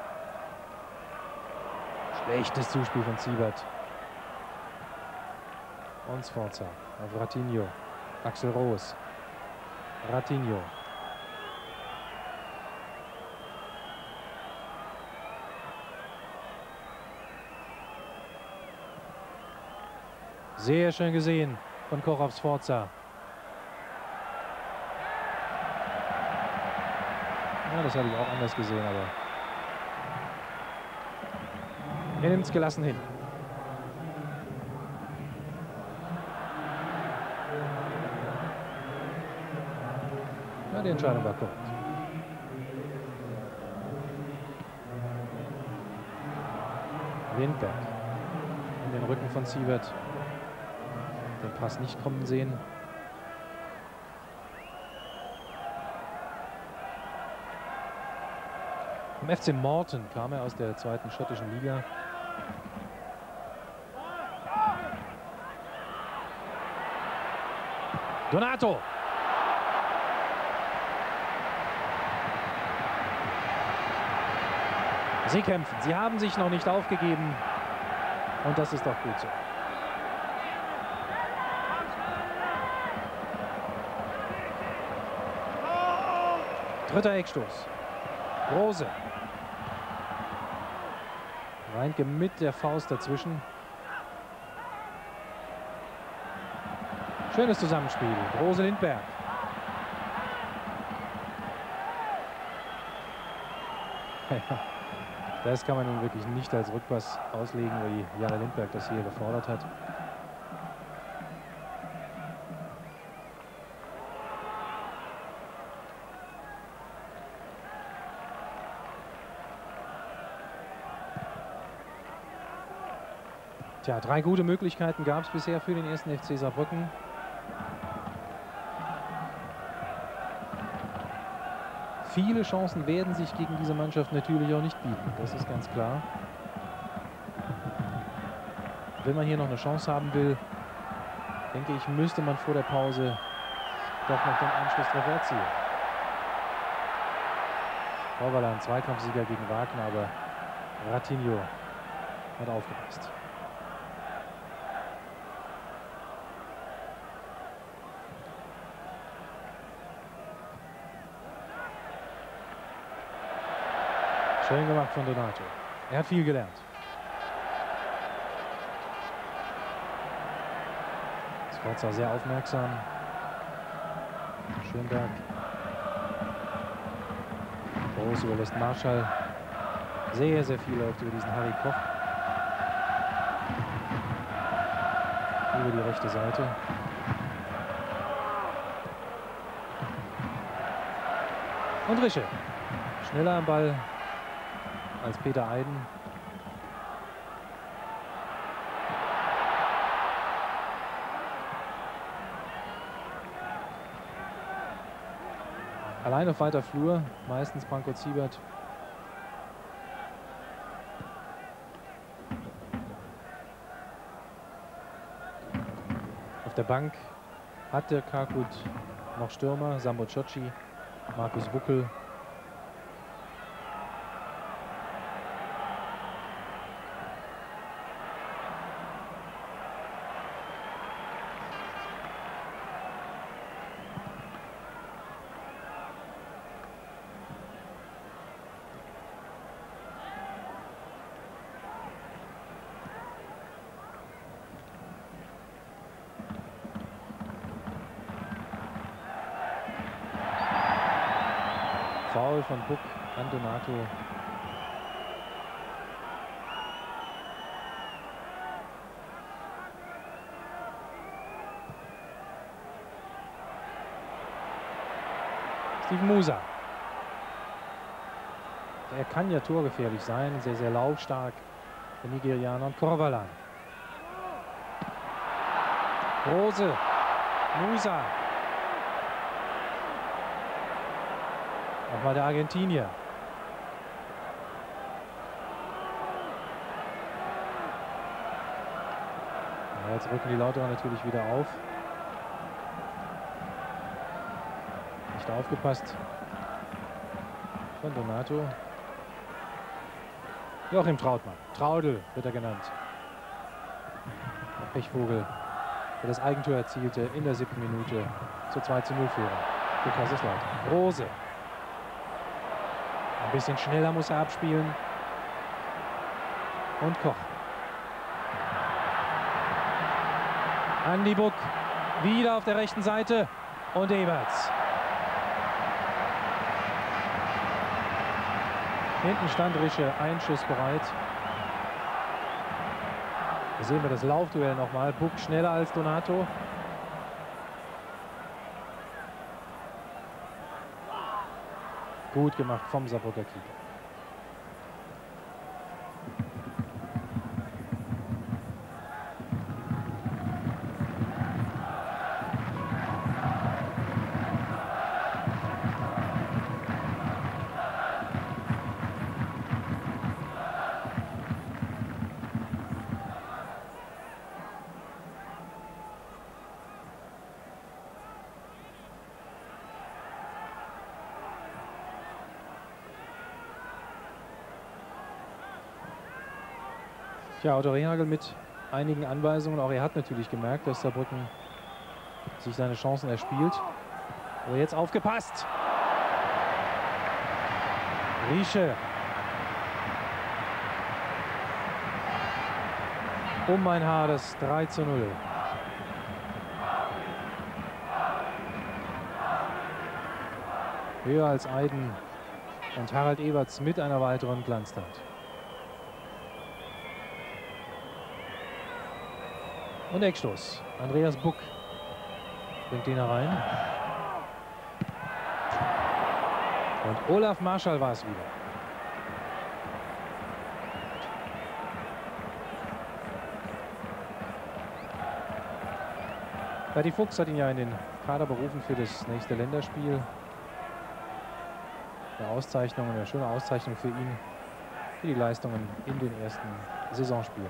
Schlechtes Zuspiel von Ziebert. Und Sforza auf Ratinho. Axel Roos. Ratinho. Sehr schön gesehen von Koch auf Sforza. Ja, das hatte ich auch anders gesehen, aber er nimmt es gelassen hin. Ja, die Entscheidung war korrekt. Lindberg in den Rücken von Siebert. Den Pass nicht kommen sehen. Vom FC Morton kam er aus der zweiten schottischen Liga. Donato. Sie kämpfen. Sie haben sich noch nicht aufgegeben. Und das ist doch gut so. Dritter Eckstoß. Rose. Reintke mit der Faust dazwischen. Schönes Zusammenspiel. Rose Lindberg. Ja, das kann man nun wirklich nicht als Rückpass auslegen, wie Janne Lindberg das hier gefordert hat. Tja, 3 gute Möglichkeiten gab es bisher für den ersten FC Saarbrücken. Viele Chancen werden sich gegen diese Mannschaft natürlich auch nicht bieten. Das ist ganz klar. Wenn man hier noch eine Chance haben will, denke ich, müsste man vor der Pause doch noch den Anschlusstreffer erzielen. Korvalan, Zweikampfsieger gegen Wagner, aber Ratinho hat aufgepasst. Schön gemacht von Donato. Er hat viel gelernt. Sforza sehr aufmerksam. Schönberg. Groß überlässt Marschall. Sehr, sehr viel läuft über diesen Harry Koch. Über die rechte Seite. Und Rische. Schneller am Ball als Peter Eiden. Allein auf weiter Flur, meistens Branko Siebert. Auf der Bank hat der Kakut noch Stürmer, Sambo Ciocci, Markus Buckel. Foul von Buck an Donato. Steven Musa. Er kann ja torgefährlich sein, sehr, sehr laufstark. Der Nigerianer und Korvalan. Rose, Musa. Nochmal der Argentinier. Ja, jetzt rücken die Lauterer natürlich wieder auf. Nicht aufgepasst von Donato. Joachim Trautmann. Traudel wird er genannt. Der Pechvogel der das Eigentor erzielte in der 7. Minute zur 2:0 Führung für Kaiserslautern. Rose. Ein bisschen schneller muss er abspielen. Und Koch. Andi Buck wieder auf der rechten Seite und Eberts. Hinten stand Rische einschussbereit. Hier sehen wir das Laufduell nochmal. Buck schneller als Donato. Gut gemacht vom Saarbrücker Keeper. Ja, Otto Rehhagel mit einigen Anweisungen. Auch er hat natürlich gemerkt, dass Saarbrücken sich seine Chancen erspielt. Aber jetzt aufgepasst. Riesche. Um ein Haar, das 3:0. Höher als Eiden und Harald Eberts mit einer weiteren Glanztat. Und Eckstoß. Andreas Buck bringt ihn herein. Und Olaf Marschall war es wieder. Berti Fuchs hat ihn ja in den Kader berufen für das nächste Länderspiel. Eine Auszeichnung, eine schöne Auszeichnung für ihn, für die Leistungen in den ersten Saisonspielen.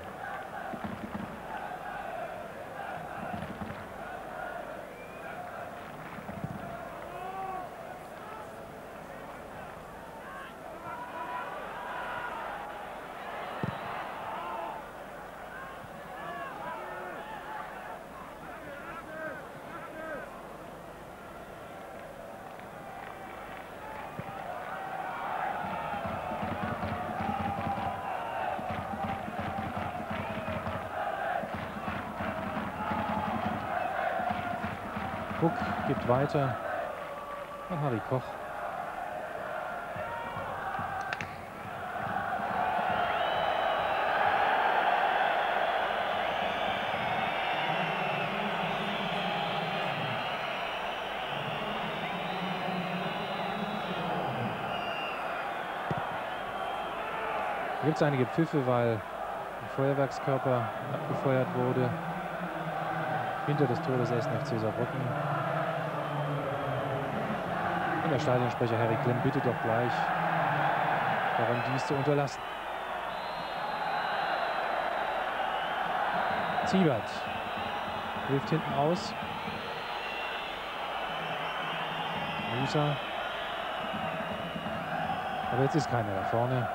Buck gibt weiter an Harry Koch. Hier gibt es einige Pfiffe, weil ein Feuerwerkskörper abgefeuert wurde hinter das Tor des 1. FC Saarbrücken. Und der Stadionsprecher Harry Klemm bittet doch gleich darum, dies zu unterlassen. Siebert hilft hinten aus. Musa. Aber jetzt ist keiner da vorne.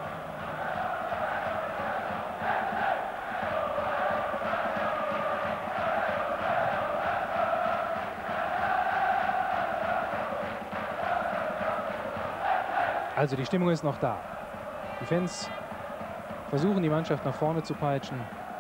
Also die Stimmung ist noch da. Die Fans versuchen, die Mannschaft nach vorne zu peitschen.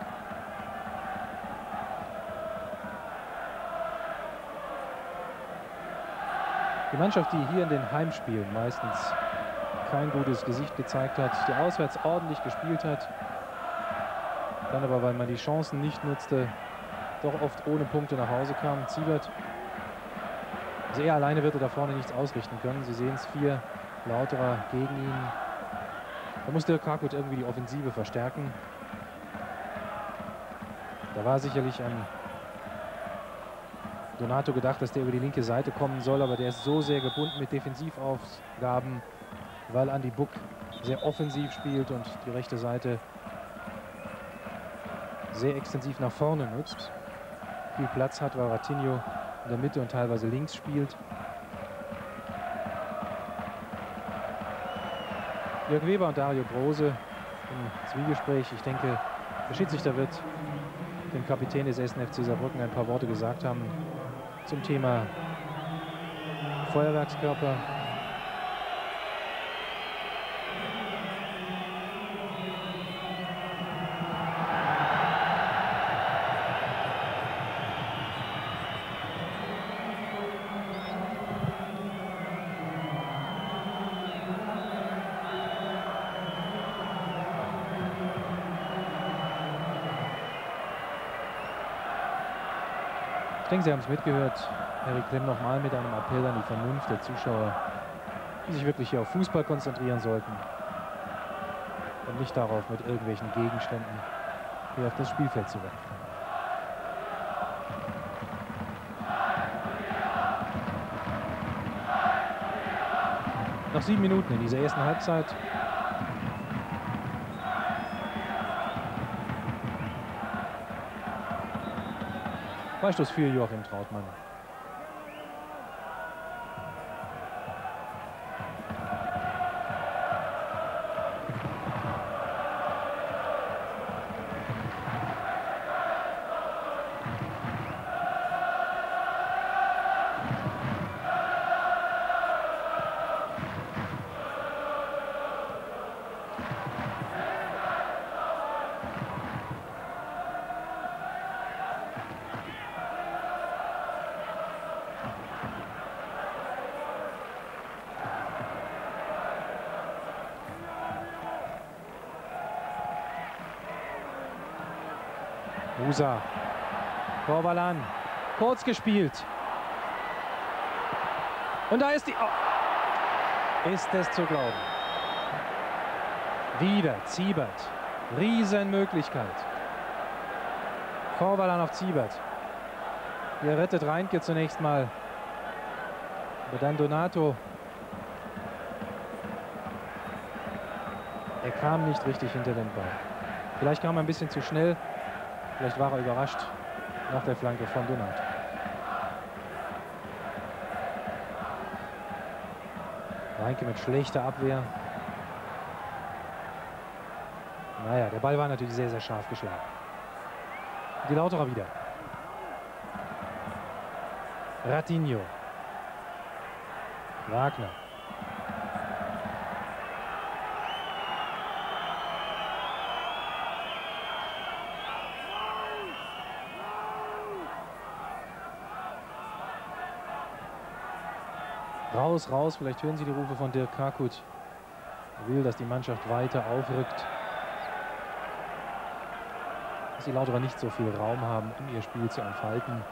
Die Mannschaft, die hier in den Heimspielen meistens kein gutes Gesicht gezeigt hat, die auswärts ordentlich gespielt hat, dann aber, weil man die Chancen nicht nutzte, doch oft ohne Punkte nach Hause kam. Siebert, also er alleine wird er da vorne nichts ausrichten können. Sie sehen es, 4 Lauterer gegen ihn. Da musste Karkut irgendwie die Offensive verstärken. Da war sicherlich an Donato gedacht, dass der über die linke Seite kommen soll, aber der ist so sehr gebunden mit Defensivaufgaben, weil Andi Buck sehr offensiv spielt und die rechte Seite sehr extensiv nach vorne nutzt. Viel Platz hat, weil Ratinho in der Mitte und teilweise links spielt. Jörg Weber und Dario Brose im Zwiegespräch. Ich denke, der Schiedsrichter wird dem Kapitän des 1. FC Saarbrücken ein paar Worte gesagt haben zum Thema Feuerwerkskörper. Ich denke, Sie haben es mitgehört. Erik Klemm nochmal mit einem Appell an die Vernunft der Zuschauer, die sich wirklich hier auf Fußball konzentrieren sollten und nicht darauf, mit irgendwelchen Gegenständen hier auf das Spielfeld zu werfen. Noch 7 Minuten in dieser ersten Halbzeit. Freistoß für Joachim Trautmann. Musa, Korvalan, kurz gespielt. Und da ist die... Oh. Ist es zu glauben. Wieder Ziebert. Riesenmöglichkeit. Korvalan auf Ziebert. Hier rettet Reinke zunächst mal. Aber dann Donato. Er kam nicht richtig hinter den Ball. Vielleicht kam er ein bisschen zu schnell. Vielleicht war er überrascht nach der Flanke von Donato. Reinke mit schlechter Abwehr. Naja, der Ball war natürlich sehr, sehr scharf geschlagen. Die Lauterer wieder. Ratinho. Wagner. Raus, raus, vielleicht hören Sie die Rufe von Dirk Kakut. Er will, dass die Mannschaft weiter aufrückt. Dass die Lauterer nicht so viel Raum haben, um ihr Spiel zu entfalten.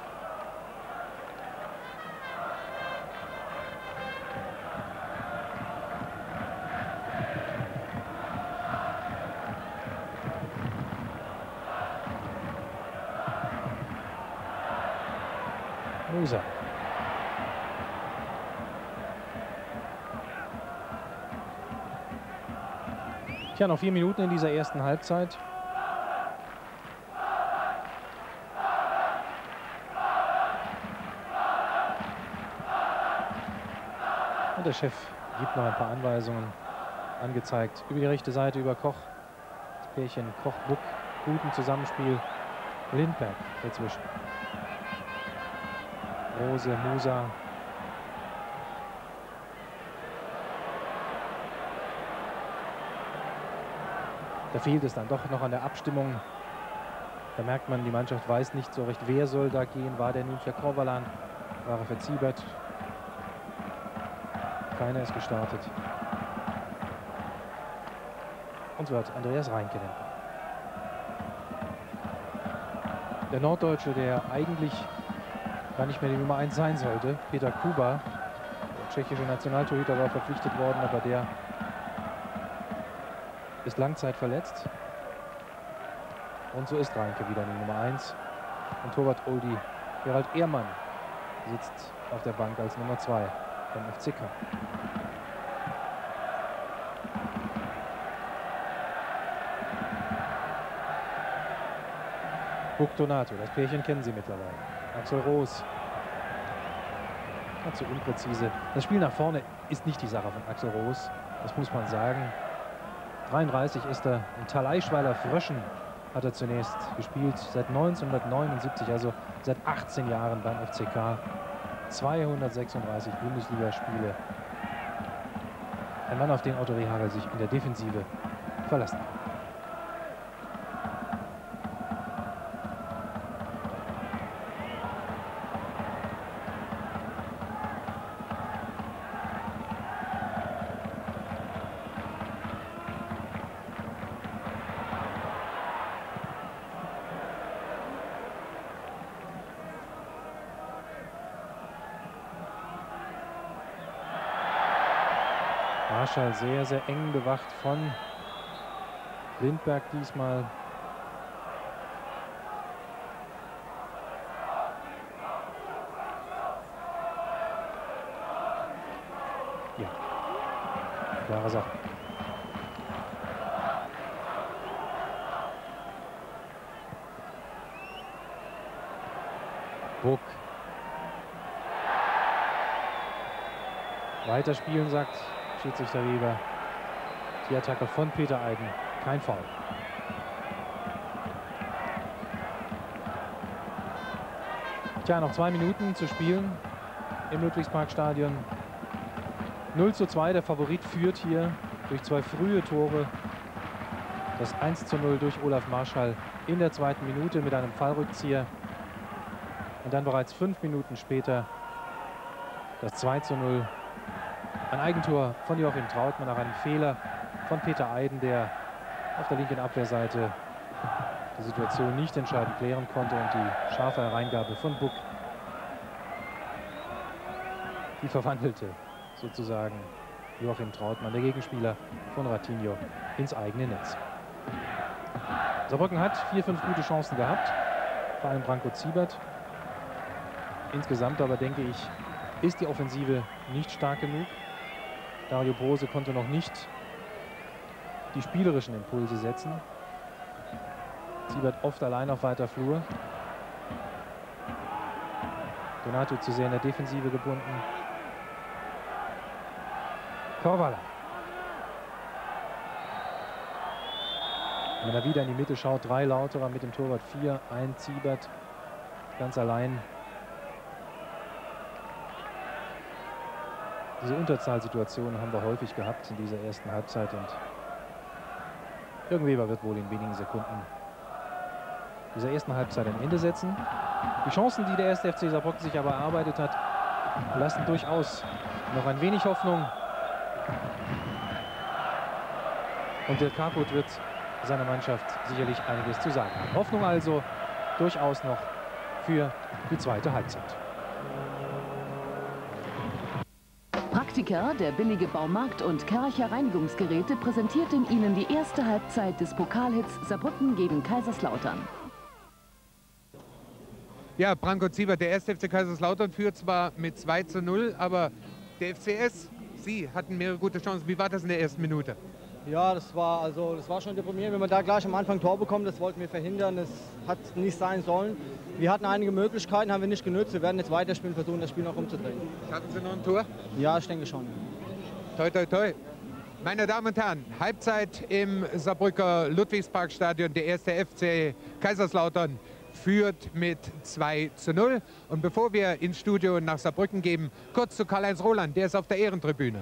Musa. Tja, noch 4 Minuten in dieser ersten Halbzeit. Und der Chef gibt noch ein paar Anweisungen, angezeigt. Über die rechte Seite, über Koch. Das Pärchen Koch-Buck, guten Zusammenspiel. Lindberg dazwischen. Rose, Musa. Da fehlt es dann doch noch an der Abstimmung. Da merkt man, die Mannschaft weiß nicht so recht, wer soll da gehen. War der nun für Korvalan? War er für Ziebert? Keiner ist gestartet. Und so hat Andreas Reinke den Ball. Der Norddeutsche, der eigentlich gar nicht mehr die Nummer 1 sein sollte, Peter Kuba, der tschechische Nationaltorhüter, war verpflichtet worden, aber der ist langzeitverletzt. Und so ist Reinke wieder die Nummer 1. Und Torwart Oldie Gerald Ehrmann sitzt auf der Bank als Nummer 2 beim FCK. Buck Donato, das Pärchen kennen Sie mittlerweile. Axel Roos. Zu unpräzise. Das Spiel nach vorne ist nicht die Sache von Axel Roos. Das muss man sagen. 33 ist er in Thaleischweiler Fröschen hat er zunächst gespielt, seit 1979, also seit 18 Jahren beim FCK. 236 Bundesligaspiele. Ein Mann, auf den Otto Rehhagel sich in der Defensive verlassen kann. Marschall sehr, sehr eng bewacht von Lindberg diesmal. Ja, klare Sache. Buck. Weiterspielen, sagt Schiedsrichter Weber. Die Attacke von Peter Eiden. Kein Foul. Tja, noch 2 Minuten zu spielen im Ludwigsparkstadion. 0:2. Der Favorit führt hier durch 2 frühe Tore. Das 1:0 durch Olaf Marschall in der 2. Minute mit einem Fallrückzieher. Und dann bereits 5 Minuten später das 2:0. Ein Eigentor von Joachim Trautmann nach einem Fehler von Peter Eiden, der auf der linken Abwehrseite die Situation nicht entscheidend klären konnte, und die scharfe Hereingabe von Buck, die verwandelte sozusagen Joachim Trautmann, der Gegenspieler von Ratinho, ins eigene Netz. Saarbrücken hat 4, 5 gute Chancen gehabt, vor allem Branko Ziebert. Insgesamt aber, denke ich, ist die Offensive nicht stark genug. Dario Brose konnte noch nicht die spielerischen Impulse setzen. Ziebert oft allein auf weiter Flur. Donato zu sehr in der Defensive gebunden. Korvala. Wenn er wieder in die Mitte schaut, 3 Lauterer mit dem Torwart 4, ein Ziebert ganz allein. Diese Unterzahlsituationen haben wir häufig gehabt in dieser ersten Halbzeit, und Jürgen Weber wird wohl in wenigen Sekunden dieser ersten Halbzeit ein Ende setzen. Die Chancen, die der erste FC Saarbrücken sich aber erarbeitet hat, lassen durchaus noch ein wenig Hoffnung. Und Dirk Caput wird seiner Mannschaft sicherlich einiges zu sagen haben. Hoffnung also durchaus noch für die zweite Halbzeit. Praktiker, der billige Baumarkt und Kercher Reinigungsgeräte, präsentierten Ihnen die erste Halbzeit des Pokalhits Saarbrücken gegen Kaiserslautern. Ja, Branko Ziebert, der erste FC Kaiserslautern führt zwar mit 2:0, aber der FCS, Sie hatten mehrere gute Chancen. Wie war das in der ersten Minute? Ja, das war schon deprimierend, wenn man da gleich am Anfang Tor bekommt. Das wollten wir verhindern. Das hat nicht sein sollen. Wir hatten einige Möglichkeiten, haben wir nicht genutzt. Wir werden jetzt weiterspielen, versuchen, das Spiel noch umzudrehen. Hatten Sie noch ein Tor? Ja, ich denke schon. Toi, toi, toi. Meine Damen und Herren, Halbzeit im Saarbrücker Ludwigsparkstadion. Der erste FC Kaiserslautern führt mit 2:0. Und bevor wir ins Studio nach Saarbrücken gehen, kurz zu Karl-Heinz Roland. Der ist auf der Ehrentribüne.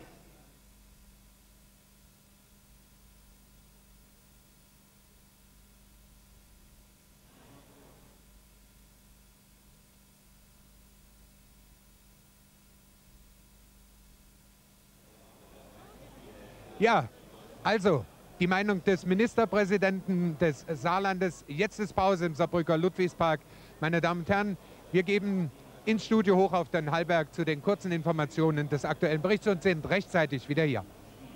Ja, also die Meinung des Ministerpräsidenten des Saarlandes. Jetzt ist Pause im Saarbrücker Ludwigspark. Meine Damen und Herren, wir geben ins Studio hoch auf den Hallberg zu den kurzen Informationen des aktuellen Berichts und sind rechtzeitig wieder hier.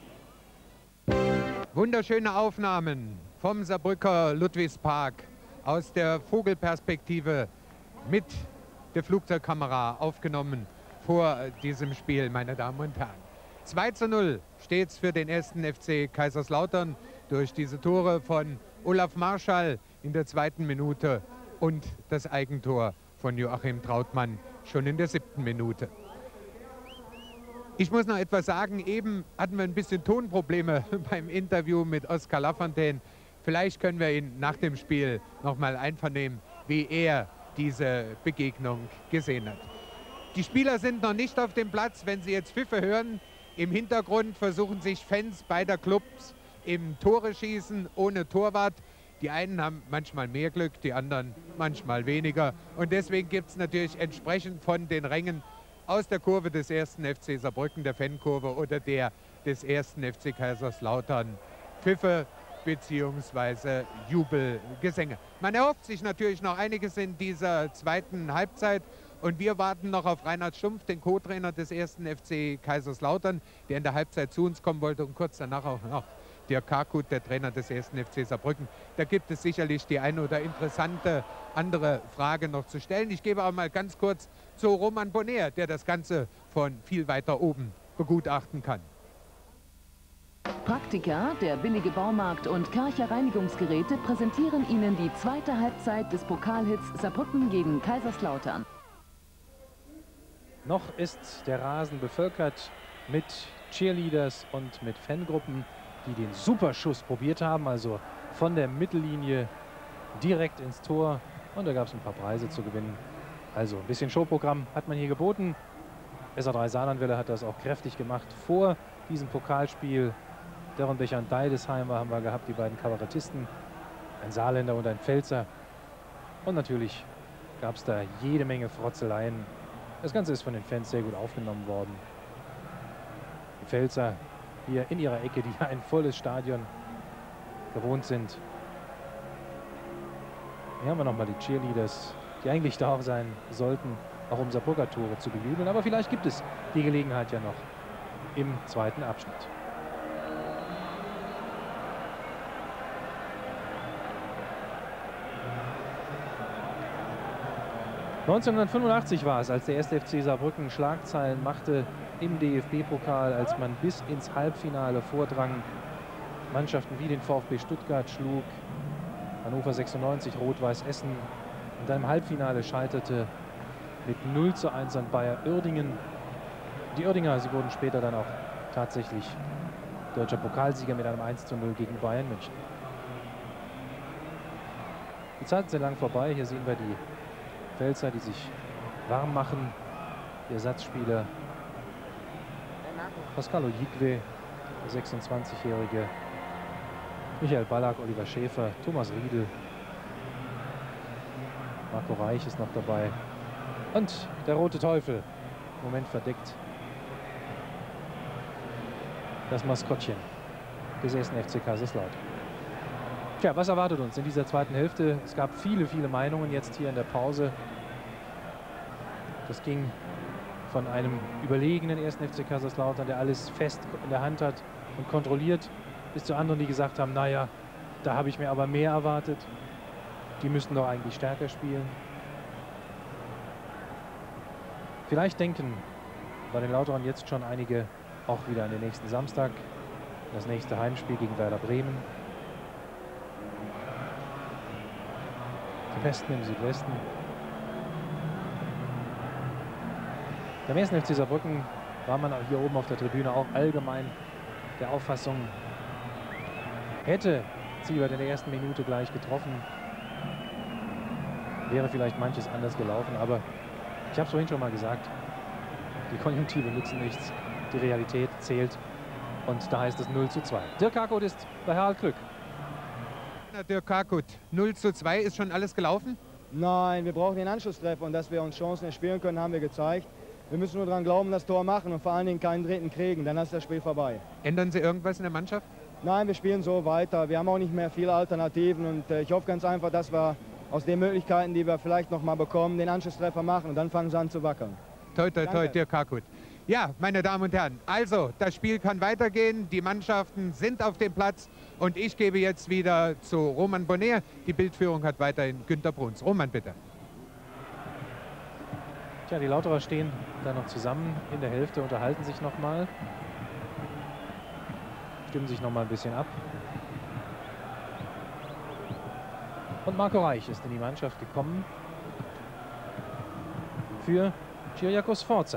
Wunderschöne Aufnahmen vom Saarbrücker Ludwigspark aus der Vogelperspektive mit der Flugzeugkamera aufgenommen vor diesem Spiel, meine Damen und Herren. 2:0 steht es für den ersten FC Kaiserslautern durch diese Tore von Olaf Marschall in der 2. Minute und das Eigentor von Joachim Trautmann schon in der 7. Minute. Ich muss noch etwas sagen, eben hatten wir ein bisschen Tonprobleme beim Interview mit Oskar Lafontaine. Vielleicht können wir ihn nach dem Spiel noch mal einvernehmen, wie er diese Begegnung gesehen hat. Die Spieler sind noch nicht auf dem Platz. Wenn Sie jetzt Pfiffe hören, im Hintergrund versuchen sich Fans beider Clubs im Tore schießen ohne Torwart. Die einen haben manchmal mehr Glück, die anderen manchmal weniger. Und deswegen gibt es natürlich entsprechend von den Rängen aus der Kurve des 1. FC Saarbrücken, der Fankurve, oder der des 1. FC Kaiserslautern Pfiffe bzw. Jubelgesänge. Man erhofft sich natürlich noch einiges in dieser zweiten Halbzeit. Und wir warten noch auf Reinhard Stumpf, den Co-Trainer des 1. FC Kaiserslautern, der in der Halbzeit zu uns kommen wollte, und kurz danach auch noch Dirk Karkut, der Trainer des 1. FC Saarbrücken. Da gibt es sicherlich die eine oder interessante andere Frage noch zu stellen. Ich gebe auch mal ganz kurz zu Roman Bonner, der das Ganze von viel weiter oben begutachten kann. Praktika, der billige Baumarkt und Karcher Reinigungsgeräte präsentieren Ihnen die zweite Halbzeit des Pokalhits Saarbrücken gegen Kaiserslautern. Noch ist der Rasen bevölkert mit Cheerleaders und mit Fangruppen, die den Superschuss probiert haben, also von der Mittellinie direkt ins Tor. Und da gab es ein paar Preise zu gewinnen. Also ein bisschen Showprogramm hat man hier geboten. SA3 Saarlandwelle hat das auch kräftig gemacht vor diesem Pokalspiel. Dörrenbecher und Deidesheimer haben wir gehabt, die beiden Kabarettisten. Ein Saarländer und ein Pfälzer. Und natürlich gab es da jede Menge Frotzeleien. Das Ganze ist von den Fans sehr gut aufgenommen worden. Die Pfälzer hier in ihrer Ecke, die ein volles Stadion gewohnt sind. Hier haben wir nochmal die Cheerleaders, die eigentlich da sein sollten, auch um Saarbrücker Tore zu bejubeln. Aber vielleicht gibt es die Gelegenheit ja noch im zweiten Abschnitt. ...1985 war es, als der 1. FC Saarbrücken Schlagzeilen machte im DFB-Pokal, als man bis ins Halbfinale vordrang. Mannschaften wie den VfB Stuttgart schlug, Hannover 96, Rot-Weiß Essen, und dann im Halbfinale scheiterte mit 0:1 an Bayer Uerdingen. Die Uerdinger, sie wurden später dann auch tatsächlich deutscher Pokalsieger mit einem 1:0 gegen Bayern München. Die Zeit ist sehr lang vorbei. Hier sehen wir die Pfälzer, die sich warm machen. Die Ersatzspieler Pascal Ojigwe, der 26-Jährige, Michael Ballack, Oliver Schäfer, Thomas Riedel, Marco Reich ist noch dabei und der Rote Teufel, im Moment verdeckt, das Maskottchen des 1. FC Kaiserslautern. Tja, was erwartet uns in dieser zweiten Hälfte? Es gab viele, viele Meinungen jetzt hier in der Pause. Das ging von einem überlegenen 1. FC Kaiserslautern, der alles fest in der Hand hat und kontrolliert, bis zu anderen, die gesagt haben, naja, da habe ich mir aber mehr erwartet. Die müssten doch eigentlich stärker spielen. Vielleicht denken bei den Lauterern jetzt schon einige auch wieder an den nächsten Samstag, das nächste Heimspiel gegen Werder Bremen. Die Besten im Südwesten. Beim 1. FC Saarbrücken war man auch hier oben auf der Tribüne auch allgemein der Auffassung, hätte Ziebert in der ersten Minute gleich getroffen, wäre vielleicht manches anders gelaufen. Aber ich habe es vorhin schon mal gesagt, die Konjunktive nützen nichts, die Realität zählt. Und da heißt es 0:2. Dirk Karkut ist bei Harald Glück. Dirk Karkut, 0:2, ist schon alles gelaufen? Nein, wir brauchen den Anschlusstreffer, und dass wir uns Chancen erspielen können, haben wir gezeigt. Wir müssen nur daran glauben, das Tor machen und vor allen Dingen keinen dritten kriegen, dann ist das Spiel vorbei. Ändern Sie irgendwas in der Mannschaft? Nein, wir spielen so weiter. Wir haben auch nicht mehr viele Alternativen, und ich hoffe ganz einfach, dass wir aus den Möglichkeiten, die wir vielleicht noch mal bekommen, den Anschlusstreffer machen, und dann fangen sie an zu wackeln. Toi, toi, toi, Dirk Karkut. Ja, meine Damen und Herren, also das Spiel kann weitergehen, die Mannschaften sind auf dem Platz, und ich gebe jetzt wieder zu Roman Bonner. Die Bildführung hat weiterhin Günter Bruns. Roman, bitte. Tja, die Lauterer stehen da noch zusammen in der Hälfte, unterhalten sich noch mal, stimmen sich noch mal ein bisschen ab. Und Marco Reich ist in die Mannschaft gekommen für Kyriakos Forza.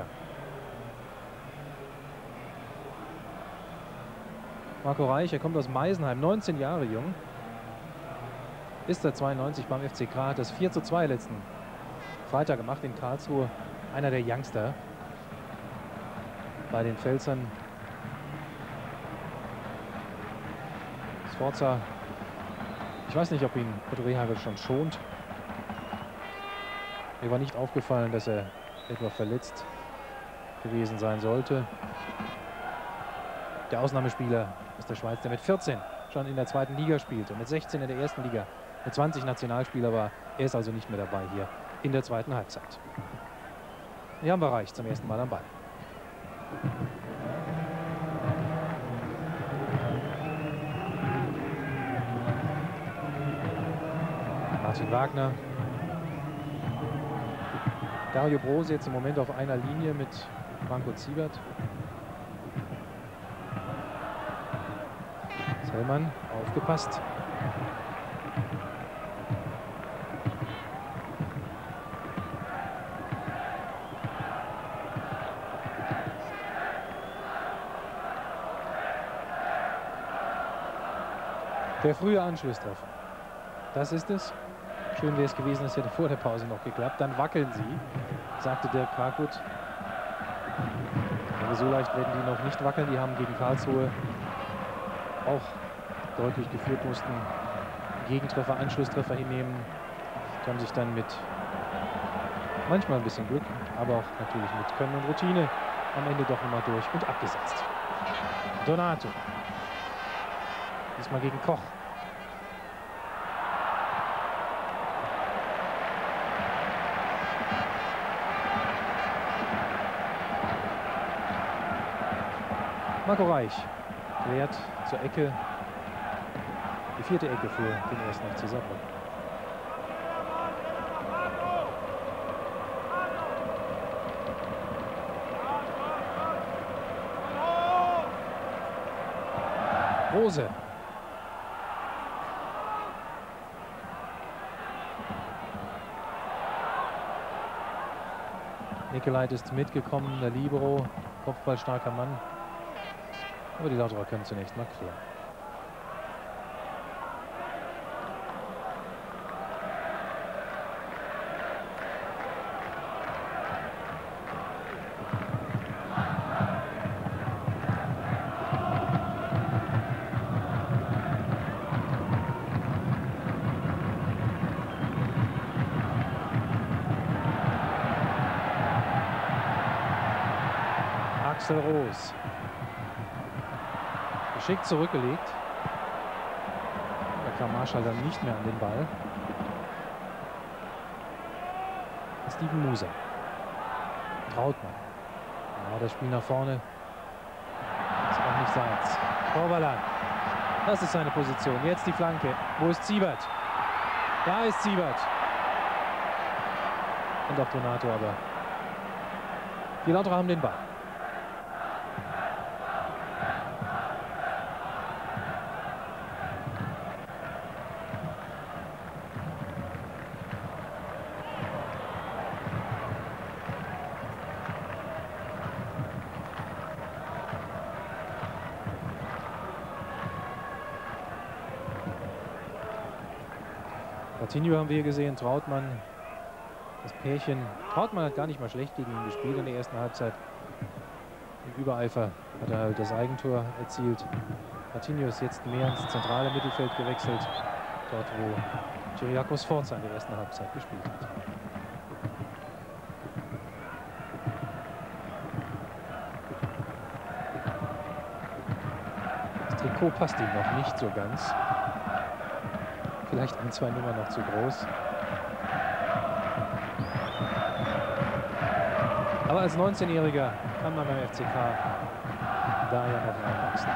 Marco Reich, er kommt aus Meisenheim, 19 Jahre jung. ist seit 92 beim FCK, hat das 4:2 letzten Freitag gemacht in Karlsruhe. Einer der Youngster bei den Pfälzern. Sforza, ich weiß nicht, ob ihn Otto Rehhagel schon schont. Mir war nicht aufgefallen, dass er etwa verletzt gewesen sein sollte. Der Ausnahmespieler aus der Schweiz, der mit 14 schon in der 2. Liga spielt und mit 16 in der 1. Liga, mit 20 Nationalspieler war. Er ist also nicht mehr dabei hier in der 2. Halbzeit. Hier haben wir Reich zum ersten Mal am Ball. Martin Wagner. Dario Brose jetzt im Moment auf einer Linie mit Franco Ziebert. Zellmann, aufgepasst. Der frühe Anschlusstreffer. Das ist es. Schön wäre es gewesen, es hätte vor der Pause noch geklappt. Dann wackeln sie, sagte Dirk Krakut. Aber so leicht werden die noch nicht wackeln. Die haben gegen Karlsruhe auch deutlich geführt, mussten Gegentreffer, Anschlusstreffer hinnehmen. Die haben sich dann mit manchmal ein bisschen Glück, aber auch natürlich mit Können und Routine am Ende doch nochmal durch und abgesetzt. Donato. Diesmal gegen Koch. Marco Reich klärt zur Ecke. Die 4. Ecke für den 1. FC Saarbrücken. Rose. Nicolait ist mitgekommen, der Libero, kopfballstarker Mann. Aber die Lauterer können zunächst mal klären. Axel Roos. Geschickt zurückgelegt. Da kam Marschall dann nicht mehr an den Ball. Steven Musa. Trautmann. Ja, das Spiel nach vorne ist auch nicht seins. Korvalan. Das ist seine Position. Jetzt die Flanke. Wo ist Ziebert? Da ist Ziebert. Und auch Donato, aber die Lauterer haben den Ball. Coutinho haben wir gesehen, Trautmann, das Pärchen. Trautmann hat gar nicht mal schlecht gegen ihn gespielt in der ersten Halbzeit. Im Übereifer hat er halt das Eigentor erzielt. Coutinho ist jetzt mehr ins zentrale Mittelfeld gewechselt, dort wo Kyriakos Sforza in der ersten Halbzeit gespielt hat. Das Trikot passt ihm noch nicht so ganz. Vielleicht 1, 2 Nummern noch zu groß. Aber als 19-Jähriger kann man beim FCK da ja noch reinwachsen.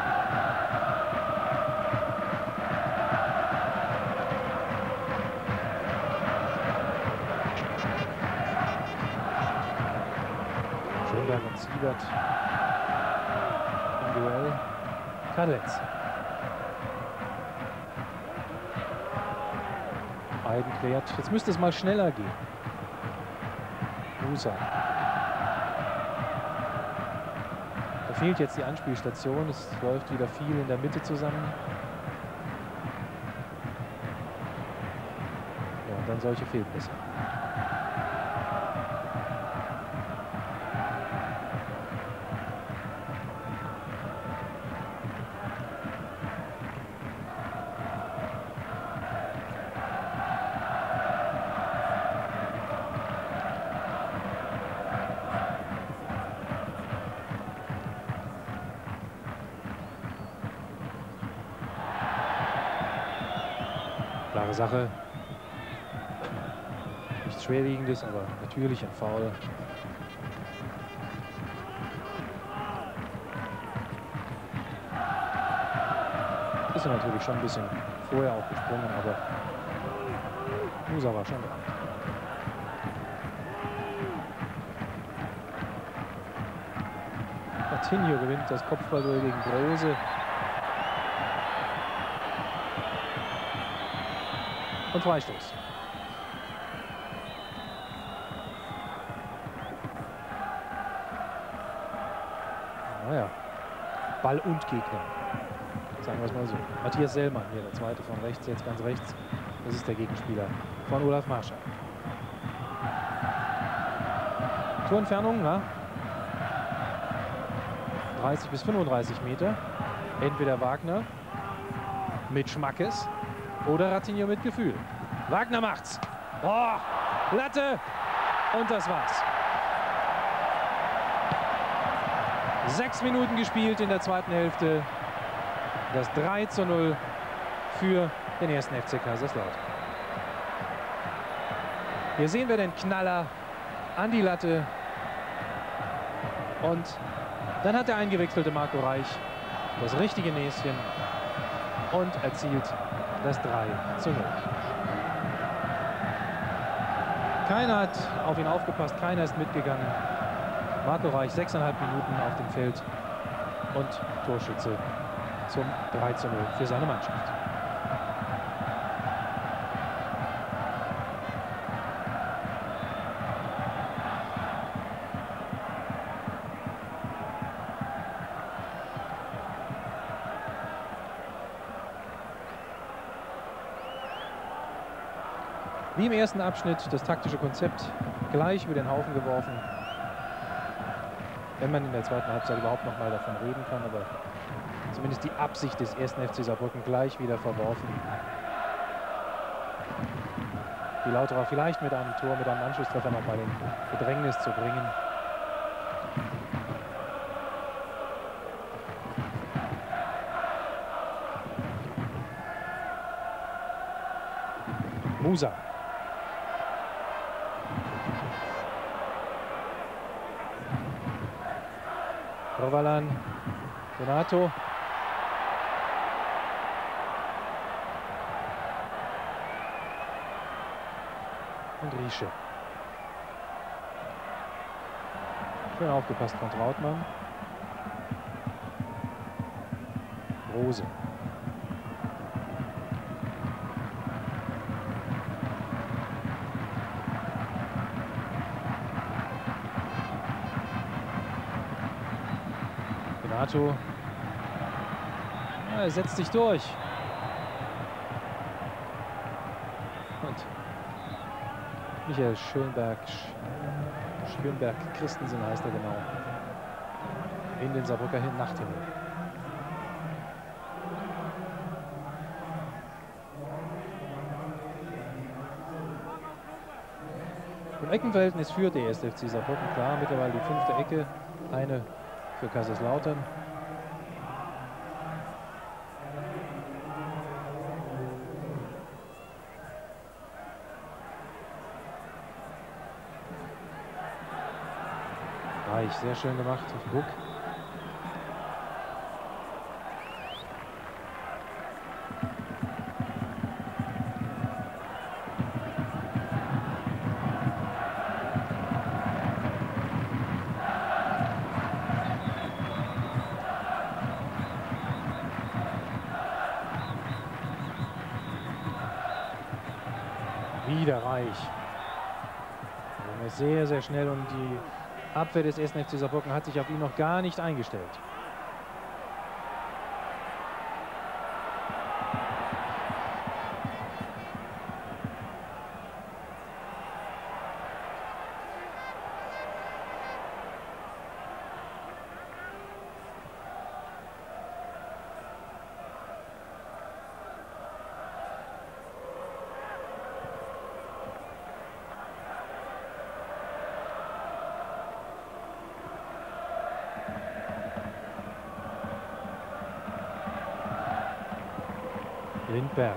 Schönberg und Siebert im Duell. Kadetz. Beiden klärt. Jetzt müsste es mal schneller gehen. Musa. Da fehlt jetzt die Anspielstation. Es läuft wieder viel in der Mitte zusammen. dann solche Fehlpässe. Klare Sache. Nichts Schwerwiegendes, aber natürlich ein Foul. Ist er natürlich schon ein bisschen vorher auch gesprungen, aber Musa war schon dran. Martinho gewinnt das Kopfballduell gegen Brose. Und Freistoß. Naja, Ball und Gegner. Sagen wir es mal so. Matthias Sellmann hier, der zweite von rechts, jetzt ganz rechts. Das ist der Gegenspieler von Olaf Marschall. Torentfernung, na? 30 bis 35 Meter. Entweder Wagner mit Schmackes oder Ratinho mit Gefühl. Wagner macht's. Oh, Latte. Und das war's. 6 Minuten gespielt in der zweiten Hälfte. Das 3:0 für den 1. FC Kaiserslautern. Hier sehen wir den Knaller an die Latte. Und dann hat der eingewechselte Marco Reich das richtige Näschen und erzielt das 3:0. Keiner hat auf ihn aufgepasst, keiner ist mitgegangen. Marco Reich 6,5 Minuten auf dem Feld und Torschütze zum 3:0 für seine Mannschaft. Wie im ersten Abschnitt das taktische Konzept gleich über den Haufen geworfen. Wenn man in der zweiten Halbzeit überhaupt noch mal davon reden kann, aber zumindest die Absicht des 1. FC Saarbrücken gleich wieder verworfen. Die Lauterer vielleicht mit einem Tor, mit einem Anschlusstreffer noch mal in Bedrängnis zu bringen. Musa. Rovalan, Donato. Und Riesche. Schön aufgepasst von Trautmann. Rose. Donato. Ja, er setzt sich durch. Und Michael Schönberg-Christensen heißt er genau, in den Saarbrücker Nachthimmel. Im Eckenverhältnis führt der 1. FC Saarbrücken klar, mittlerweile die 5. Ecke, eine für Kaiserslautern. Reich, sehr schön gemacht auf Buck. Wieder Reich. Sehr, sehr schnell und die Abwehr des 1. FC Saarbrücken hat sich auf ihn noch gar nicht eingestellt. Lindberg.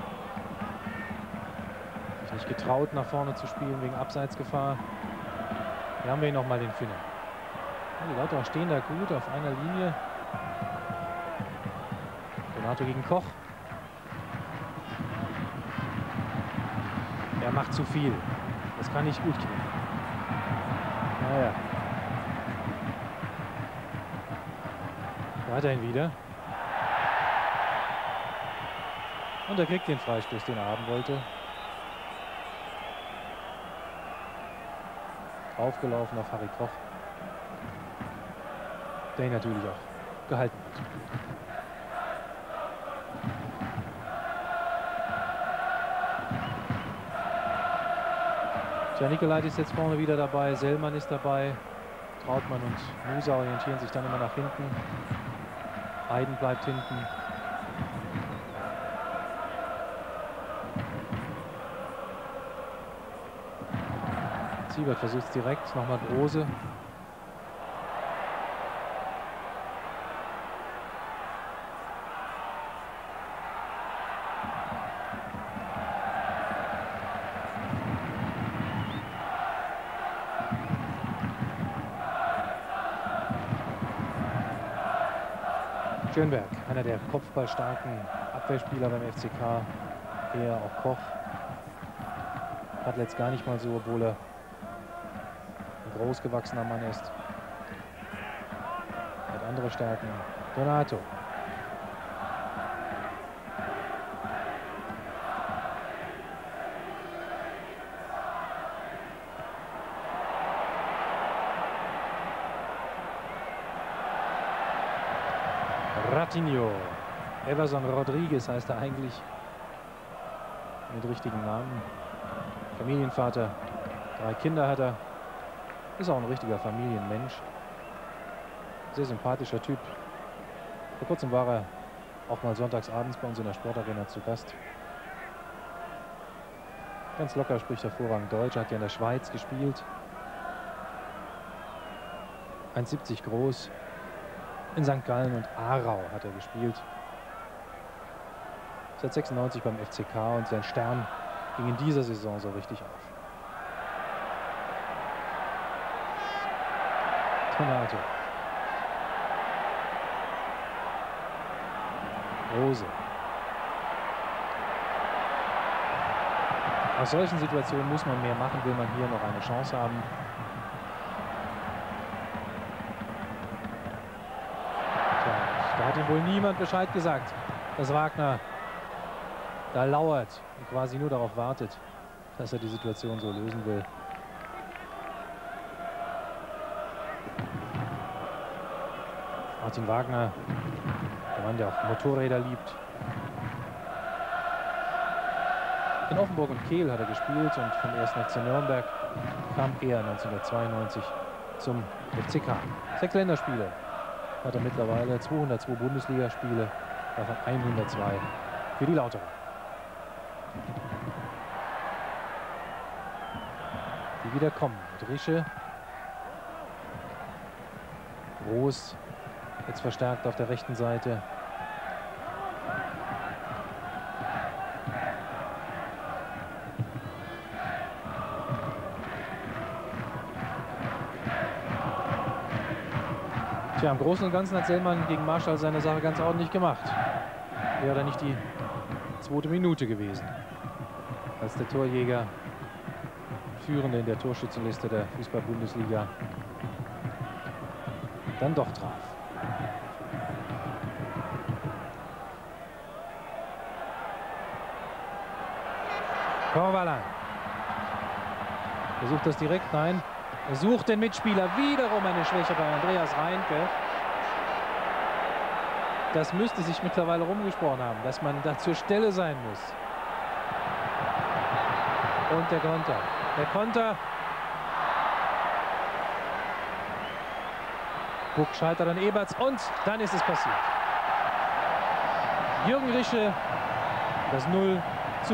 Sich nicht getraut, nach vorne zu spielen wegen Abseitsgefahr. Hier haben wir ihn nochmal, den Finne. Ja, die Lauterer stehen da gut auf einer Linie. Donato gegen Koch. Er macht zu viel. Das kann nicht gut gehen. Naja. Weiterhin wieder. Und er kriegt den Freistoß, den er haben wollte. Aufgelaufen auf Harry Koch. Der ihn natürlich auch gehalten hat. Tja, Nicolait ist jetzt vorne wieder dabei, Sellmann ist dabei. Trautmann und Musa orientieren sich dann immer nach hinten. Heiden bleibt hinten. Siebert versucht es direkt, nochmal Brose. Schönberg, einer der kopfballstarken Abwehrspieler beim FCK. Er, auch Koch. Hat letzt gar nicht mal so, obwohl er ein großgewachsener Mann ist. Hat andere Stärken. Donato. Ratinho. Everson Rodriguez heißt er eigentlich mit richtigen Namen. Familienvater, 3 Kinder hat er. Ist auch ein richtiger Familienmensch. Sehr sympathischer Typ. Vor kurzem war er auch mal sonntagsabends bei uns in der Sportarena zu Gast. Ganz locker, spricht hervorragend Deutsch, hat ja in der Schweiz gespielt. 1,70 groß. In St. Gallen und Aarau hat er gespielt. Seit 96 beim FCK und sein Stern ging in dieser Saison so richtig auf. Donato. Rose. Aus solchen Situationen muss man mehr machen, will man hier noch eine Chance haben. Da hat ihm wohl niemand Bescheid gesagt, dass Wagner da lauert und quasi nur darauf wartet, dass er die Situation so lösen will. Martin Wagner, der Mann, der auch Motorräder liebt. In Offenburg und Kehl hat er gespielt und vom 1. FC Nürnberg kam er 1992 zum FCK. 6 Länderspiele hat er mittlerweile, 202 Bundesligaspiele, davon 102 für die Lauterer. Die wieder kommen. Drische. Groß. Jetzt verstärkt auf der rechten Seite. Tja, im Großen und Ganzen hat Sellmann gegen Marschall seine Sache ganz ordentlich gemacht. Wäre da nicht die 2. Minute gewesen, als der Torjäger, Führende in der Torschützenliste der Fußball-Bundesliga, dann doch traf. Korvalan. Versucht das direkt, nein. Er sucht den Mitspieler, wiederum eine Schwäche bei Andreas Reinke. Das müsste sich mittlerweile rumgesprochen haben, dass man da zur Stelle sein muss. Und der Konter. Der Konter. Buck scheitert an Eberts und dann ist es passiert. Jürgen Rische, das 0:4.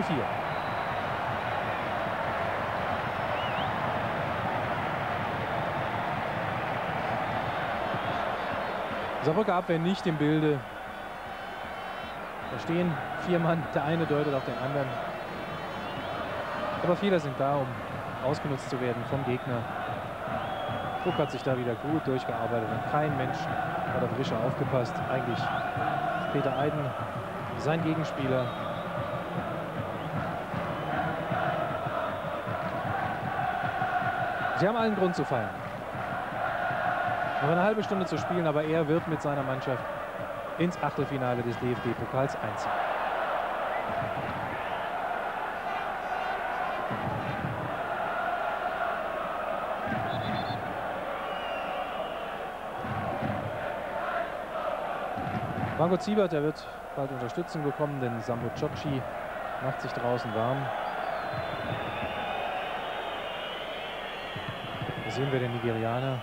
Saarbrücker Abwehr nicht im Bilde. Da stehen 4 Mann, der eine deutet auf den anderen. Aber viele sind da, um ausgenutzt zu werden vom Gegner. Druck hat sich da wieder gut durchgearbeitet und kein Mensch hat auf Rischer aufgepasst. Eigentlich Peter Eiden, sein Gegenspieler. Sie haben allen Grund zu feiern. Noch eine halbe Stunde zu spielen, aber er wird mit seiner Mannschaft ins Achtelfinale des DFB-Pokals einziehen. Franco Ziebert, der wird bald Unterstützung bekommen, denn Sambo Ciocci macht sich draußen warm. Hier sehen wir den Nigerianer.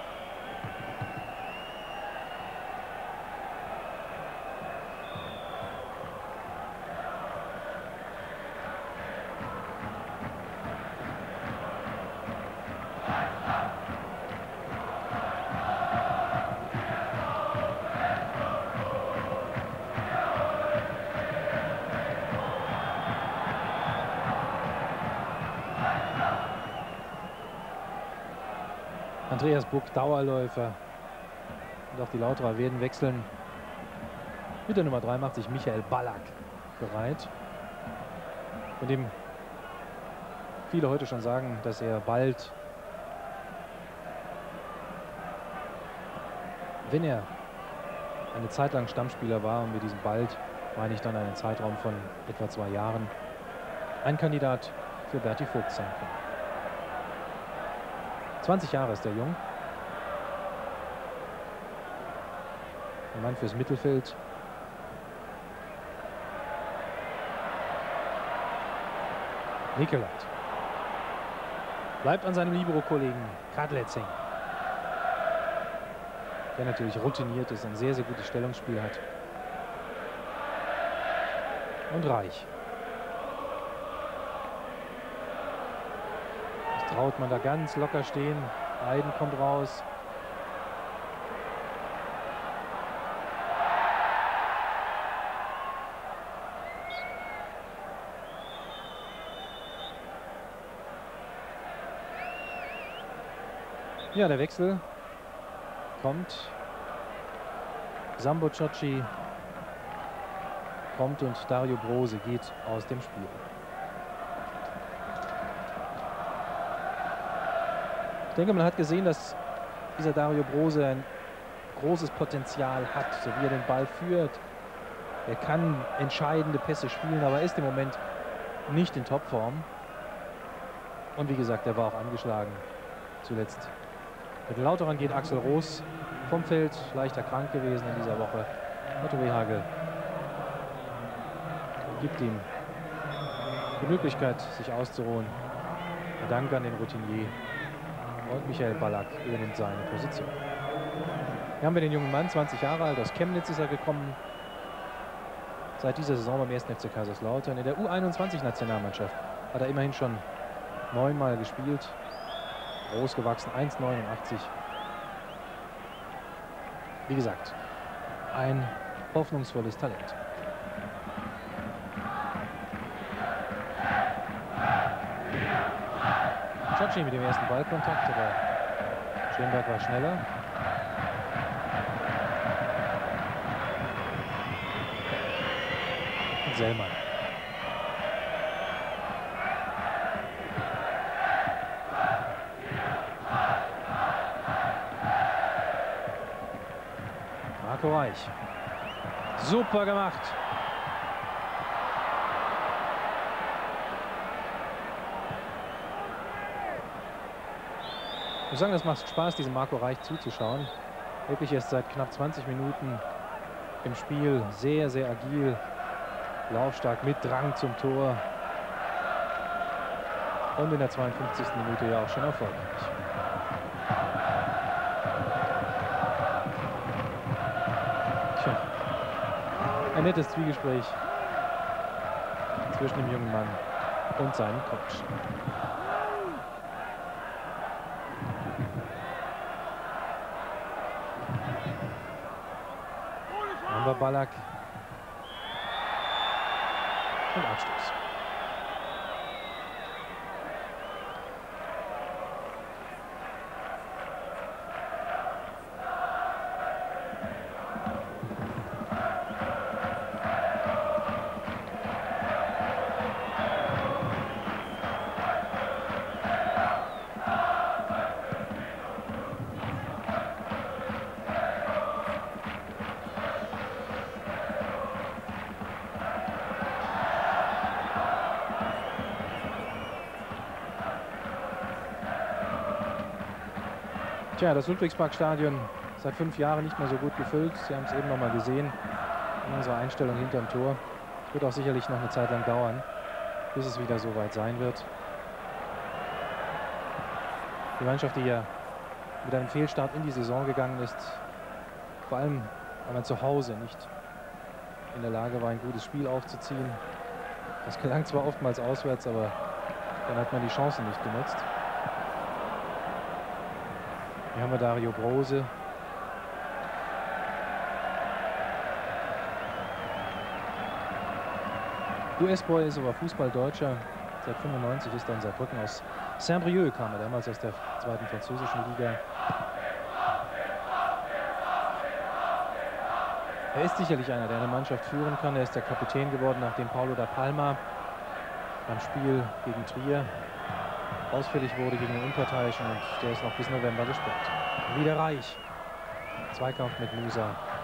Andreas Buck, Dauerläufer. Und auch die Lauterer werden wechseln. Mit der Nummer 3 macht sich Michael Ballack bereit. Von dem viele heute schon sagen, dass er bald, wenn er eine Zeit lang Stammspieler war, und mit diesem bald meine ich dann einen Zeitraum von etwa 2 Jahren, ein Kandidat für Berti Vogt sein kann. 20 Jahre ist der Jung. Ein Mann fürs Mittelfeld. Nicolait bleibt an seinem Libero-Kollegen Kadlecz hängen, der natürlich routiniert ist, ein sehr, sehr gutes Stellungsspiel hat. Und Reich. Traut man da ganz locker stehen. Eiden kommt raus. Ja, der Wechsel kommt. Sambo Ciocci kommt und Dario Brose geht aus dem Spiel. Ich denke, man hat gesehen, dass dieser Dario Brose ein großes Potenzial hat, so wie er den Ball führt. Er kann entscheidende Pässe spielen, aber ist im Moment nicht in Topform. Und wie gesagt, er war auch angeschlagen zuletzt. Mit den Lauterern geht Axel Roos vom Feld, leicht erkrankt gewesen in dieser Woche. Otto Rehagel gibt ihm die Möglichkeit, sich auszuruhen. Ein Dank an den Routinier. Und Michael Ballack übernimmt seine Position. Hier haben wir den jungen Mann, 20 Jahre alt, aus Chemnitz ist er gekommen. Seit dieser Saison beim 1. FC Kaiserslautern. In der U21-Nationalmannschaft hat er immerhin schon 9-mal gespielt. Groß gewachsen, 1,89. Wie gesagt, ein hoffnungsvolles Talent. Ciocci mit dem ersten Ballkontakt, aber Schönberg war schneller. Und Sellmann. Marco Reich. Super gemacht. Ich muss sagen, das macht Spaß, diesem Marco Reich zuzuschauen. Wirklich erst seit knapp 20 Minuten im Spiel. Sehr, sehr agil, laufstark, mit Drang zum Tor. Und in der 52. Minute ja auch schon erfolgreich. Tja, ein nettes Zwiegespräch zwischen dem jungen Mann und seinem Coach. Ballack. und Abstoß. Tja, das Ludwigsparkstadion seit 5 Jahren nicht mehr so gut gefüllt. Sie haben es eben noch mal gesehen in unserer Einstellung hinterm Tor. Wird auch sicherlich noch eine Zeit lang dauern, bis es wieder so weit sein wird. Die Mannschaft, die ja mit einem Fehlstart in die Saison gegangen ist, vor allem, weil man zu Hause nicht in der Lage war, ein gutes Spiel aufzuziehen. Das gelang zwar oftmals auswärts, aber dann hat man die Chancen nicht genutzt. Hier haben wir Dario Brose. US-Boy ist aber Fußballdeutscher. Seit 95 ist er in Saarbrücken. Aus Saint-Brieuc kam er damals aus der 2. französischen Liga. Er ist sicherlich einer, der eine Mannschaft führen kann. Er ist der Kapitän geworden, nachdem Paulo da Palma beim Spiel gegen Trier ausfällig wurde gegen den Unparteiischen, und der ist noch bis November gesperrt. Wieder Reich. Zweikampf mit Musa.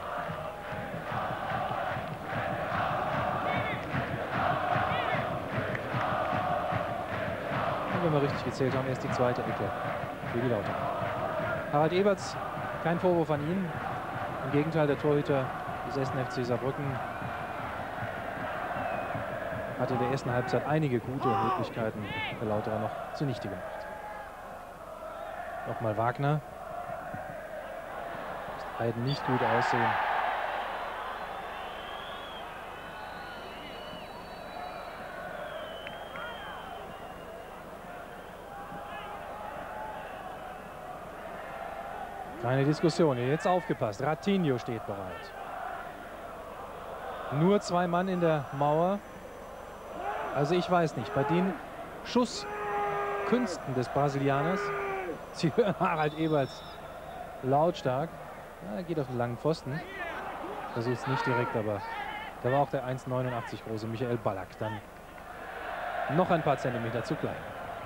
Und wenn wir richtig gezählt haben, erst die zweite Ecke für die Lauter. Harald Eberts, kein Vorwurf an ihn. Im Gegenteil, der Torhüter des 1. FC Saarbrücken hatte in der ersten Halbzeit einige gute Möglichkeiten der Lauterer noch zunichte gemacht. Nochmal Wagner. Das Heiden nicht gut aussehen. Keine Diskussion. Jetzt aufgepasst. Ratinho steht bereit. Nur 2 Mann in der Mauer. Also ich weiß nicht, bei den Schusskünsten des Brasilianers, Sie hören Harald Eberts lautstark, ja, geht auf den langen Pfosten, versucht es nicht direkt, aber da war auch der 1,89 große Michael Ballack dann noch ein paar Zentimeter zu klein.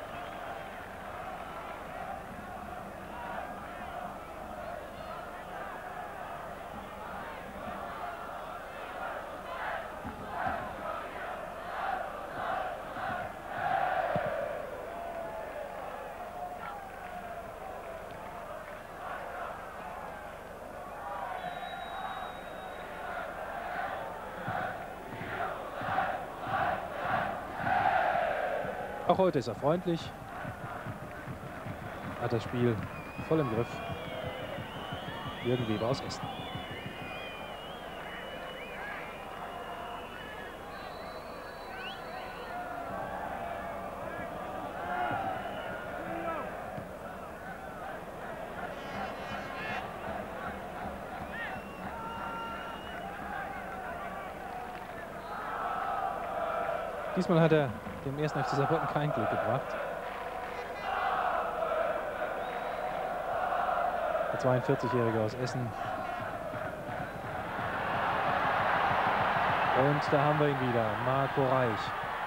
Auch heute ist er freundlich, hat das Spiel voll im Griff. Jürgen Weber aus Essen. Diesmal hat er dem 1. FC Saarbrücken kein Glück gebracht. Der 42-Jährige aus Essen. Und da haben wir ihn wieder, Marco Reich.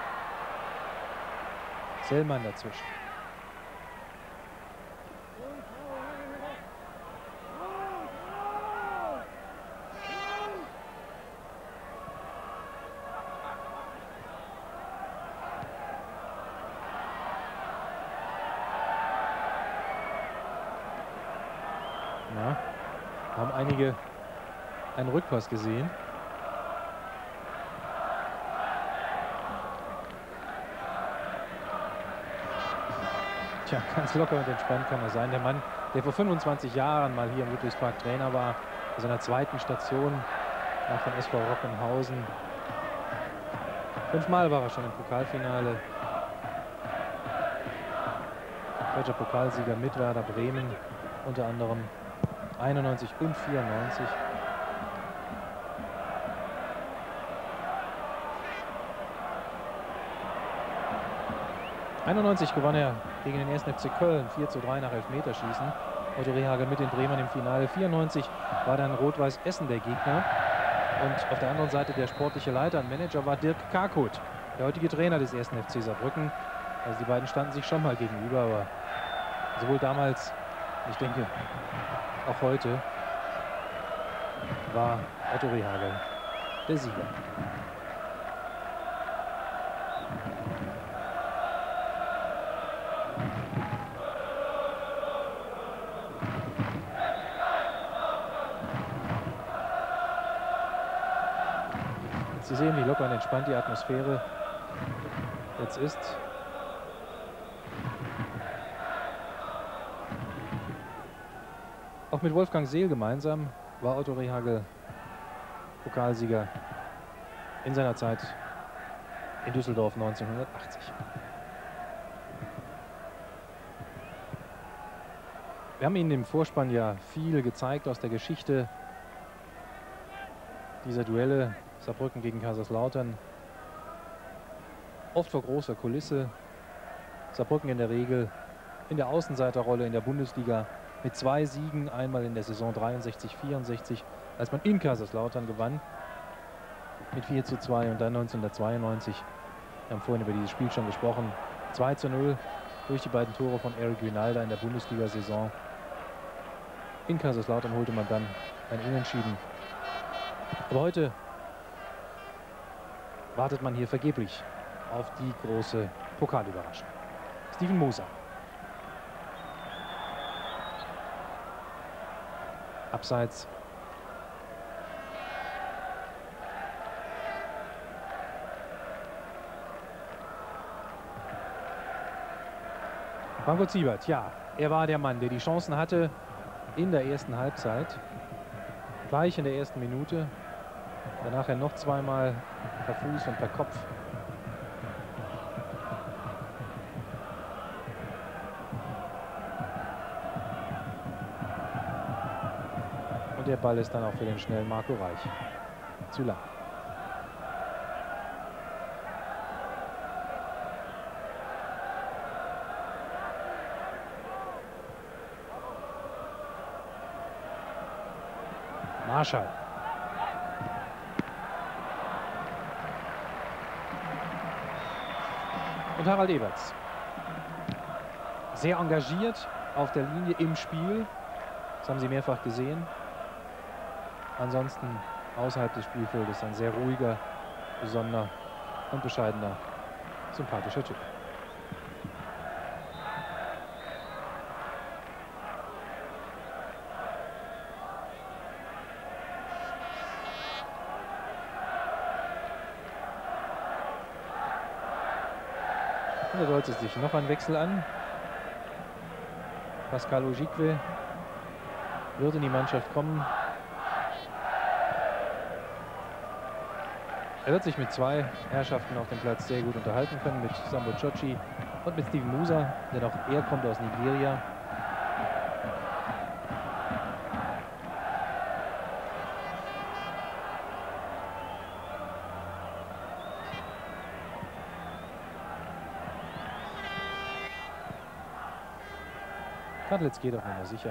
Sellmann dazwischen. Haben einige einen Rückpass gesehen. Tja, ganz locker und entspannt kann er sein. Der Mann, der vor 25 Jahren mal hier im Ludwigspark Trainer war, bei seiner zweiten Station nach dem SV Rockenhausen. 5-mal war er schon im Pokalfinale. Deutscher Pokalsieger mit Werder Bremen unter anderem. 91 und 94. 91 gewann er gegen den 1. FC Köln 4:3 nach Elfmeterschießen. Otto Rehhagel mit den Bremern im Finale. 94 war dann Rot-Weiß Essen der Gegner. Und auf der anderen Seite der sportliche Leiter und Manager war Dirk Karkut, der heutige Trainer des 1. FC Saarbrücken. Also die beiden standen sich schon mal gegenüber, aber sowohl damals, ich denke auch heute, war Otto Rehhagel der Sieger. Sie sehen, wie locker und entspannt die Atmosphäre jetzt ist. Auch mit Wolfgang Seel gemeinsam war Otto Rehhagel Pokalsieger in seiner Zeit in Düsseldorf 1980. Wir haben Ihnen im Vorspann ja viel gezeigt aus der Geschichte dieser Duelle. Saarbrücken gegen Kaiserslautern. Oft vor großer Kulisse. Saarbrücken in der Regel in der Außenseiterrolle in der Bundesliga mit 2 Siegen. Einmal in der Saison 63/64, als man in Kaiserslautern gewann mit 4:2 und dann 1992. Wir haben vorhin über dieses Spiel schon gesprochen. 2:0 durch die beiden Tore von Eric Winalda in der Bundesliga-Saison. In Kaiserslautern holte man dann ein Unentschieden. Aber heute wartet man hier vergeblich auf die große Pokalüberraschung. Steven Moser. Abseits. Franco Ziebert, ja, er war der Mann, der die Chancen hatte in der ersten Halbzeit. Gleich in der ersten Minute. Danach noch zweimal per Fuß und per Kopf. Und der Ball ist dann auch für den schnellen Marco Reich zu lang. Marschall. Und Harald Eberts. Sehr engagiert auf der Linie im Spiel. Das haben Sie mehrfach gesehen. Ansonsten außerhalb des Spielfeldes ein sehr ruhiger, besonderer und bescheidener, sympathischer Typ. Da deutet sich noch ein Wechsel an. Pascal Ojikwe wird in die Mannschaft kommen. Er wird sich mit 2 Herrschaften auf dem Platz sehr gut unterhalten können, mit Sambo Chochi und mit Steven Musa, denn auch er kommt aus Nigeria. Kadlitz geht auf Nummer sicher.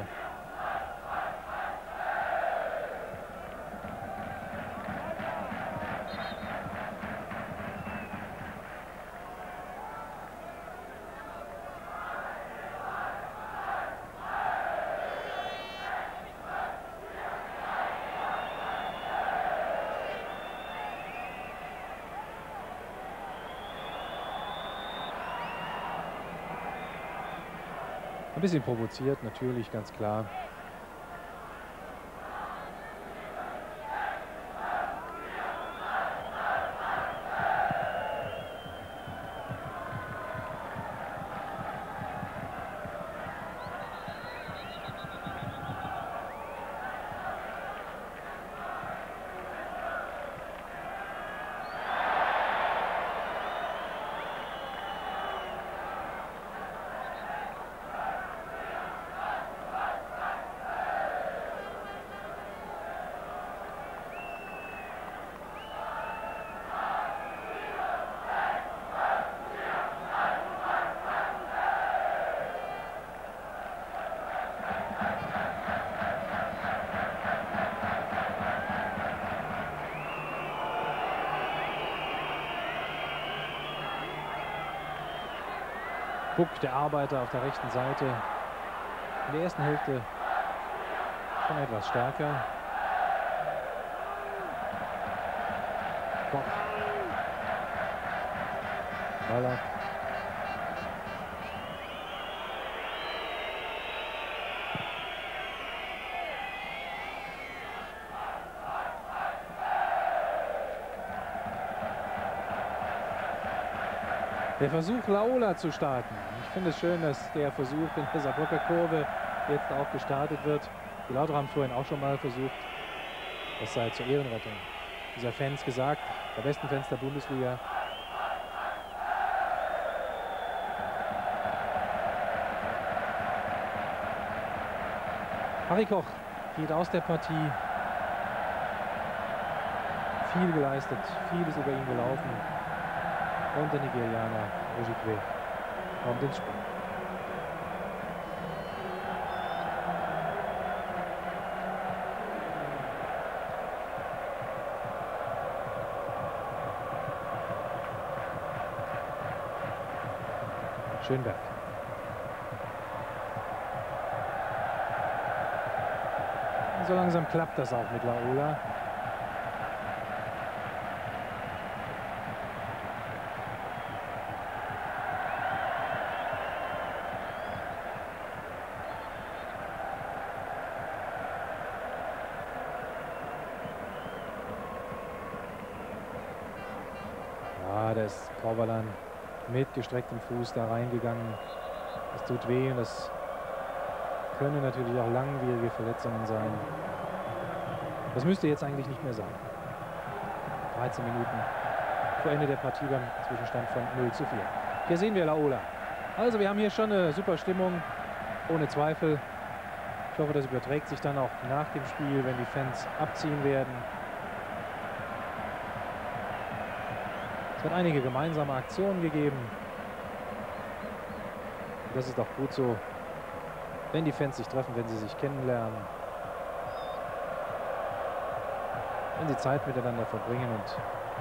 Ein bisschen provoziert, natürlich, ganz klar. Buck, der Arbeiter auf der rechten Seite. In der ersten Hälfte schon etwas stärker. Koch. Ballack. Der Versuch, Laola zu starten. Ich finde es schön, dass der Versuch in der Saarbrücker Kurve jetzt auch gestartet wird. Die Lauterer haben vorhin auch schon mal versucht. Das sei zur Ehrenrettung dieser Fans gesagt, der besten Fans der Bundesliga. Harry Koch geht aus der Partie. Viel geleistet, viel ist über ihn gelaufen. Und der Nigerianer Ojigwe kommt ins Spiel. Schönberg. So langsam klappt das auch mit Laola. Korbalan mit gestrecktem Fuß da reingegangen. Das tut weh und das können natürlich auch langwierige Verletzungen sein. Das müsste jetzt eigentlich nicht mehr sein. 13 Minuten vor Ende der Partie beim Zwischenstand von 0:4. Hier sehen wir Laola. Also wir haben hier schon eine super Stimmung, ohne Zweifel. Ich hoffe, das überträgt sich dann auch nach dem Spiel, wenn die Fans abziehen werden. Es hat einige gemeinsame Aktionen gegeben. Das ist auch gut so, wenn die Fans sich treffen, wenn sie sich kennenlernen. Wenn sie Zeit miteinander verbringen. Und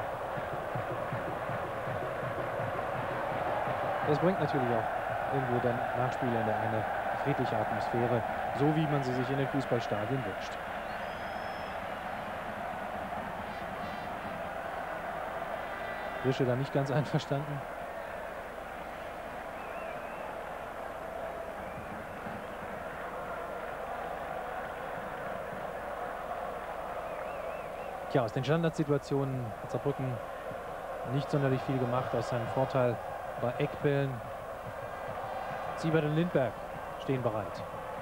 das bringt natürlich auch irgendwo dann Nachspielende eine friedliche Atmosphäre, so wie man sie sich in den Fußballstadien wünscht. Rische da nicht ganz einverstanden. Tja, aus den Standardsituationen hat Saarbrücken nicht sonderlich viel gemacht, aus seinem Vorteil bei Eckbällen. Siebert und Lindberg stehen bereit.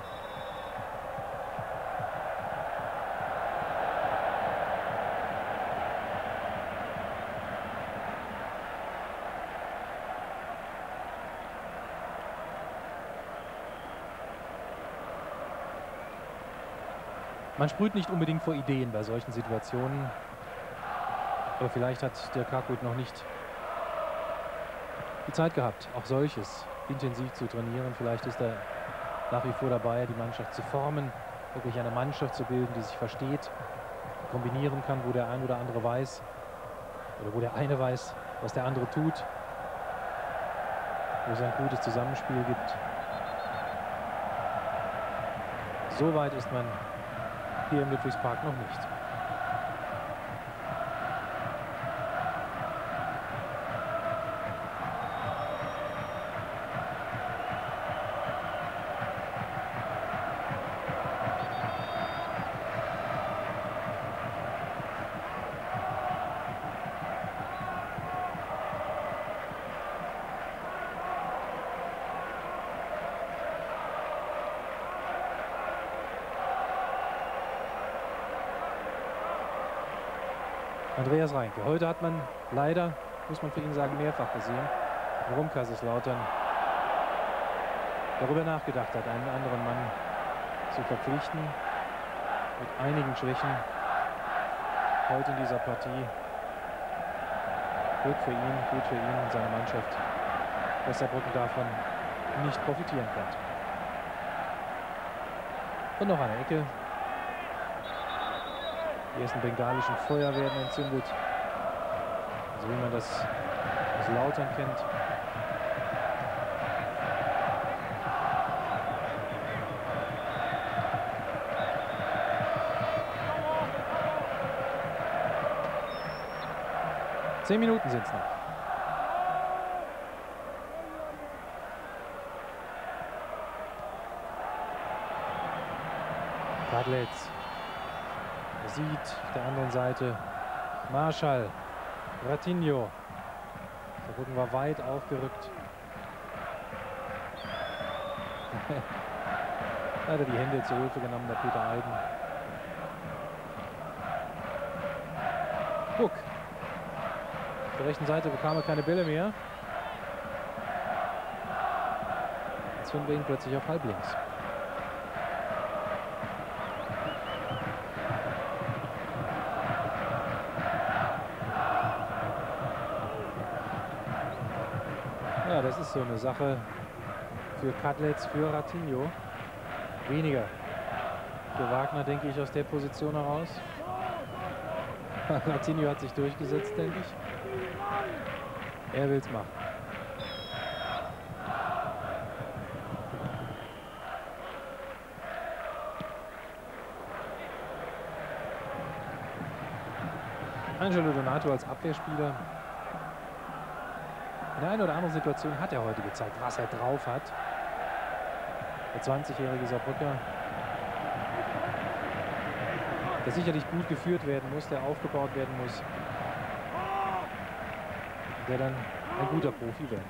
Man sprüht nicht unbedingt vor Ideen bei solchen Situationen. Aber vielleicht hat Dirk Hartwig noch nicht die Zeit gehabt, auch solches intensiv zu trainieren. Vielleicht ist er nach wie vor dabei, die Mannschaft zu formen, wirklich eine Mannschaft zu bilden, die sich versteht, kombinieren kann, wo der ein oder andere weiß, oder wo der eine weiß, was der andere tut, wo es ein gutes Zusammenspiel gibt. So weit ist man hier im Ludwigspark noch nicht. Andreas Reinke. Heute hat man leider, muss man für ihn sagen, mehrfach gesehen, warum Kaiserslautern darüber nachgedacht hat, einen anderen Mann zu verpflichten. Mit einigen Schwächen heute in dieser Partie. Gut für ihn und seine Mannschaft, dass Saarbrücken davon nicht profitieren konnte. Und noch eine Ecke. Die ersten bengalischen Feuer werden entzündet. So wie man das aus Lautern kennt. 10 Minuten sind es noch. Kadlec. Er sieht auf der anderen Seite Marschall. Ratinho. Saarbrücken war weit aufgerückt. Da hat er die Hände zur Hilfe genommen, der Peter Eiden. Guck. Auf der rechten Seite bekam er keine Bälle mehr. Jetzt finden wir ihn plötzlich auf halblinks. Ja, das ist so eine Sache für Kadlec, für Ratinho. Weniger für Wagner, denke ich, aus der Position heraus. Ratinho hat sich durchgesetzt, denke ich. Er will es machen. Angelo Donato als Abwehrspieler. In der einen oder anderen Situation hat er heute gezeigt, was er drauf hat. Der 20-jährige Saarbrücker, der sicherlich gut geführt werden muss, der aufgebaut werden muss, der dann ein guter Profi werden.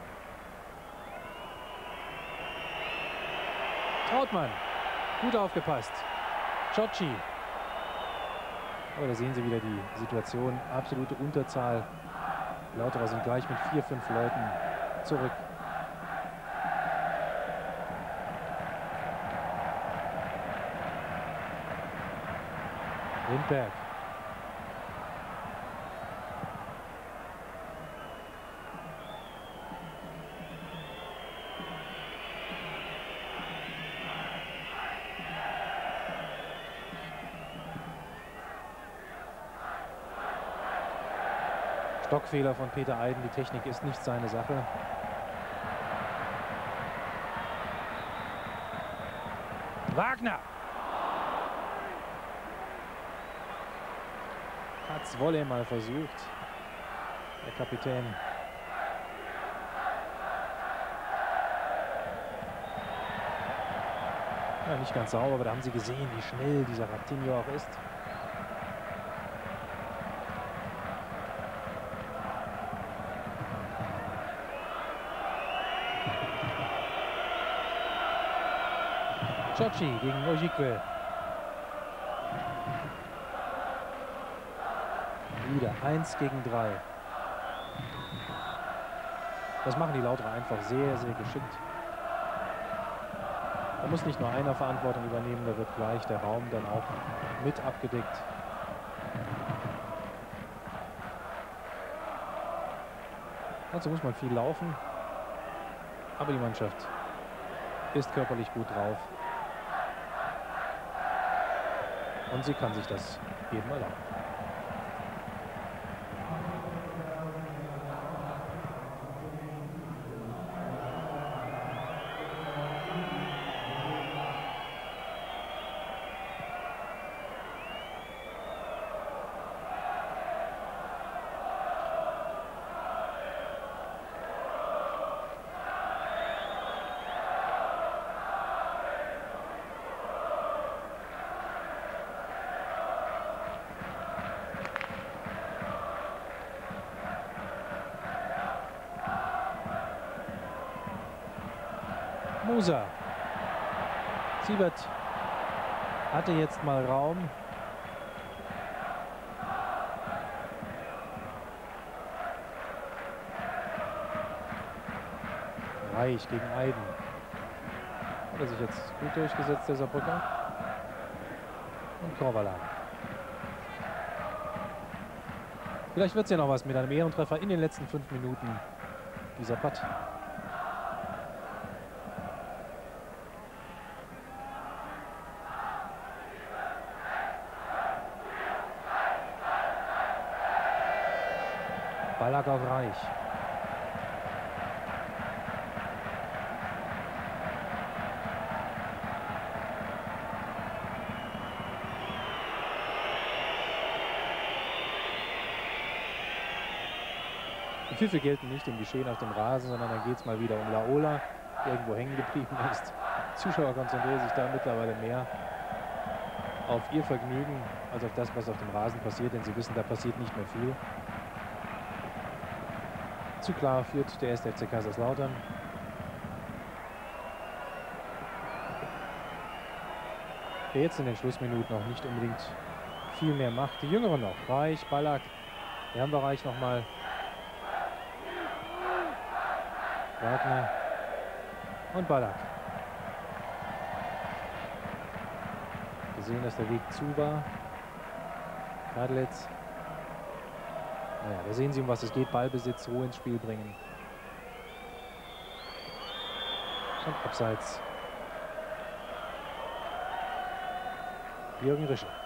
Trautmann, gut aufgepasst. Ciocci. Oh, da sehen Sie wieder die Situation, absolute Unterzahl. Lauterer sind gleich mit 4, 5 Leuten zurück. Lindberg. Stockfehler von Peter Eiden. Die Technik ist nicht seine Sache. Wagner. Hat's Wolle mal versucht. Der Kapitän. Ja, nicht ganz sauber, aber da haben Sie gesehen, wie schnell dieser Ratinho auch ist. Ciocci gegen Ojikwe. Wieder 1 gegen 3. Das machen die Lauterer einfach sehr, sehr geschickt. Da muss nicht nur einer Verantwortung übernehmen, da wird gleich der Raum dann auch mit abgedeckt. Also muss man viel laufen, aber die Mannschaft ist körperlich gut drauf. Und sie kann sich das eben erlauben. Moser. Siebert hatte jetzt mal Raum. Reich gegen Eiden. Hat er sich jetzt gut durchgesetzt, der Saarbrücker. Und Korvalan. Vielleicht wird es ja noch was mit einem Ehrentreffer in den letzten 5 Minuten dieser Partie. Ballack auf Reich. Die Pfiffe gelten nicht im Geschehen auf dem Rasen, sondern dann geht es mal wieder um Laola, der irgendwo hängen geblieben ist. Die Zuschauer konzentrieren sich da mittlerweile mehr auf ihr Vergnügen als auf das, was auf dem Rasen passiert, denn sie wissen, da passiert nicht mehr viel. Zu klar führt der 1. FC Kaiserslautern. Der jetzt in den Schlussminuten auch nicht unbedingt viel mehr macht. Die Jüngeren noch. Reich, Ballack. Hier haben wir Reich nochmal. Wagner und Ballack. Wir sehen, dass der Weg zu war. Kadlitz. Naja, da sehen Sie, um was es geht. Ballbesitz, Ruhe ins Spiel bringen. Und abseits. Jürgen Rische.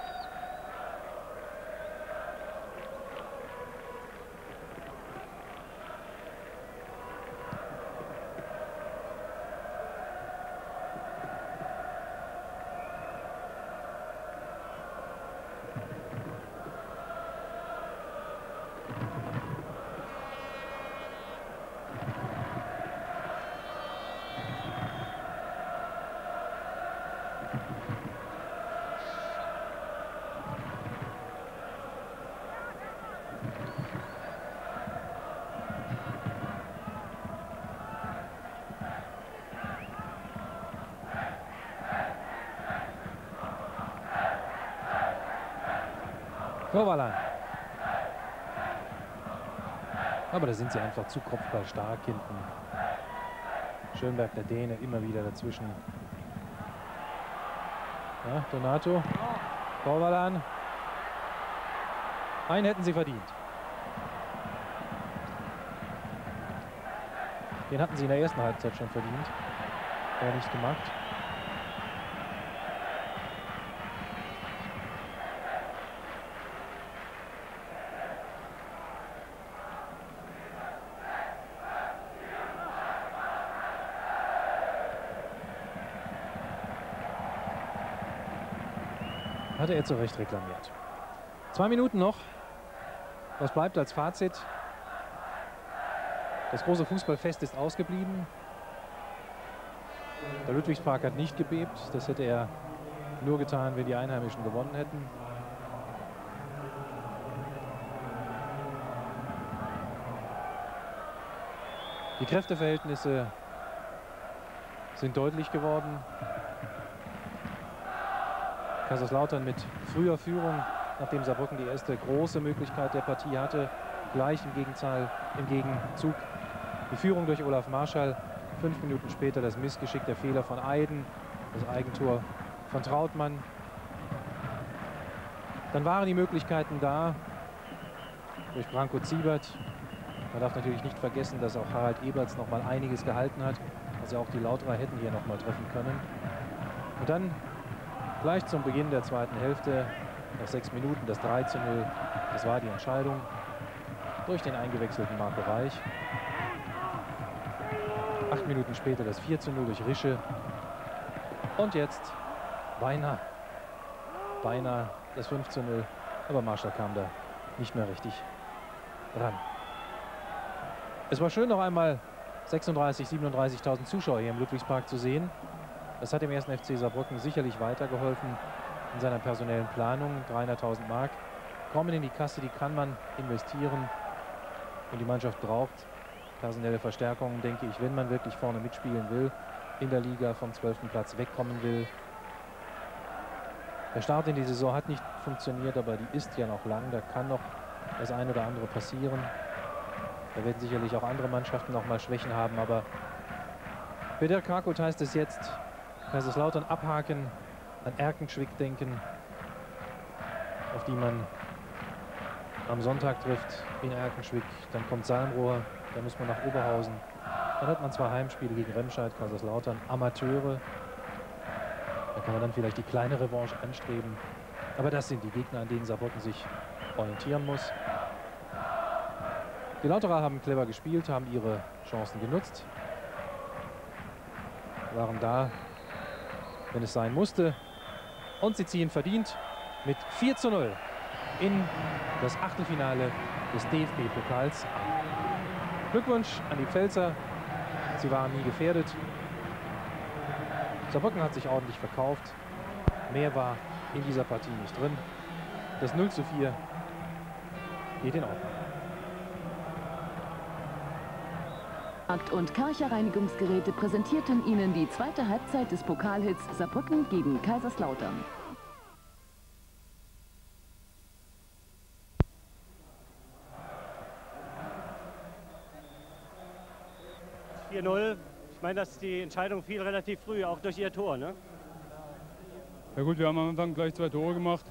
Kovalan. Aber da sind sie einfach zu kopfballstark hinten. Schönberg, der Däne, immer wieder dazwischen. Ja, Donato. Kovalan. Einen hätten sie verdient. Den hatten sie in der ersten Halbzeit schon verdient. Aber nicht gemacht. Hatte er zu Recht reklamiert. 2 Minuten noch. Was bleibt als Fazit? Das große Fußballfest ist ausgeblieben. Der Ludwigspark hat nicht gebebt. Das hätte er nur getan, wenn die Einheimischen gewonnen hätten. Die Kräfteverhältnisse sind deutlich geworden. Kaiserslautern mit früher Führung, nachdem Saarbrücken die erste große Möglichkeit der Partie hatte. Gleich im Gegenzug die Führung durch Olaf Marschall. 5 Minuten später das Missgeschick, der Fehler von Eiden, das Eigentor von Trautmann. Dann waren die Möglichkeiten da durch Branko Ziebert. Man darf natürlich nicht vergessen, dass auch Harald Eberts noch mal einiges gehalten hat. Also auch die Lauterer hätten hier noch mal treffen können. Und dann gleich zum Beginn der zweiten Hälfte, nach 6 Minuten, das 3:0. Das war die Entscheidung durch den eingewechselten Marco Reich. 8 Minuten später das 4:0 durch Rische. Und jetzt beinahe das 5:0. Aber Marschall kam da nicht mehr richtig ran. Es war schön, noch einmal 36.000, 37.000 Zuschauer hier im Ludwigspark zu sehen. Das hat dem 1. FC Saarbrücken sicherlich weitergeholfen in seiner personellen Planung. 300.000 Mark kommen in die Kasse, die kann man investieren. Und die Mannschaft braucht personelle Verstärkungen, denke ich, wenn man wirklich vorne mitspielen will, in der Liga vom 12. Platz wegkommen will. Der Start in die Saison hat nicht funktioniert, aber die ist ja noch lang. Da kann noch das eine oder andere passieren. Da werden sicherlich auch andere Mannschaften noch mal Schwächen haben, aber für Dirk Krakut heißt es jetzt, Kaiserslautern abhaken, an Erkenschwick denken, auf die man am Sonntag trifft in Erkenschwick. Dann kommt Salmrohr, dann muss man nach Oberhausen. Dann hat man 2 Heimspiele gegen Remscheid, Kaiserslautern, Amateure. Da kann man dann vielleicht die kleine Revanche anstreben. Aber das sind die Gegner, an denen Saarbrücken sich orientieren muss. Die Lauterer haben clever gespielt, haben ihre Chancen genutzt. Waren da, wenn es sein musste. Und sie ziehen verdient mit 4:0 in das Achtelfinale des DFB-Pokals ein. Glückwunsch an die Pfälzer. Sie waren nie gefährdet. Saarbrücken hat sich ordentlich verkauft. Mehr war in dieser Partie nicht drin. Das 0:4 geht in Ordnung. Markt und Karcher Reinigungsgeräte präsentierten Ihnen die zweite Halbzeit des Pokalhits Saarbrücken gegen Kaiserslautern. 4:0. Ich meine, dass die Entscheidung fiel relativ früh, auch durch Ihr Tor, ne? Ja gut, wir haben am Anfang gleich 2 Tore gemacht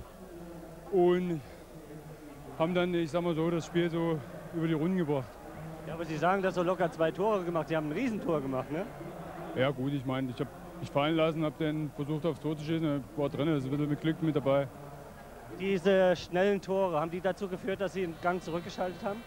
und haben dann, ich sag mal so, das Spiel so über die Runden gebracht. Ja, aber Sie sagen, dass so locker 2 Tore gemacht. Sie haben ein Riesentor gemacht, ne? Ja gut, ich meine, ich habe mich fallen lassen, habe dann versucht aufs Tor zu schießen, war drin, ist ein bisschen mit Glück mit dabei. Diese schnellen Tore, haben die dazu geführt, dass Sie einen Gang zurückgeschaltet haben?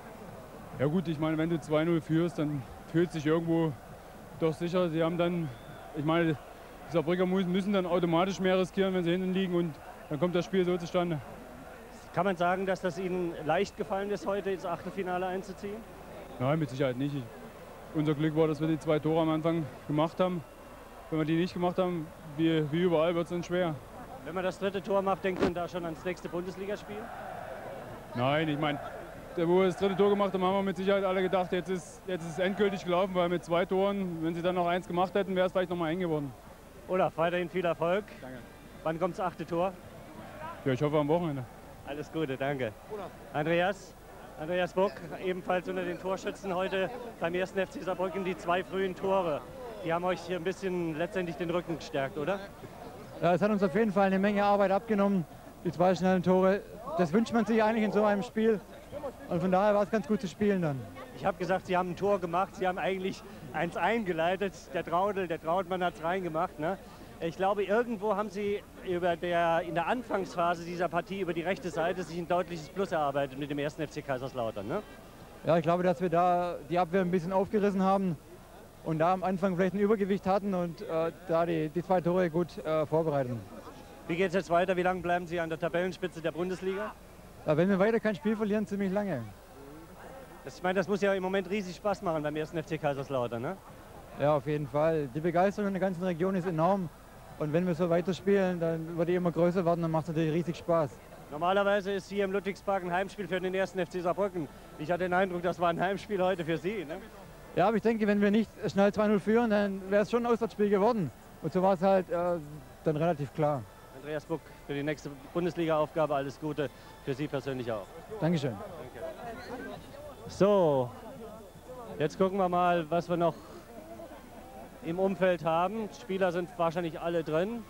Ja gut, ich meine, wenn du 2:0 führst, dann fühlt sich irgendwo doch sicher. Sie haben dann, ich meine, die Saarbrücker müssen dann automatisch mehr riskieren, wenn sie hinten liegen und dann kommt das Spiel so zustande. Kann man sagen, dass das Ihnen leicht gefallen ist, heute ins Achtelfinale einzuziehen? Nein, mit Sicherheit nicht. Unser Glück war, dass wir die 2 Tore am Anfang gemacht haben. Wenn wir die nicht gemacht haben, wie überall, wird es dann schwer. Wenn man das 3. Tor macht, denkt man da schon ans nächste Bundesligaspiel? Nein, ich meine, wo wir das 3. Tor gemacht haben, haben wir mit Sicherheit alle gedacht, jetzt ist es endgültig gelaufen, weil mit 2 Toren, wenn sie dann noch 1 gemacht hätten, wäre es vielleicht noch mal eng geworden. Olaf, weiterhin viel Erfolg. Danke. Wann kommt das 8. Tor? Ja, ich hoffe am Wochenende. Alles Gute, danke. Andreas Buck, ebenfalls unter den Torschützen heute beim 1. FC Saarbrücken, die 2 frühen Tore. Die haben euch hier ein bisschen letztendlich den Rücken gestärkt, oder? Ja, es hat uns auf jeden Fall eine Menge Arbeit abgenommen, die 2 schnellen Tore. Das wünscht man sich eigentlich in so einem Spiel. Und von daher war es ganz gut zu spielen dann. Ich habe gesagt, Sie haben ein Tor gemacht, Sie haben eigentlich eins eingeleitet. Der Trautmann hat es reingemacht. Ne? Ich glaube, irgendwo haben Sie in der Anfangsphase dieser Partie über die rechte Seite sich ein deutliches Plus erarbeitet mit dem 1. FC Kaiserslautern. Ne? Ja, ich glaube, dass wir da die Abwehr ein bisschen aufgerissen haben und da am Anfang vielleicht ein Übergewicht hatten und da die 2 Tore gut vorbereiten. Wie geht es jetzt weiter? Wie lange bleiben Sie an der Tabellenspitze der Bundesliga? Ja, wenn wir weiter kein Spiel verlieren, ziemlich lange. Ich meine, das muss ja im Moment riesig Spaß machen beim 1. FC Kaiserslautern, ne? Ja, auf jeden Fall. Die Begeisterung in der ganzen Region ist enorm. Und wenn wir so weiterspielen, dann wird die immer größer werden und macht es natürlich riesig Spaß. Normalerweise ist hier im Ludwigspark ein Heimspiel für den 1. FC Saarbrücken. Ich hatte den Eindruck, das war ein Heimspiel heute für Sie, ne? Ja, aber ich denke, wenn wir nicht schnell 2:0 führen, dann wäre es schon ein Auswärtsspiel geworden. Und so war es halt dann relativ klar. Andreas Buck, für die nächste Bundesliga-Aufgabe alles Gute, für Sie persönlich auch. Dankeschön. Danke. So, jetzt gucken wir mal, was wir noch im Umfeld haben. Spieler sind wahrscheinlich alle drin.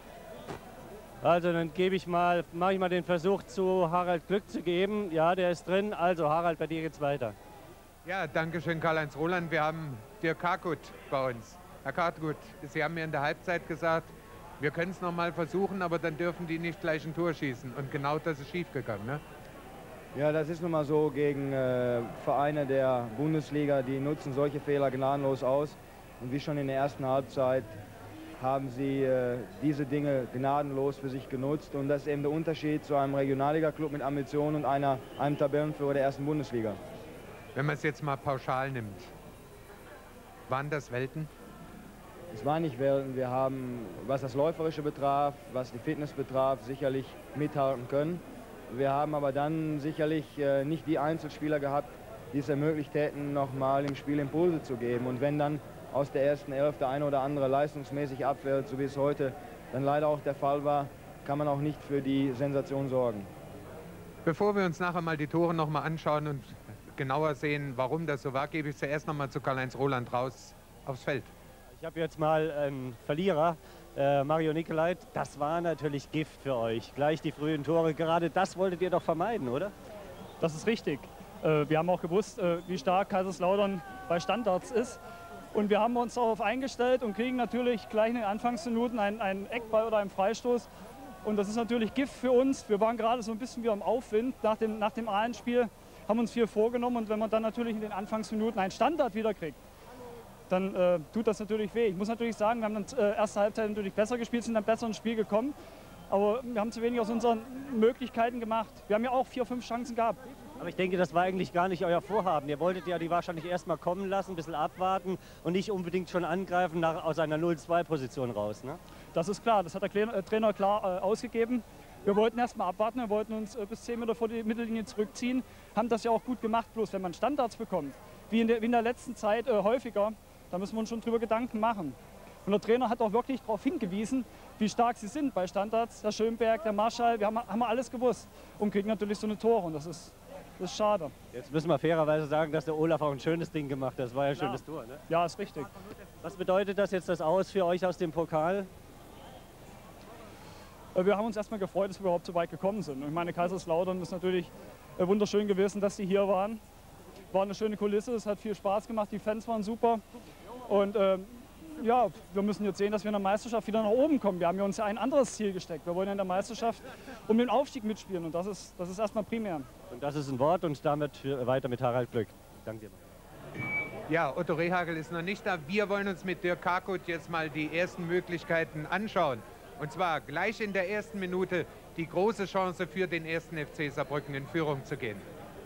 Also dann mache ich mal den Versuch zu Harald Glück zu geben. Ja, der ist drin. Also Harald, bei dir geht's weiter. Ja, danke schön Karl-Heinz Roland. Wir haben Dirk Hartgut bei uns. Herr Hartgut, Sie haben mir in der Halbzeit gesagt, wir können es noch mal versuchen, aber dann dürfen die nicht gleich ein Tor schießen. Und genau das ist schiefgegangen, ne? Ja, das ist nun mal so gegen Vereine der Bundesliga, die nutzen solche Fehler gnadenlos aus. Und wie schon in der ersten Halbzeit haben sie diese Dinge gnadenlos für sich genutzt. Und das ist eben der Unterschied zu einem Regionalliga-Club mit Ambitionen und einem Tabellenführer der ersten Bundesliga. Wenn man es jetzt mal pauschal nimmt, waren das Welten? Es waren nicht Welten. Wir haben, was das Läuferische betraf, was die Fitness betraf, sicherlich mithalten können. Wir haben aber dann sicherlich nicht die Einzelspieler gehabt, die es ermöglicht hätten, nochmal im Spiel Impulse zu geben. Und wenn dann aus der ersten Elf der eine oder andere leistungsmäßig abfällt, so wie es heute dann leider auch der Fall war, kann man auch nicht für die Sensation sorgen. Bevor wir uns nachher mal die Tore noch mal anschauen und genauer sehen, warum das so war, gebe ich zuerst noch mal zu Karl-Heinz Roland raus aufs Feld. Ich habe jetzt mal einen Verlierer, Mario Nicolait. Das war natürlich Gift für euch. Gleich die frühen Tore. Gerade das wolltet ihr doch vermeiden, oder? Das ist richtig. Wir haben auch gewusst, wie stark Kaiserslautern bei Standards ist. Und wir haben uns darauf eingestellt und kriegen natürlich gleich in den Anfangsminuten einen Eckball oder einen Freistoß. Und das ist natürlich Gift für uns. Wir waren gerade so ein bisschen wie am Aufwind nach dem Aalen-Spiel, haben uns viel vorgenommen. Und wenn man dann natürlich in den Anfangsminuten einen Standard wieder kriegt, dann tut das natürlich weh. Ich muss natürlich sagen, wir haben dann erste Halbzeit natürlich besser gespielt, sind dann besser ins Spiel gekommen. Aber wir haben zu wenig aus unseren Möglichkeiten gemacht. Wir haben ja auch 4, 5 Chancen gehabt. Aber ich denke, das war eigentlich gar nicht euer Vorhaben. Ihr wolltet ja die wahrscheinlich erstmal kommen lassen, ein bisschen abwarten und nicht unbedingt schon angreifen aus einer 0-2-Position raus, ne? Das ist klar, das hat der Trainer klar ausgegeben. Wir wollten erstmal abwarten, wir wollten uns bis 10 Meter vor die Mittellinie zurückziehen, haben das ja auch gut gemacht. Bloß wenn man Standards bekommt, wie in der letzten Zeit häufiger, da müssen wir uns schon drüber Gedanken machen. Und der Trainer hat auch wirklich darauf hingewiesen, wie stark sie sind bei Standards. Der Schönberg, der Marschall, haben wir alles gewusst und kriegen natürlich so eine Tore und das ist schade. Jetzt müssen wir fairerweise sagen, dass der Olaf auch ein schönes Ding gemacht hat. Das war ja ein schönes Tor, ne? Ja, ist richtig. Was bedeutet das jetzt das Aus für euch aus dem Pokal? Wir haben uns erstmal gefreut, dass wir überhaupt so weit gekommen sind. Ich meine, Kaiserslautern ist natürlich wunderschön gewesen, dass sie hier waren. War eine schöne Kulisse, es hat viel Spaß gemacht, die Fans waren super. Und ja, wir müssen jetzt sehen, dass wir in der Meisterschaft wieder nach oben kommen. Wir haben ja uns ja ein anderes Ziel gesteckt. Wir wollen in der Meisterschaft um den Aufstieg mitspielen und das ist erstmal primär. Und das ist ein Wort und damit weiter mit Harald Glück. Danke dir. Ja, Otto Rehhagel ist noch nicht da. Wir wollen uns mit Dirk Karkut jetzt mal die ersten Möglichkeiten anschauen. Und zwar gleich in der ersten Minute die große Chance für den 1. FC Saarbrücken in Führung zu gehen.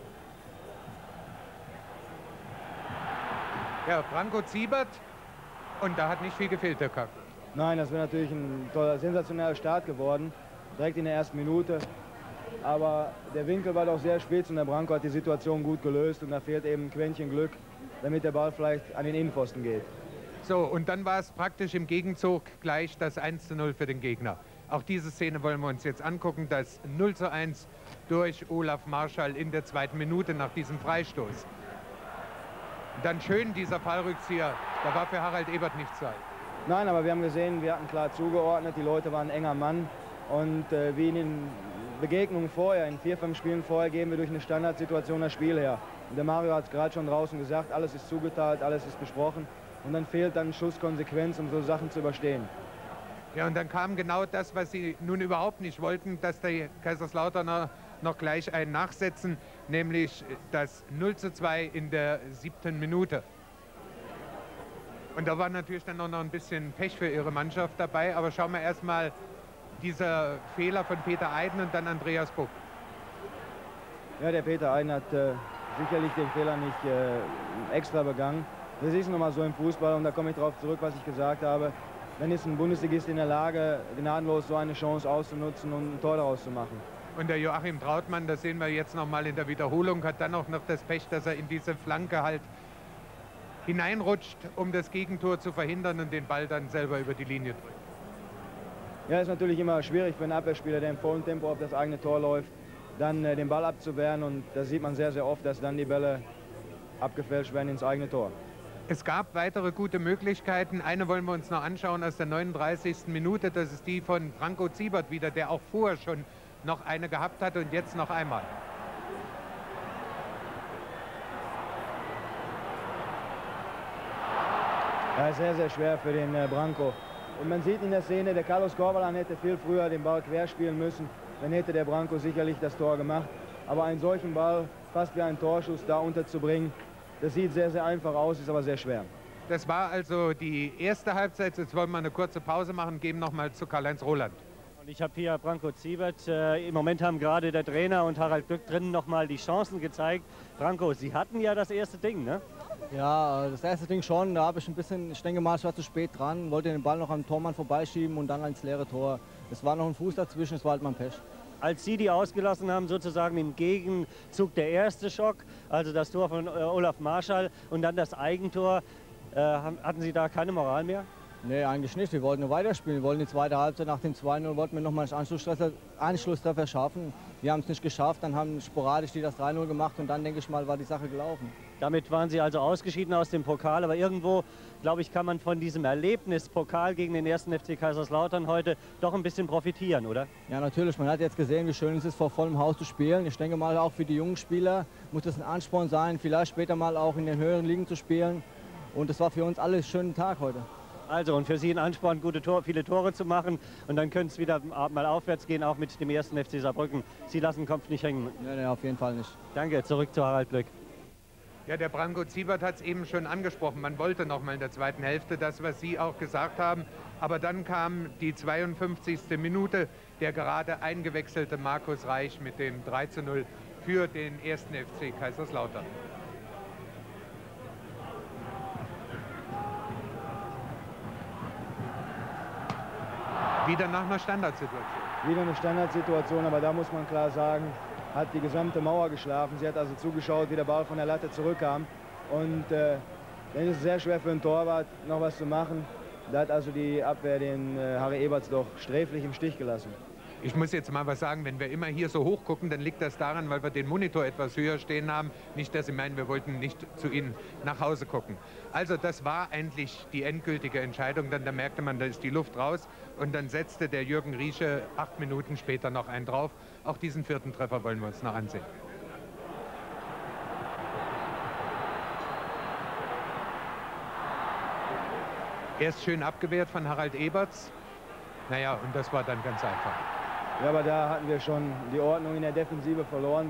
Ja, Branko Ziebert. Und da hat nicht viel gefehlt, der Karkut. Nein, das wäre natürlich ein toller, sensationeller Start geworden. Direkt in der ersten Minute. Aber der Winkel war doch sehr spitz und der Branko hat die Situation gut gelöst. Und da fehlt eben ein Quäntchen Glück, damit der Ball vielleicht an den Innenpfosten geht. So, und dann war es praktisch im Gegenzug gleich das 1:0 für den Gegner. Auch diese Szene wollen wir uns jetzt angucken. Das 0:1 durch Olaf Marschall in der 2. Minute nach diesem Freistoß. Dann schön dieser Fallrückzieher. Da war für Harald Ebert nichts zu halten. Nein, aber wir haben gesehen, wir hatten klar zugeordnet. Die Leute waren ein enger Mann. Und wie in den Begegnungen vorher, in 4, 5 Spielen vorher, geben wir durch eine Standardsituation das Spiel her. Und der Mario hat es gerade schon draußen gesagt, alles ist zugeteilt, alles ist besprochen. Und dann fehlt dann Schusskonsequenz, um so Sachen zu überstehen. Ja, und dann kam genau das, was sie nun überhaupt nicht wollten, dass die Kaiserslauterner noch gleich einen nachsetzen, nämlich das 0:2 in der 7. Minute. Und da war natürlich dann noch ein bisschen Pech für ihre Mannschaft dabei, aber schauen wir erstmal dieser Fehler von Peter Eiden und dann Andreas Buck. Ja, der Peter Eiden hat sicherlich den Fehler nicht extra begangen. Das ist nun mal so im Fußball und da komme ich darauf zurück, was ich gesagt habe. Dann ist ein Bundesligist in der Lage, gnadenlos so eine Chance auszunutzen und ein Tor daraus zu machen. Und der Joachim Trautmann, das sehen wir jetzt noch mal in der Wiederholung, hat dann auch noch das Pech, dass er in diese Flanke halt hineinrutscht, um das Gegentor zu verhindern und den Ball dann selber über die Linie drückt. Ja, ist natürlich immer schwierig für einen Abwehrspieler, der im vollen Tempo auf das eigene Tor läuft, dann den Ball abzuwehren. Und das sieht man sehr, sehr oft, dass dann die Bälle abgefälscht werden ins eigene Tor. Es gab weitere gute Möglichkeiten. Eine wollen wir uns noch anschauen aus der 39. Minute. Das ist die von Branko Ziebert wieder, der auch vorher schon noch eine gehabt hat und jetzt noch einmal. Ja, sehr, sehr schwer für den Branko. Und man sieht in der Szene, der Carlos Corbalan hätte viel früher den Ball quer spielen müssen. Dann hätte der Branko sicherlich das Tor gemacht. Aber einen solchen Ball, fast wie einen Torschuss, da unterzubringen, das sieht sehr, sehr einfach aus, ist aber sehr schwer. Das war also die erste Halbzeit. Jetzt wollen wir eine kurze Pause machen, geben noch mal zu Karl-Heinz Roland. Und ich habe hier Branko Ziebert. Im Moment haben gerade der Trainer und Harald Glück drinnen noch mal die Chancen gezeigt. Branko, Sie hatten ja das erste Ding, ne? Ja, das erste Ding schon. Da habe ich ein bisschen, ich denke mal, ich war zu spät dran, wollte den Ball noch am Tormann vorbeischieben und dann ans leere Tor. Es war noch ein Fuß dazwischen, es war halt mein Pech. Als Sie die ausgelassen haben, sozusagen im Gegenzug der erste Schock, also das Tor von Olaf Marschall und dann das Eigentor, hatten Sie da keine Moral mehr? Nee, eigentlich nicht. Wir wollten nur weiterspielen. Wir wollten die zweite Halbzeit nach dem 2:0 wollten wir nochmal einen Anschlusstreffer schaffen. Wir haben es nicht geschafft, dann haben sporadisch die das 3:0 gemacht und dann, denke ich mal, war die Sache gelaufen. Damit waren Sie also ausgeschieden aus dem Pokal, aber irgendwo, glaube ich, kann man von diesem Erlebnis Pokal gegen den 1. FC Kaiserslautern heute doch ein bisschen profitieren, oder? Ja, natürlich. Man hat jetzt gesehen, wie schön es ist, vor vollem Haus zu spielen. Ich denke mal, auch für die jungen Spieler muss das ein Ansporn sein, vielleicht später mal auch in den höheren Ligen zu spielen. Und es war für uns alle ein schöner Tag heute. Also, und für Sie ein Ansporn, viele Tore zu machen. Und dann könnte es wieder mal aufwärts gehen, auch mit dem 1. FC Saarbrücken. Sie lassen den Kopf nicht hängen. Nee, auf jeden Fall nicht. Danke, zurück zu Harald Glück. Ja, der Branko Ziebert hat es eben schon angesprochen. Man wollte noch mal in der zweiten Hälfte das, was Sie auch gesagt haben. Aber dann kam die 52. Minute, der gerade eingewechselte Markus Reich mit dem 3:0 für den 1. FC Kaiserslautern. Wieder nach einer Standardsituation. Wieder eine Standardsituation, aber da muss man klar sagen, hat die gesamte Mauer geschlafen. Sie hat also zugeschaut, wie der Ball von der Latte zurückkam. Und dann ist es sehr schwer für einen Torwart, noch was zu machen. Da hat also die Abwehr den Harry Eberts doch sträflich im Stich gelassen. Ich muss jetzt mal was sagen, wenn wir immer hier so hoch gucken, dann liegt das daran, weil wir den Monitor etwas höher stehen haben. Nicht, dass Sie meinen, wir wollten nicht zu Ihnen nach Hause gucken. Also das war eigentlich die endgültige Entscheidung. Dann da merkte man, da ist die Luft raus. Und dann setzte der Jürgen Riesche 8 Minuten später noch einen drauf. Auch diesen 4. Treffer wollen wir uns noch ansehen. Erst schön abgewehrt von Harald Eberts. Naja, und das war dann ganz einfach. Ja, aber da hatten wir schon die Ordnung in der Defensive verloren.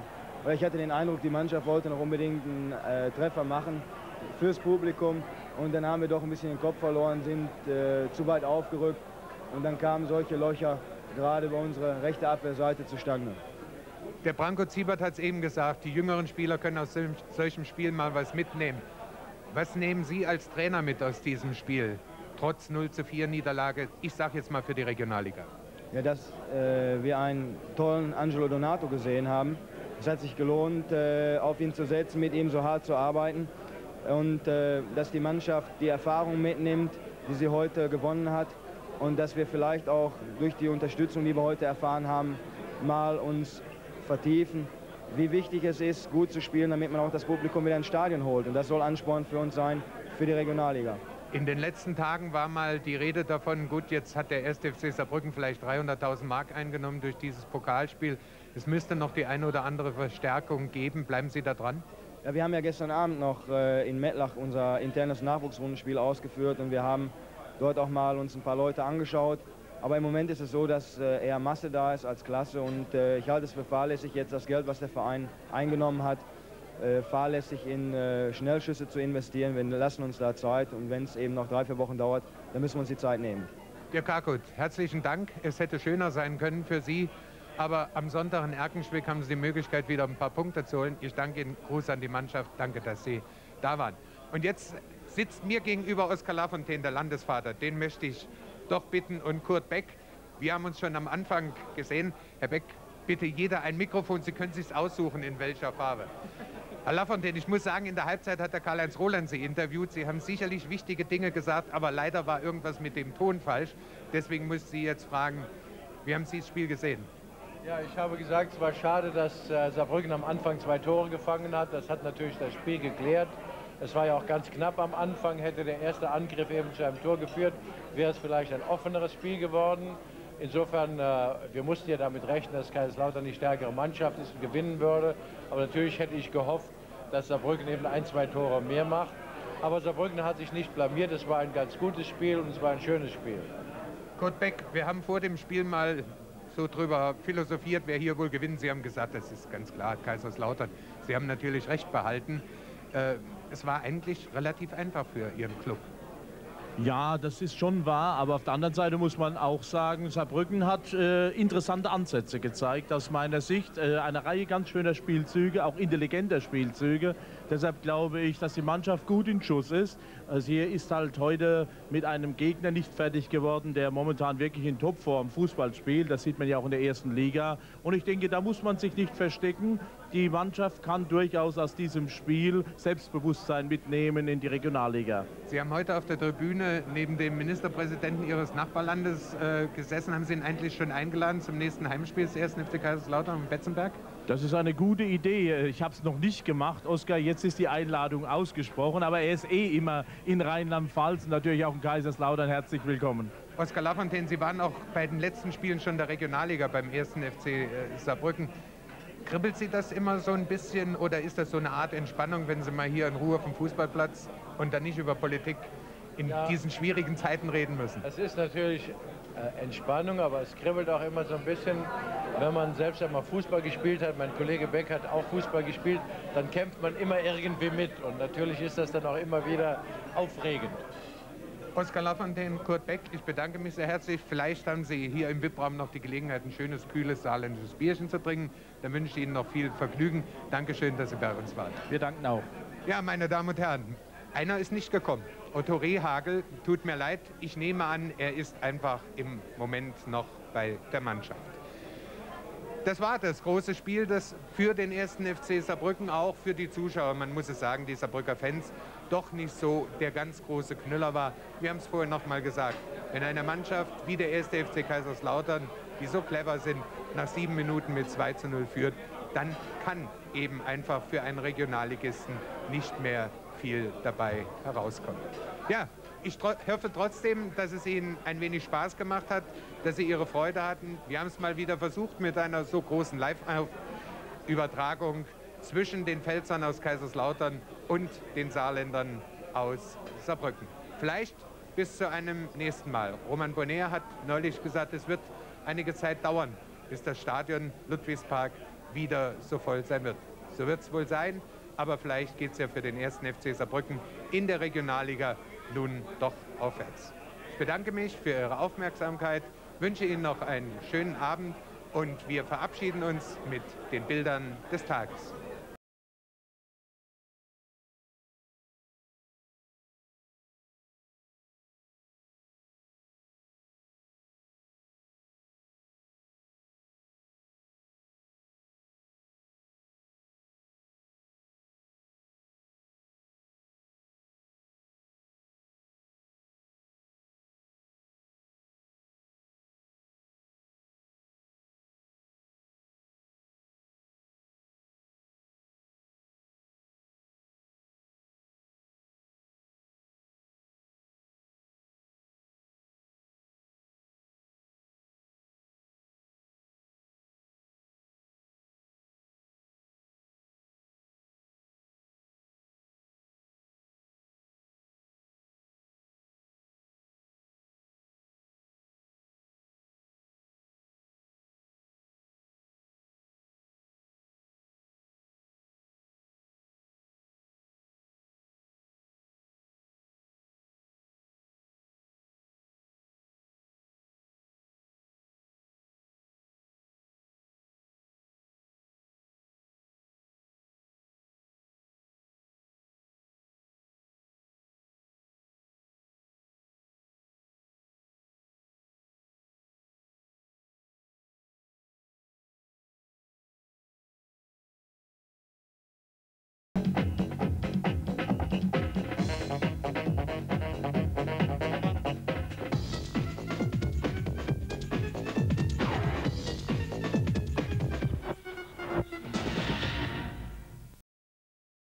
Ich hatte den Eindruck, die Mannschaft wollte noch unbedingt einen Treffer machen fürs Publikum. Und dann haben wir doch ein bisschen den Kopf verloren, sind zu weit aufgerückt. Und dann kamen solche Löcher gerade über unsere rechte Abwehrseite zustande. Der Branko Ziebert hat es eben gesagt, die jüngeren Spieler können aus solchem Spiel mal was mitnehmen. Was nehmen Sie als Trainer mit aus diesem Spiel? Trotz 0:4 Niederlage, ich sage jetzt mal für die Regionalliga. Ja, dass wir einen tollen Angelo Donato gesehen haben. Es hat sich gelohnt, auf ihn zu setzen, mit ihm so hart zu arbeiten. Und dass die Mannschaft die Erfahrung mitnimmt, die sie heute gewonnen hat. Und dass wir vielleicht auch durch die Unterstützung, die wir heute erfahren haben, mal uns vertiefen, wie wichtig es ist, gut zu spielen, damit man auch das Publikum wieder ins Stadion holt. Und das soll Ansporn für uns sein, für die Regionalliga. In den letzten Tagen war mal die Rede davon, gut, jetzt hat der 1. FC Saarbrücken vielleicht 300.000 Mark eingenommen durch dieses Pokalspiel. Es müsste noch die eine oder andere Verstärkung geben. Bleiben Sie da dran? Ja, wir haben ja gestern Abend noch in Mettlach unser internes Nachwuchsrundenspiel ausgeführt und wir haben dort auch mal uns ein paar Leute angeschaut. Aber im Moment ist es so, dass eher Masse da ist als Klasse und ich halte es für fahrlässig, jetzt das Geld, was der Verein eingenommen hat, fahrlässig in Schnellschüsse zu investieren. Wir lassen uns da Zeit und wenn es eben noch 3-4 Wochen dauert, dann müssen wir uns die Zeit nehmen. Dirk Harkut, herzlichen Dank. Es hätte schöner sein können für Sie, aber am Sonntag in Erkenschwick haben Sie die Möglichkeit, wieder ein paar Punkte zu holen. Ich danke Ihnen, Gruß an die Mannschaft, danke, dass Sie da waren. Und jetzt sitzt mir gegenüber Oskar Lafontaine, der Landesvater. Den möchte ich doch bitten und Kurt Beck. Wir haben uns schon am Anfang gesehen. Herr Beck, bitte jeder ein Mikrofon. Sie können sich aussuchen, in welcher Farbe. Herr Lafontaine, ich muss sagen, in der Halbzeit hat der Karl-Heinz Roland Sie interviewt. Sie haben sicherlich wichtige Dinge gesagt, aber leider war irgendwas mit dem Ton falsch. Deswegen muss ich Sie jetzt fragen, wie haben Sie das Spiel gesehen? Ja, ich habe gesagt, es war schade, dass Saarbrücken am Anfang 2 Tore gefangen hat. Das hat natürlich das Spiel geklärt. Es war ja auch ganz knapp am Anfang. Hätte der erste Angriff eben zu einem Tor geführt, wäre es vielleicht ein offeneres Spiel geworden. Insofern, wir mussten ja damit rechnen, dass Kaiserslautern die stärkere Mannschaft ist und gewinnen würde. Aber natürlich hätte ich gehofft, dass Saarbrücken eben 1-2 Tore mehr macht. Aber Saarbrücken hat sich nicht blamiert. Es war ein ganz gutes Spiel und es war ein schönes Spiel. Kurt Beck, wir haben vor dem Spiel mal so drüber philosophiert, wer hier wohl gewinnt. Sie haben gesagt, das ist ganz klar Kaiserslautern. Sie haben natürlich recht behalten. Es war eigentlich relativ einfach für Ihren Club. Ja, das ist schon wahr, aber auf der anderen Seite muss man auch sagen, Saarbrücken hat interessante Ansätze gezeigt, aus meiner Sicht. Eine Reihe ganz schöner Spielzüge, auch intelligenter Spielzüge. Deshalb glaube ich, dass die Mannschaft gut in Schuss ist. Also hier ist halt heute mit einem Gegner nicht fertig geworden, der momentan wirklich in Topform Fußball spielt. Das sieht man ja auch in der 1. Liga. Und ich denke, da muss man sich nicht verstecken. Die Mannschaft kann durchaus aus diesem Spiel Selbstbewusstsein mitnehmen in die Regionalliga. Sie haben heute auf der Tribüne neben dem Ministerpräsidenten Ihres Nachbarlandes gesessen. Haben Sie ihn eigentlich schon eingeladen zum nächsten Heimspiel des 1. FC Kaiserslautern und Betzenberg? Das ist eine gute Idee. Ich habe es noch nicht gemacht, Oskar. Jetzt ist die Einladung ausgesprochen, aber er ist immer in Rheinland-Pfalz und natürlich auch in Kaiserslautern herzlich willkommen. Oskar Lafontaine, Sie waren auch bei den letzten Spielen schon der Regionalliga beim 1. FC Saarbrücken. Kribbelt Sie das immer so ein bisschen oder ist das so eine Art Entspannung, wenn Sie mal hier in Ruhe vom Fußballplatz und dann nicht über Politik in diesen schwierigen Zeiten reden müssen? Es ist natürlich Entspannung, aber es kribbelt auch immer so ein bisschen, wenn man selbst einmal Fußball gespielt hat. Mein Kollege Beck hat auch Fußball gespielt, dann kämpft man immer irgendwie mit und natürlich ist das dann auch immer wieder aufregend. Oskar Lafontaine, Kurt Beck, ich bedanke mich sehr herzlich. Vielleicht haben Sie hier im VIP-Raum noch die Gelegenheit, ein schönes, kühles saarländisches Bierchen zu trinken. Dann wünsche ich Ihnen noch viel Vergnügen. Dankeschön, dass Sie bei uns waren. Wir danken auch. Ja, meine Damen und Herren, einer ist nicht gekommen. Otto Rehhagel, tut mir leid, ich nehme an, er ist einfach im Moment noch bei der Mannschaft. Das war das große Spiel, das für den 1. FC Saarbrücken, auch für die Zuschauer, man muss es sagen, die Saarbrücker Fans, doch nicht so der ganz große Knüller war. Wir haben es vorhin noch mal gesagt, wenn eine Mannschaft wie der 1. FC Kaiserslautern, die so clever sind, nach 7 Minuten mit 2:0 führt, dann kann eben einfach für einen Regionalligisten nicht mehr viel dabei herauskommen. Ja, ich hoffe trotzdem, dass es Ihnen ein wenig Spaß gemacht hat, dass Sie Ihre Freude hatten. Wir haben es mal wieder versucht mit einer so großen Live-Übertragung zwischen den Pfälzern aus Kaiserslautern und den Saarländern aus Saarbrücken. Vielleicht bis zu einem nächsten Mal. Roman Bonner hat neulich gesagt, es wird einige Zeit dauern, bis das Stadion Ludwigspark wieder so voll sein wird. So wird es wohl sein, aber vielleicht geht es ja für den 1. FC Saarbrücken in der Regionalliga nun doch aufwärts. Ich bedanke mich für Ihre Aufmerksamkeit, wünsche Ihnen noch einen schönen Abend und wir verabschieden uns mit den Bildern des Tages.